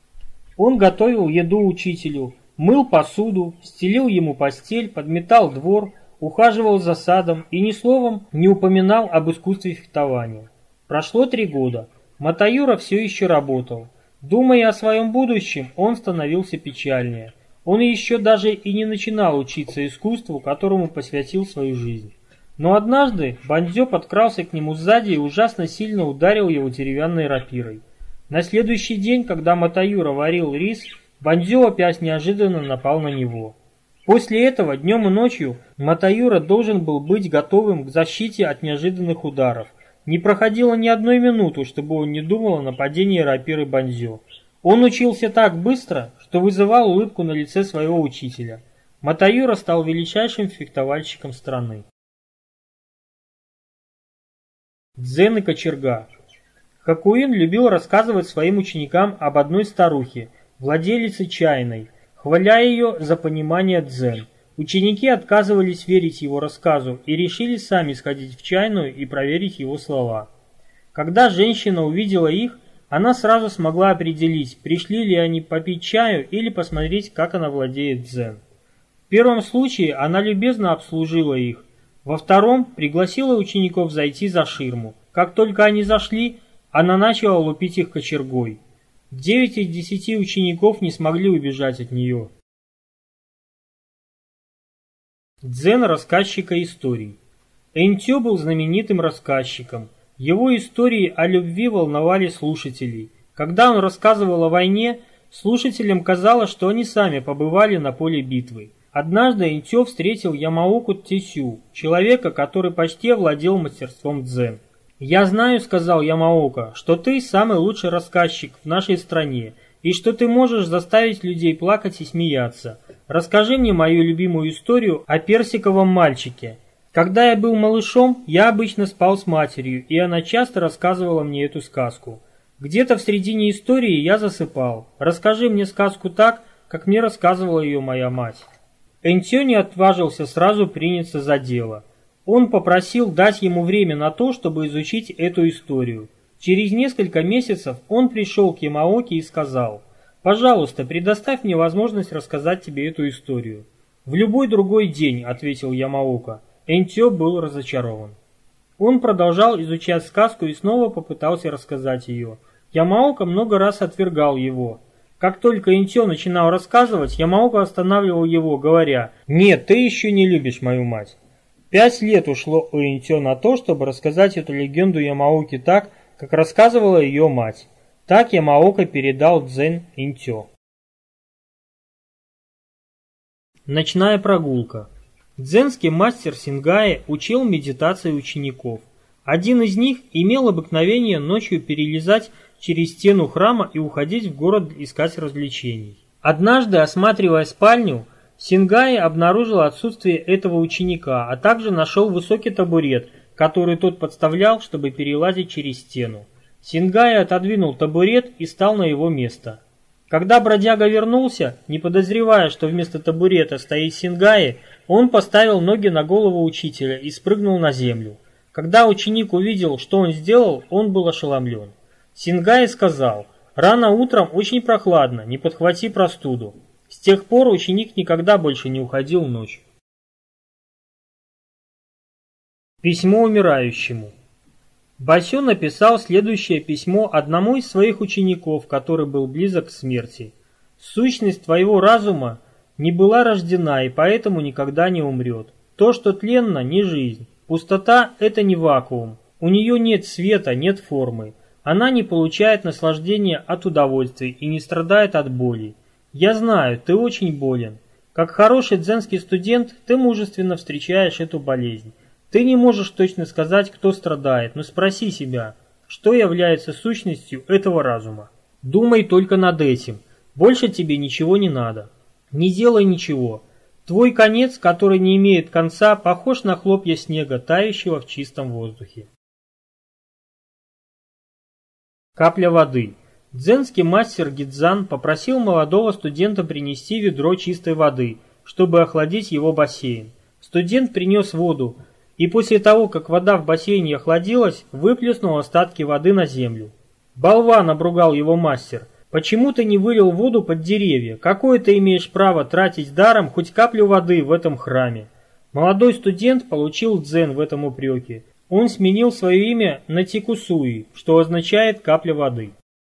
Он готовил еду учителю, мыл посуду, стелил ему постель, подметал двор, ухаживал за садом и ни словом не упоминал об искусстве фехтования. Прошло три года. Матаюра все еще работал. Думая о своем будущем, он становился печальнее. Он еще даже и не начинал учиться искусству, которому посвятил свою жизнь. Но однажды Бандзё подкрался к нему сзади и ужасно сильно ударил его деревянной рапирой. На следующий день, когда Матаюра варил рис, Бандзё опять неожиданно напал на него. После этого днем и ночью Матаюра должен был быть готовым к защите от неожиданных ударов. Не проходило ни одной минуты, чтобы он не думал о нападении рапиры Бандзё. Он учился так быстро, что вызывал улыбку на лице своего учителя. Матаюра стал величайшим фехтовальщиком страны. Дзен и кочерга. Хакуин любил рассказывать своим ученикам об одной старухе, владелице чайной, хваля ее за понимание дзен. Ученики отказывались верить его рассказу и решили сами сходить в чайную и проверить его слова. Когда женщина увидела их, она сразу смогла определить, пришли ли они попить чаю или посмотреть, как она владеет дзен. В первом случае она любезно обслужила их, во втором пригласила учеников зайти за ширму. Как только они зашли, она начала лупить их кочергой. Девять из десяти учеников не смогли убежать от нее. Дзен рассказчика историй. Энтё был знаменитым рассказчиком. Его истории о любви волновали слушателей. Когда он рассказывал о войне, слушателям казалось, что они сами побывали на поле битвы. Однажды Энтё встретил Ямаоку Тесю, человека, который почти овладел мастерством дзен. «Я знаю, — сказал Ямаока, — что ты самый лучший рассказчик в нашей стране, и что ты можешь заставить людей плакать и смеяться. Расскажи мне мою любимую историю о персиковом мальчике. Когда я был малышом, я обычно спал с матерью, и она часто рассказывала мне эту сказку. Где-то в середине истории я засыпал. Расскажи мне сказку так, как мне рассказывала ее моя мать». Энтё не отважился сразу приняться за дело. Он попросил дать ему время на то, чтобы изучить эту историю. Через несколько месяцев он пришел к Ямаоке и сказал: «Пожалуйста, предоставь мне возможность рассказать тебе эту историю». «В любой другой день», — ответил Ямаока. Энтё был разочарован. Он продолжал изучать сказку и снова попытался рассказать ее. Ямаока много раз отвергал его. Как только Энтё начинал рассказывать, Ямаока останавливал его, говоря: «Нет, ты еще не любишь мою мать». Пять лет ушло у Интё на то, чтобы рассказать эту легенду Ямаоке так, как рассказывала ее мать. Так Ямаока передал дзен Интё. Ночная прогулка. Дзенский мастер Сингаи учил медитации учеников. Один из них имел обыкновение ночью перелезать через стену храма и уходить в город искать развлечений. Однажды, осматривая спальню, Сингаи обнаружил отсутствие этого ученика, а также нашел высокий табурет, который тот подставлял, чтобы перелазить через стену. Сингаи отодвинул табурет и стал на его место. Когда бродяга вернулся, не подозревая, что вместо табурета стоит Сингаи, он поставил ноги на голову учителя и спрыгнул на землю. Когда ученик увидел, что он сделал, он был ошеломлен. Сингаи сказал: «Рано утром очень прохладно, не подхвати простуду». С тех пор ученик никогда больше не уходил ночью. Письмо умирающему. Басю написал следующее письмо одному из своих учеников, который был близок к смерти. «Сущность твоего разума не была рождена и поэтому никогда не умрет. То, что тленно, не жизнь. Пустота – это не вакуум. У нее нет света, нет формы. Она не получает наслаждения от удовольствия и не страдает от боли. Я знаю, ты очень болен. Как хороший дзенский студент, ты мужественно встречаешь эту болезнь. Ты не можешь точно сказать, кто страдает, но спроси себя, что является сущностью этого разума. Думай только над этим. Больше тебе ничего не надо. Не делай ничего. Твой конец, который не имеет конца, похож на хлопья снега, тающего в чистом воздухе. Капля воды. Дзенский мастер Гидзан попросил молодого студента принести ведро чистой воды, чтобы охладить его бассейн. Студент принес воду, и после того, как вода в бассейне охладилась, выплеснул остатки воды на землю. «Болван!» — обругал его мастер. «Почему ты не вылил воду под деревья? Какое ты имеешь право тратить даром хоть каплю воды в этом храме?» Молодой студент получил дзен в этом упреке. Он сменил свое имя на Тикусуи, что означает «капля воды».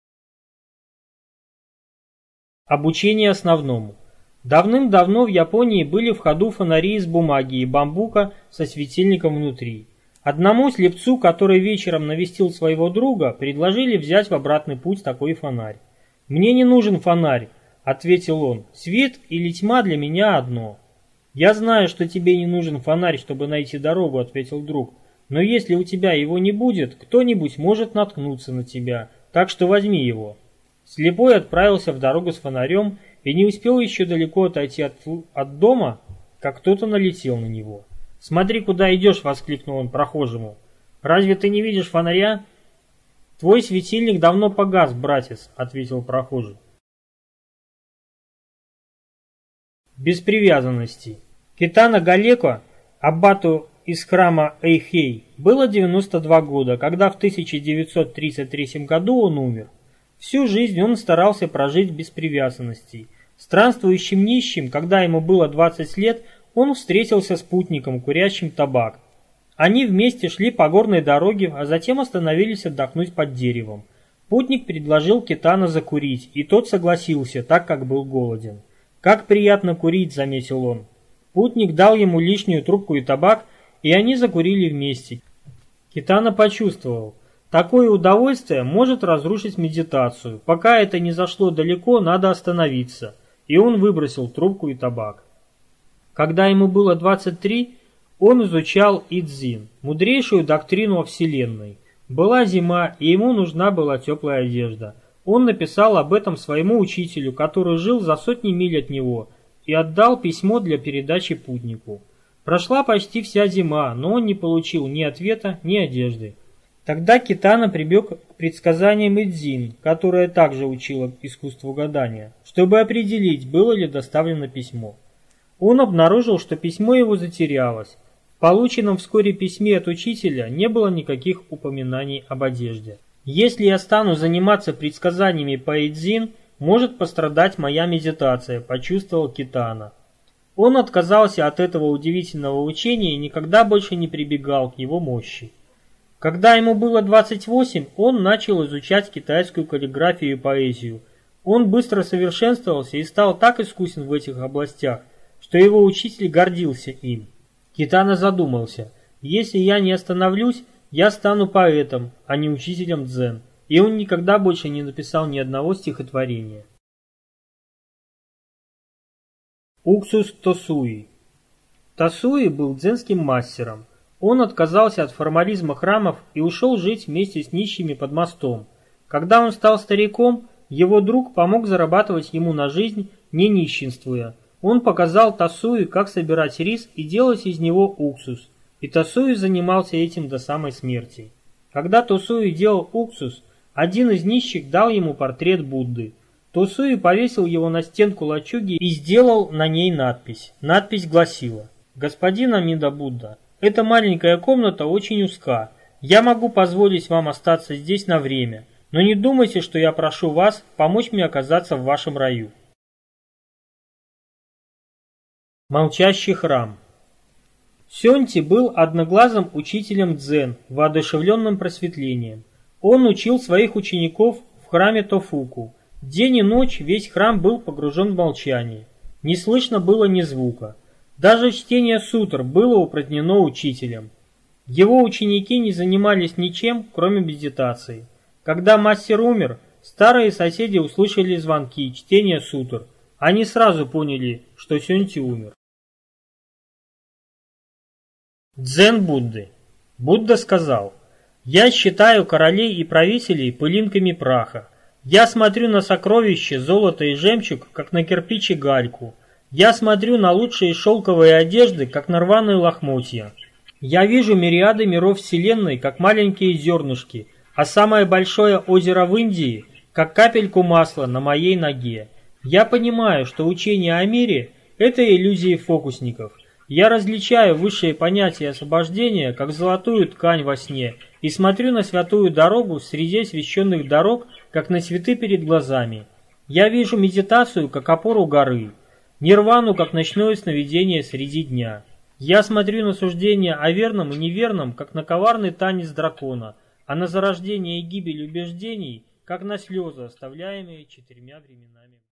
Обучение основному. Давным-давно в Японии были в ходу фонари из бумаги и бамбука со светильником внутри. Одному слепцу, который вечером навестил своего друга, предложили взять в обратный путь такой фонарь. «Мне не нужен фонарь», — ответил он, — «свет или тьма для меня одно». «Я знаю, что тебе не нужен фонарь, чтобы найти дорогу», — ответил друг, — «но если у тебя его не будет, кто-нибудь может наткнуться на тебя, так что возьми его». Слепой отправился в дорогу с фонарем и не успел еще далеко отойти от, от дома, как кто-то налетел на него. «Смотри, куда идешь!» — воскликнул он прохожему. «Разве ты не видишь фонаря?» «Твой светильник давно погас, братец», — ответил прохожий. Без привязанности. Китана Галеко, аббату из храма Эйхей, было девяносто два года, когда в тысяча девятьсот тридцать третьем году он умер. Всю жизнь он старался прожить без привязанностей. Странствующим нищим, когда ему было двадцать лет, он встретился с путником, курящим табак. Они вместе шли по горной дороге, а затем остановились отдохнуть под деревом. Путник предложил Китана закурить, и тот согласился, так как был голоден. «Как приятно курить», — заметил он. Путник дал ему лишнюю трубку и табак, и они закурили вместе. Китана почувствовал: такое удовольствие может разрушить медитацию. Пока это не зашло далеко, надо остановиться. И он выбросил трубку и табак. Когда ему было двадцать три, он изучал Идзин, мудрейшую доктрину о Вселенной. Была зима, и ему нужна была теплая одежда. Он написал об этом своему учителю, который жил за сотни миль от него, и отдал письмо для передачи путнику. Прошла почти вся зима, но он не получил ни ответа, ни одежды. Тогда Китана прибег к предсказаниям Идзин, которая также учила искусству гадания, чтобы определить, было ли доставлено письмо. Он обнаружил, что письмо его затерялось. В полученном вскоре письме от учителя не было никаких упоминаний об одежде. «Если я стану заниматься предсказаниями по Идзин, может пострадать моя медитация», — почувствовал Китана. Он отказался от этого удивительного учения и никогда больше не прибегал к его мощи. Когда ему было двадцать восемь, он начал изучать китайскую каллиграфию и поэзию. Он быстро совершенствовался и стал так искусен в этих областях, что его учитель гордился им. Китана задумался. Если я не остановлюсь, я стану поэтом, а не учителем дзен. И он никогда больше не написал ни одного стихотворения. Уксус Тосуи. Тосуи был дзенским мастером. Он отказался от формализма храмов и ушел жить вместе с нищими под мостом. Когда он стал стариком, его друг помог зарабатывать ему на жизнь, не нищенствуя. Он показал Тосуи, как собирать рис и делать из него уксус. И Тосуи занимался этим до самой смерти. Когда Тосуи делал уксус, один из нищих дал ему портрет Будды. Тосуи повесил его на стенку лачуги и сделал на ней надпись. Надпись гласила: «Господин Амида Будда, эта маленькая комната очень узка. Я могу позволить вам остаться здесь на время, но не думайте, что я прошу вас помочь мне оказаться в вашем раю». Молчащий храм. Сёнти был одноглазым учителем дзен, воодушевленным просветлением. Он учил своих учеников в храме Тофуку. День и ночь весь храм был погружен в молчание. Не слышно было ни звука. Даже чтение сутр было упразднено учителем. Его ученики не занимались ничем, кроме медитации. Когда мастер умер, старые соседи услышали звонки, чтение сутр. Они сразу поняли, что Сёнти умер. Дзен Будды. Будда сказал: «Я считаю королей и правителей пылинками праха. Я смотрю на сокровища, золото и жемчуг, как на кирпич и гальку. Я смотрю на лучшие шелковые одежды, как на рваные лохмотья. Я вижу мириады миров Вселенной, как маленькие зернышки, а самое большое озеро в Индии, как капельку масла на моей ноге. Я понимаю, что учение о мире – это иллюзии фокусников. Я различаю высшие понятия освобождения, как золотую ткань во сне, и смотрю на святую дорогу среди освященных дорог, как на цветы перед глазами. Я вижу медитацию, как опору горы, нирвану, как ночное сновидение среди дня. Я смотрю на суждения о верном и неверном, как на коварный танец дракона, а на зарождение и гибель убеждений, как на слезы, оставляемые четырьмя временами».